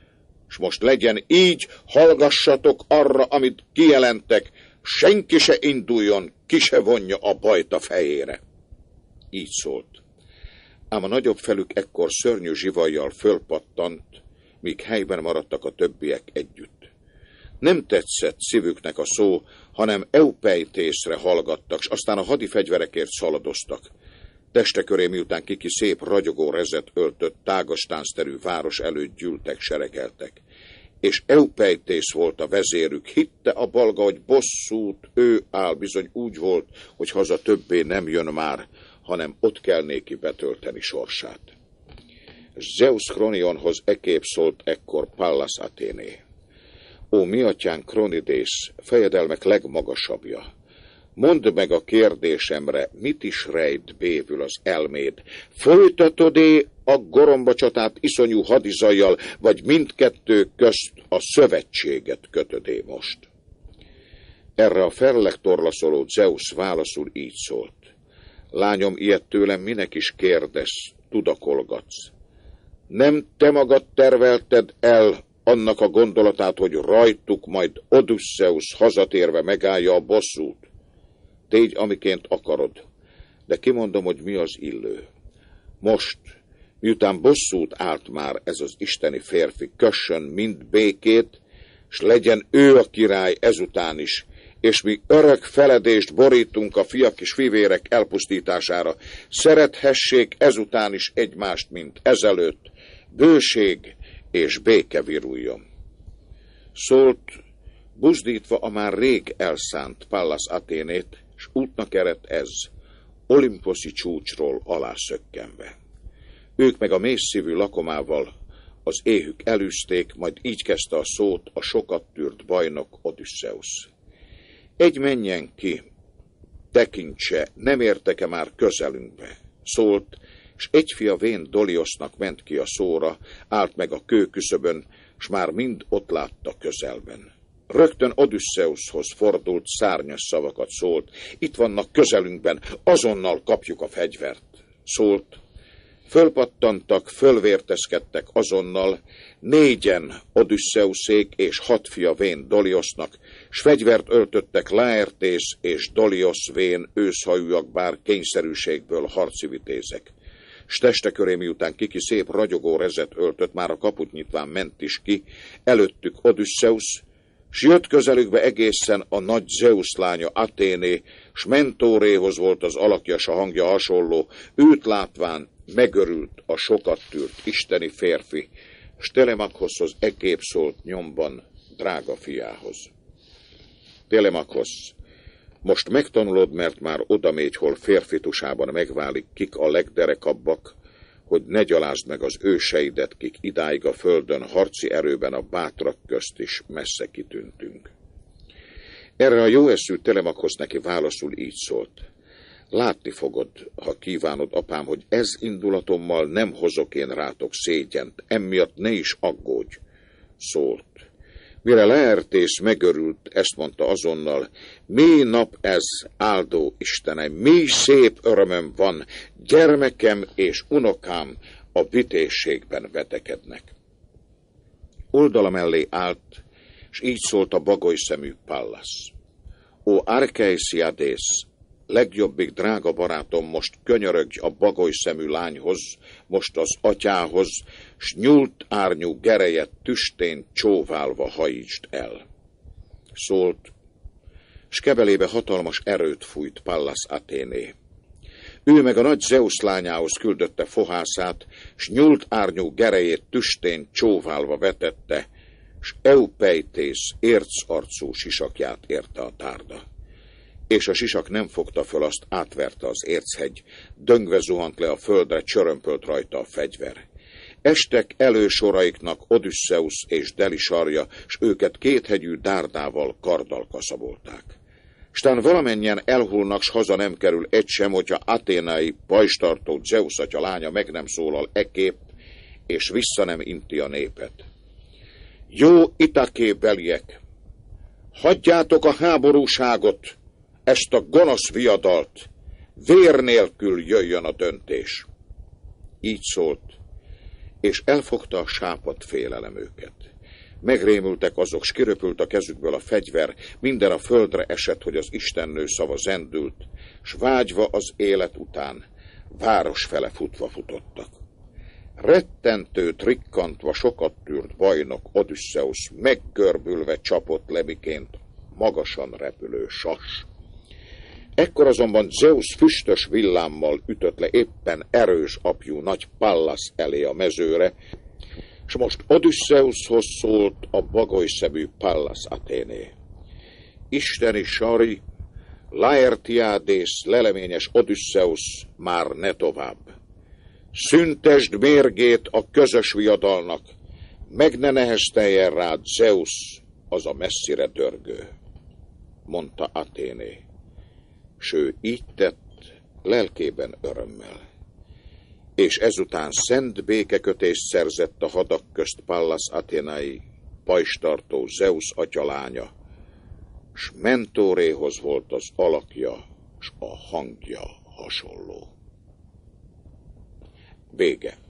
S most legyen így, hallgassatok arra, amit kijelentek, senki se induljon, ki se vonja a bajt a fejére. Így szólt. Ám a nagyobb felük ekkor szörnyű zsivajjal fölpattant, míg helyben maradtak a többiek együtt. Nem tetszett szívüknek a szó, hanem Eupeitészre hallgattak, s aztán a hadifegyverekért szaladoztak. Teste köré miután kiki szép ragyogó rezet öltött, tágas táncterű város előtt gyűltek, seregeltek. És Eupeitész volt a vezérük, hitte a balga, hogy bosszút ő áll, bizony úgy volt, hogy haza többé nem jön már, hanem ott kell néki betölteni sorsát. Zeus Kronionhoz ekép szólt ekkor Pallas Athéné. Ó, mi atyán Kronidész, fejedelmek legmagasabbja, mondd meg a kérdésemre, mit is rejt bévül az elméd? Folytatod-é a goromba csatát iszonyú hadizajjal, vagy mindkettő közt a szövetséget kötödé most? Erre a felleg torlaszoló Zeus válaszul így szólt. Lányom, ilyet tőlem minek is kérdesz, tudakolgatsz. Nem te magad tervelted el annak a gondolatát, hogy rajtuk majd Odüsszeusz hazatérve megállja a bosszút? Tégy, amiként akarod, de kimondom, hogy mi az illő. Most, miután bosszút állt már ez az isteni férfi, kössön mind békét, s legyen ő a király ezután is, és mi örök feledést borítunk a fiak és fivérek elpusztítására, szerethessék ezután is egymást, mint ezelőtt, bőség és béke viruljon. Szólt, buzdítva a már rég elszánt Pallas Athénét, s útnak eredt ez, olimposzi csúcsról alászökkenve. Ők meg a mélyszívű lakomával az éhük elűzték, majd így kezdte a szót a sokat tűrt bajnok Odüsszeusz. Egy menjen ki, tekintse, nem értek-e már közelünkbe, szólt, s egy fia vén Doliosznak ment ki a szóra, állt meg a kőküszöbön, s már mind ott látta közelben. Rögtön Odüsszeuszhoz fordult, szárnyas szavakat szólt, itt vannak közelünkben, azonnal kapjuk a fegyvert. Szólt, fölpattantak, fölvértezkedtek azonnal, négyen Odüsszeuszék és hat fia vén Doliosznak, s fegyvert öltöttek Laertész és Doliosz vén őszhajúak, bár kényszerűségből harci vitézek. S teste köré miután kiki szép ragyogó rezet öltött, már a kaput nyitván ment is ki, előttük Odüsszeusz, s jött közelükbe egészen a nagy Zeus lánya Athéné, s mentóréhoz volt az alakja, s a hangja hasonló, őt látván megörült a sokat tűrt isteni férfi, s Telemakhoszhoz ekép szólt nyomban drága fiához. Telemakhosz, most megtanulod, mert már odamégy, hol férfi tusában megválik, kik a legderekabbak, hogy ne gyalázd meg az őseidet, kik idáig a földön harci erőben a bátrak közt is messze kitűntünk. Erre a jó eszű Telemakhosz neki válaszul így szólt. Látni fogod, ha kívánod, apám, hogy ez indulatommal nem hozok én rátok szégyent, emiatt ne is aggódj, szólt. Mire Laertész megörült, ezt mondta azonnal, mi nap ez, áldó Istenem, mi szép örömöm van, gyermekem és unokám a vitézségben vetekednek. Oldala mellé állt, s így szólt a bagoly szemű Pallas. Ó, Arkeisiadész, legjobbik drága barátom, most könyörögj a bagoly szemű lányhoz, most az atyához, s nyúlt árnyú gerejet tüstén csóválva hajítsd el. Szólt, s kebelébe hatalmas erőt fújt Pallas Athéné. Ő meg a nagy Zeus lányához küldötte fohászát, s nyúlt árnyú gerejét tüstén csóválva vetette, s Eupeitész ércarcú sisakját érte a tárda. És a sisak nem fogta föl, azt átverte az érchegy, döngve zuhant le a földre, csörömpölt rajta a fegyver. Estek elősoraiknak Odüsszeusz és Delisarja, s őket kéthegyű dárdával karddal kaszabolták. Stán valamennyien elhullnak, s haza nem kerül egy sem, hogyha athénai pajstartó Zeus atya lánya meg nem szólal ekép, és vissza nem inti a népet. Jó Itaké beliek, hagyjátok a háborúságot, ezt a gonosz viadalt, vér nélkül jöjjön a döntés. Így szólt, és elfogta a sápadt félelem őket. Megrémültek azok, s kiröpült a kezükből a fegyver, minden a földre esett, hogy az istennő szava zendült, s vágyva az élet után, város fele futva futottak. Rettentő trikkantva sokat tűrt bajnok Odüsszeusz meggörbülve csapott lebiként magasan repülő sas. Ekkor azonban Zeusz füstös villámmal ütött le éppen erős apjú nagy Pallasz elé a mezőre, s most Odüsszeuszhoz szólt a bagolyszemű Pallasz Athéné. Isteni sari, Laertiádész, leleményes Odüsszeusz, már ne tovább. Szüntesd mérgét a közös viadalnak, meg ne nehezteljen rád Zeusz, az a messzire dörgő, mondta Athéné. S ő így tett, lelkében örömmel. És ezután szent békekötést szerzett a hadak közt Pallasz Athénai, pajstartó Zeusz atyalánya, s mentóréhoz volt az alakja, s a hangja hasonló. Vége.